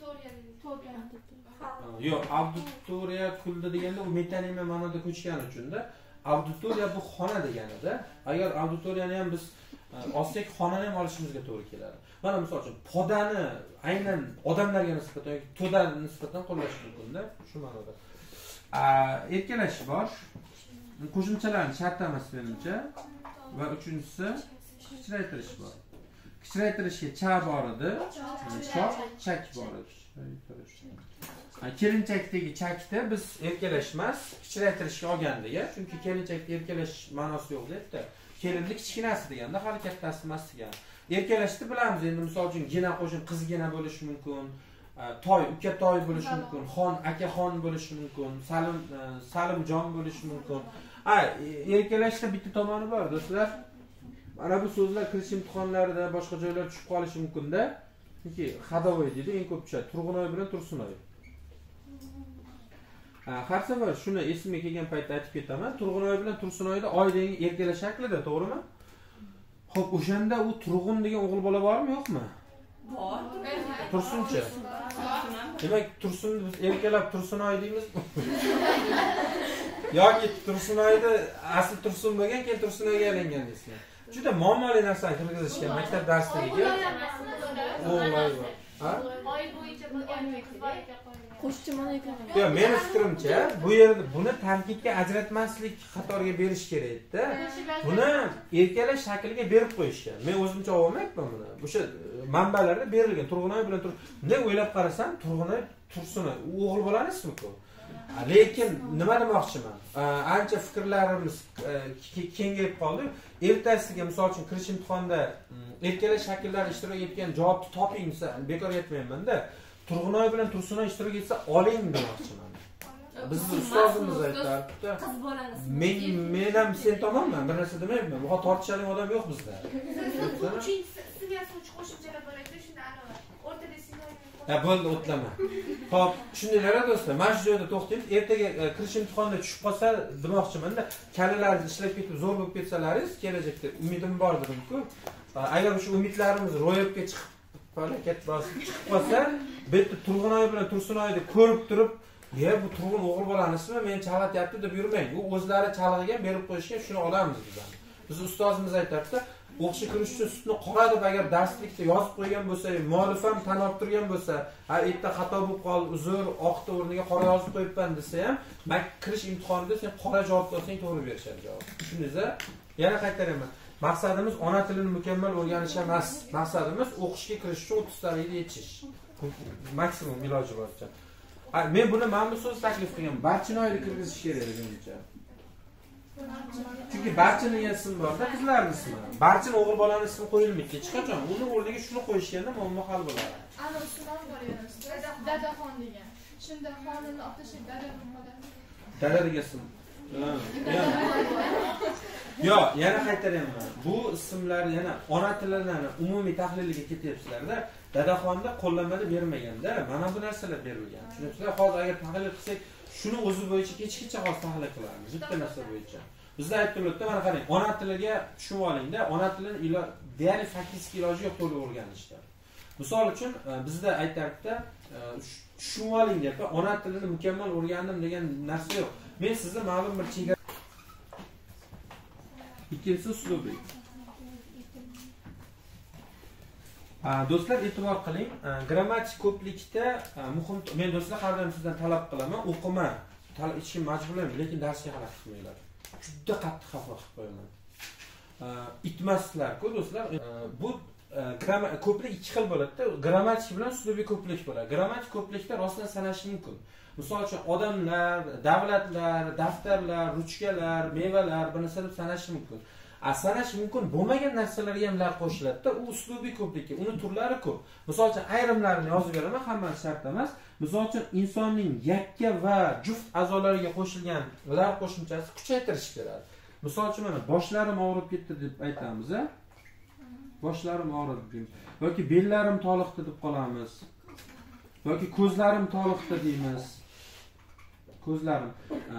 Speaker 1: Yo'q, auditoriya kuldi deganda u metonima ma'noda ko'chgani uchun-da, auditoriya bu xona deganida. Agar auditoriyani ham biz olsak, xonani ham olishimizga to'g'ri keladi. Mana misol uchun podani aynan odamlarga nisbatan yoki to'daga nisbatan qo'llash mumkin-da, shu ma'noda. Erkalash bor. Qo'shimchalarni shart emas menimcha. Va uchinchisi kichraytirish bor. Kichraytirishga cha bor edi, chok, chak bor edi. Kelinchakdagi chakda biz erkalash emas, kichraytirishga olgandik-a, chunki kelinchakda erkalash ma'nosi yo'q debdi. Kelinni kichkinasi deganda, hali kattasi emas degan. Erkalashni bilamiz, endi misol uchun gina qo'shin qizgina bo'lishi mumkin, toy uka toy bo'lishi mumkin, xon akaxon bo'lishi mumkin, salim salimjon bo'lishi mumkin. Ha, erkalashda bitta tomoni bor, do'stlar. Mana bu so'zlar kirish imtihonlarida boshqa joylarda tushib qolishi mumkin-da. Chunki xadovoy deydi, eng ko'p tushadi. Turg'unoy bilan Tursunoy. Ha, har safar shuni esimga kelgan paytda aytib ketaman. Turg'unoy bilan Tursunoyda oy degan erkalash shaklida, to'g'rimi? Xo'p, o'shanda u Turg'un degan o'g'il bola bormi, yo'qmi?
Speaker 5: Bor.
Speaker 1: Tursuncha. Demak, Tursun biz erkalab Tursunoy deymiz. Yoki Tursunoyda asl Tursun bo'lgan, keyin Tursunoyga aylangan deysizlar. Juda muammoli narsani kirgizishgan maktab darslariga. O'g'illar bor. Ha?
Speaker 2: Oy bo'yicha bir erkak qiz bor ekan qo'yilgan.
Speaker 6: Qo'shimcha ma'no ekan.
Speaker 1: Yo'q, men fikrimcha, bu yerda buni tarkibga ajratmaslik qatoriga berish kerak-da. Buni erkalash shakliga berib qo'yishgan. Men o'zimcha olmayapman buni. O'sha manbalarda berilgan. Turg'unoy bilan tur. Bunday o'ylab qarasam, Turg'unoy Tursunoy o'g'il bolani ismi-ku. Lekin nima demoqchiman? Ancha fikrlarimiz kengayib qoldi. Ertasiga misol uchun kirish imtihonida erkalash shakllari ishtirok etgan javobni toping desa, bekor aytmayman-da. Turg'unoy bilan Tursunoy ishtirok etsa, oling demoqchiman. Bizni ustozimiz aytdi.
Speaker 5: Qiz bolani.
Speaker 1: Men men ham sen tomonman, bir narsa demayman. Bu tortishadigan odam yo'q bizda.
Speaker 2: Uchinchisi ism yasovchi qo'shimchalar bor edi, shuni aniq. O'rtada sinov.
Speaker 1: Ha, bo'ldi, o'tlama. Xo'p, shundaylar do'stlar, mana shu joyda to'xtaymiz. Ertaga kirish imtihonida tushib qolsa demoqchiman-da, kalalaringiz ishlab ketib zo'r bo'lib ketsalaringiz, kelajakda umidim bor dedim-ku. Agar o'sha umidlarimiz ro'yobga chiqib, falokat bosib chiqib qolsa, bu yerda Turg'unoy bilan Tursunoyni ko'rib turib, "Ya, bu Turg'un o'g'il bolani ismi, meni chalg'atyapti" deb yurmang. U o'zlari chalg'igan berib qo'yishgan, shuni olamiz biz. Biz ustozimiz aytadi, o'qishga kirish uchun sutni qora deb agar darslikda yozib qo'ygan bo'lsa, muallif ham tan olib turgan bo'lsa, ha erta xato bo'lib qoldi, uzr, oqni o'rniga qora yozib qo'yibman desa ham, mak kirish imtihonida sen qora javob olsang to'g'ri berishadi javob. Tushundingizmi? Yana qaytaraman. Maqsadimiz ona tilini mukammal o'rganish emas. Maqsadimiz o'qishga kirish uchun o'ttiz darajada yetishish. Maksimum iloji boricha. Men buni mana bu so'z taklif qilgan. Barchani oylik kirgizish kerak menimcha. Chunki barchaning ismi bor-da, qizlarning ismi. Barchani o'g'il bolaning ismi qo'yilmaydi. Hech qachon uni o'rniga shuni qo'yishganda muammo hal bo'ladi.
Speaker 3: Ana Usmon bor yana, Dadaxon degan. Shunda xonimni otashib Dadaxon qoladi.
Speaker 1: Dada degan ism. Yo'q, yana qaytaryapman. Bu ismlar yana ona tilining umumiy tahliliga ketyapsizlar-da. Dadaxonda qo'llanmada bermaganda, mana bu narsalar berilgan. Tushunibsizlar? Hozir agar tahlil qilsak, shuni o'zi bo'yicha kechgacha hozir tahlil qilamiz. Bitta narsa bo'yicha. Bizda aytdilar-da, mana qarang, ona tiliga tushunib oling-da, ona tilini deyarli faktik iloji yo'q to'liq o'rganishda. Misol uchun bizda aytardida, tushunib oling deb, ona tilini mukammal o'rgandim degan narsa yo'q. Men sizni ma'lum bir chegara ikkinchisi uslubiy. Do'stlar e'tibor qiling, grammatik ko'plikda muhim, men do'stlar har doim sizdan talab qilaman, o'qima, hech kim majbur emas, lekin darsga xalaqit qilmanglar. Juda qattiq xafa qilib qo'yaman. Itmasizlar-ku do'stlar. Bu ko'plik ikki xil bo'ladi-da, grammatik bilan uslubiy ko'plik bo'ladi. Grammatik ko'plikda rostdan sanash mumkin. Misol uchun odamlar, davlatlar, daftarlar, ruchkalar, mevalar buni sanab sanash mumkin. A sanash mumkin bo'lmagan narsalarga ham lar qo'shiladi-da, u uslubiy ko'plikka. Uni turlari ko'p. Misol uchun ayrimlarini yozib beraman, hammasi shart emas. Misol uchun insonning yakka va juft a'zolariga qo'shilgan lar qo'shimchasi kuchaytirish beradi. Misol uchun mana boshlarim og'rib ketdi deb aytamiz, a? Boshlarim og'ridi deymiz. Yoki bellarim toliqdi deb qolamiz. Yoki ko'zlarim toliqdi deymiz. Ko'zlarim.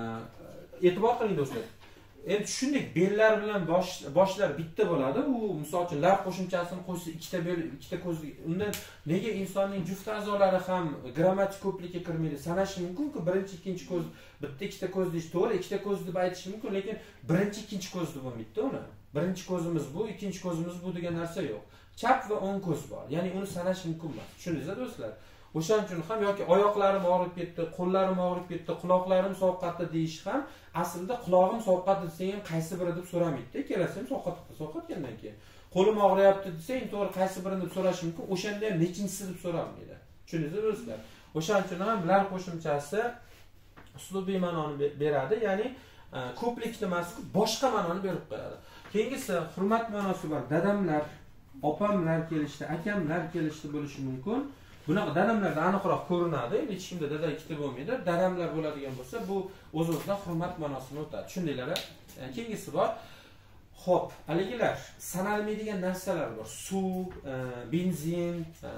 Speaker 1: E'tibor qiling do'stlar. Endi shunday bellar bilan bosh boshlar bitta bo'ladi. U misol uchun lar qo'shimchasini qo'shsa ikkita bel, ikkita ko'z. Undan nega insonning juft a'zolari ham grammatik ko'plikka kirmaydi? Sanash mumkin-ku, birinchi, ikkinchi ko'z, bitta ikkita ko'z deyish to'g'ri, ikkita ko'z deb aytish mumkin, lekin birinchi, ikkinchi ko'z deb bo'lmaydi uni. Birinchi ko'zimiz bu, ikkinchi ko'zimiz bu degan narsa yo'q. Chap va o'ng ko'z bor. Ya'ni uni sanash mumkin emas. Tushundingizmi do'stlar? O'shaning uchun ham yoki oyoqlarim og'rib ketdi, qo'llarim og'rib ketdi, quloqlarim sovqatdi deyish ham aslida qulog'im sovqatdi desang ham qaysi biri deb so'ramaydi. Kelasi ham sovqatdi, sovqatgandan keyin qo'lim og'riyapti desang, to'g'ri qaysi birini deb so'rash mumkin. O'shanda ham nechinchisi deb so'ralmaydi. Tushundingizmi do'stlar? O'shaning uchun ham lar qo'shimchasi uslubiy ma'noni beradi, ya'ni ko'plikni emas, boshqa ma'noni berib qo'yadi. Keyingisi hurmat ma'nosi bor. Dadamlar, opamlar kelishdi, akamlar kelishdi bo'lishi mumkin. Bunaqa dadamlarda aniqroq ko'rinadi. Hech kimda dada ikkita bo'lmaydi. Dadamlar bo'ladigan bo'lsa, bu o'z-o'zidan hurmat ma'nosini o'tadi. Tushundinglar-a? Keyingisi bor. Xo'p, haligilar sanalmaydigan narsalar bor. Suv, benzin,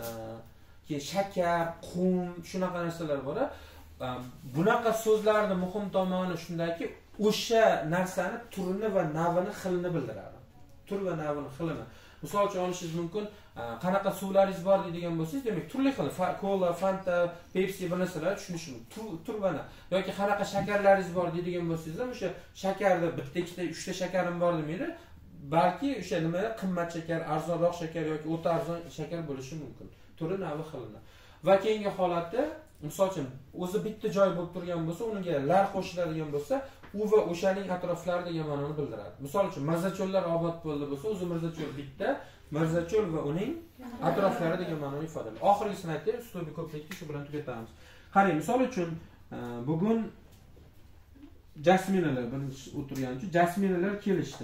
Speaker 1: keyin shakar, qum, shunaqa narsalar bor. Bunaqa so'zlarning muhim tomoni shundaki, o'sha narsani turini va navini, xilini bildiradi. Tur va navini, xilini. Misol uchun olishingiz mumkin, qanaqa suvlaringiz bor deydigan bo'lsangiz, demak turli xil, kola, fanta, pepsi bir narsalar tushunish mumkin. Tur va na. Yoki qanaqa shakarlaringiz bor deydigan bo'lsangiz ham o'sha shakarda bitta, ikkita, uchta shakarim bor demaydi. Balki o'sha nima, qimmat shakar, arzonroq shakar yoki o'ta arzon shakar bo'lishi mumkin. Turi, navi, xilini. Va keyingi holatda, misol uchun o'zi bitta joy bo'lib turgan bo'lsa, unga lar qo'shiladigan bo'lsa, u va o'shaning atroflaridagi ma'noni bildiradi. Misol uchun Mirzacho'llar obod bo'ldi bo'lsa, o'zi Mirzacho'l bitta, Mirzacho'l va uning atroflari degan ma'noni ifodalaydi. Oxirgisini aytib, uslubiy ko'plikni shu bilan tugatamiz. Qarang, misol uchun bugun jasminalar birinchi o'tirgan uchun jasminalar kelishdi.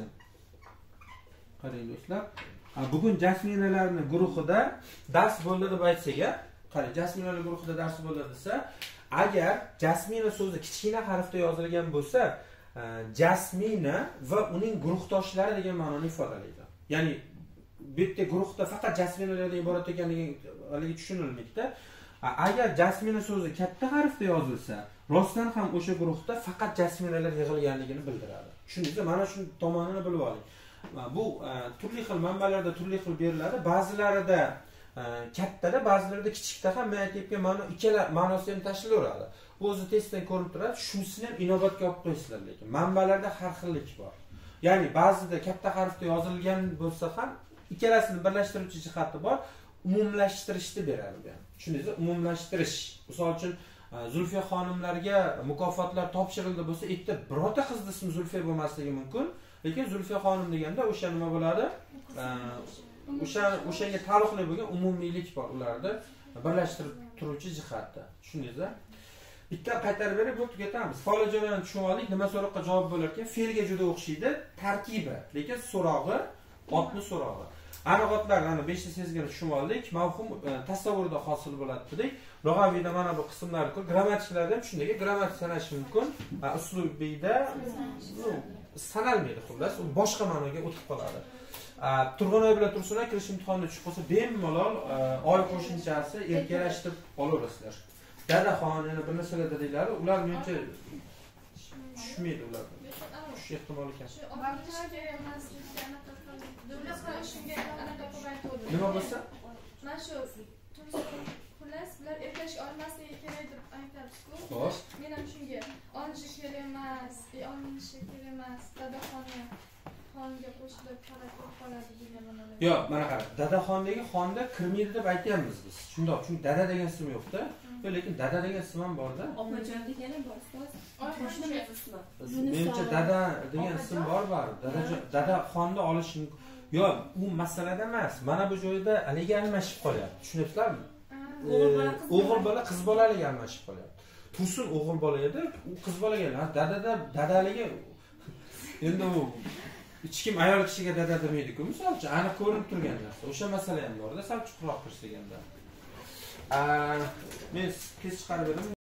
Speaker 1: Qarang do'stlar, bugun jasminalarning guruhida dars bo'ldi deb aytsak-a, qarang, jasminalar guruhida dars bo'ldi desa, agar jasmina so'zi kichkina harfda yozilgan bo'lsa, jasmina va uning guruhdoshlari degan ma'noni ifodalaydi. Ya'ni bu yerda guruhda faqat jasminalardan iborat ekanligi haligi tushunilmaydi-da. Agar jasmina so'zi katta harfda yozilsa, rostdan ham o'sha guruhda faqat jasminalar yig'ilganligini bildiradi. Tushundingizmi? Mana shu tomonini bilib oling. Bu turli xil manbalarda turli xil beriladi. Ba'zilarida kattada, ba'zilarida kichikda ham men aytayotgan ma'no ikkala ma'nosi ham tashlaveradi. Bu o'zi testdan ko'rinib turadi. Shunisi ham inobatga olib qo'yasizlar, lekin manbalarda har xillik bor. Ya'ni ba'zida katta harfda yozilgan bo'lsa ham ikkalasini birlashtiruvchi jihati bor, umumlashtirishni beradi bu ham. Tushundingizmi? Umumlashtirish. Misol uchun Zulfiya xonimlarga mukofotlar topshirildi bo'lsa, ikkita birorta qiz ismi Zulfiya bo'lmasligi mumkin, lekin Zulfiya xonim deganda o'sha nima bo'ladi? O'sha o'shanga taalluqli bo'lgan umumiylik bor ularda, birlashtirib turuvchi jihatda. Tushundingizmi? Bitta qaytarib berib, bu tugatamiz. Folajonani tushunib oldik, nima so'roqqa javob bo'lar ekan? Fe'lga juda o'xshaydi, tarkibi, lekin so'rog'i otni so'rog'i. Aniq otlarni ana beshta sezgini tushunib oldik, mavhum tasavvurda hosil bo'ladi dedik. Lug'aviyda mana bu qismlarni ko'r, grammatiklarda ham shunday, grammatik sanash mumkin. Uslubiyda sanalmaydi xullas, u boshqa ma'noga o'tib qoladi. Turg'unoy bilan Tursunoy kirish imtihonida tushib qolsa, bemalol oy qo'shimchasi erkalashtirib olaverasizlar. Dadaxon, yana bir narsalar dedinglar, ular menimcha tushmaydi ular. Shu ehtimol ekan.
Speaker 3: Shu oqlashga emaslikka anaqa qildi. Shunga anaqa qilib aytdim.
Speaker 1: Nima bo'lsa?
Speaker 3: Mana shu xullas bular erkashga olmasligi kerak deb aytamiz-ku.
Speaker 1: Xo'sh.
Speaker 3: Men ham shunga olishi kerak emas, olinishi kerak emas, dadaxonni xonga qo'shilib qarab qoladi degan ma'noda.
Speaker 1: Yo'q, mana qara. Dadaxondagi xonda kirmaydi deb aytayapmiz biz. Shundoq, chunki dada degan ism yo'q-da. Lekin dada degan ism ham bor-da.
Speaker 5: Opajon degani bor, ustoz. Qo'shnimiz ismi.
Speaker 1: Menimcha dada degan ism bor bor. Dada dada xonni olish mumkin. Yo'q, u masalada emas. Mana bu joyda aliga almashib qolyapti. Tushunyapsizlarmi? O'g'il bola qiz bolaliga almashib qolyapti. Tursun o'g'il bola edi, u qiz bolaga emas. Dadada dadaligi endi u hech kim ayol kishiga dada demaydi-ku. Misol uchun aniq ko'rinib turgan narsa. O'sha masala ham bor-da, sal chuqurroq kirishganda. Men tez chiqarib berdim.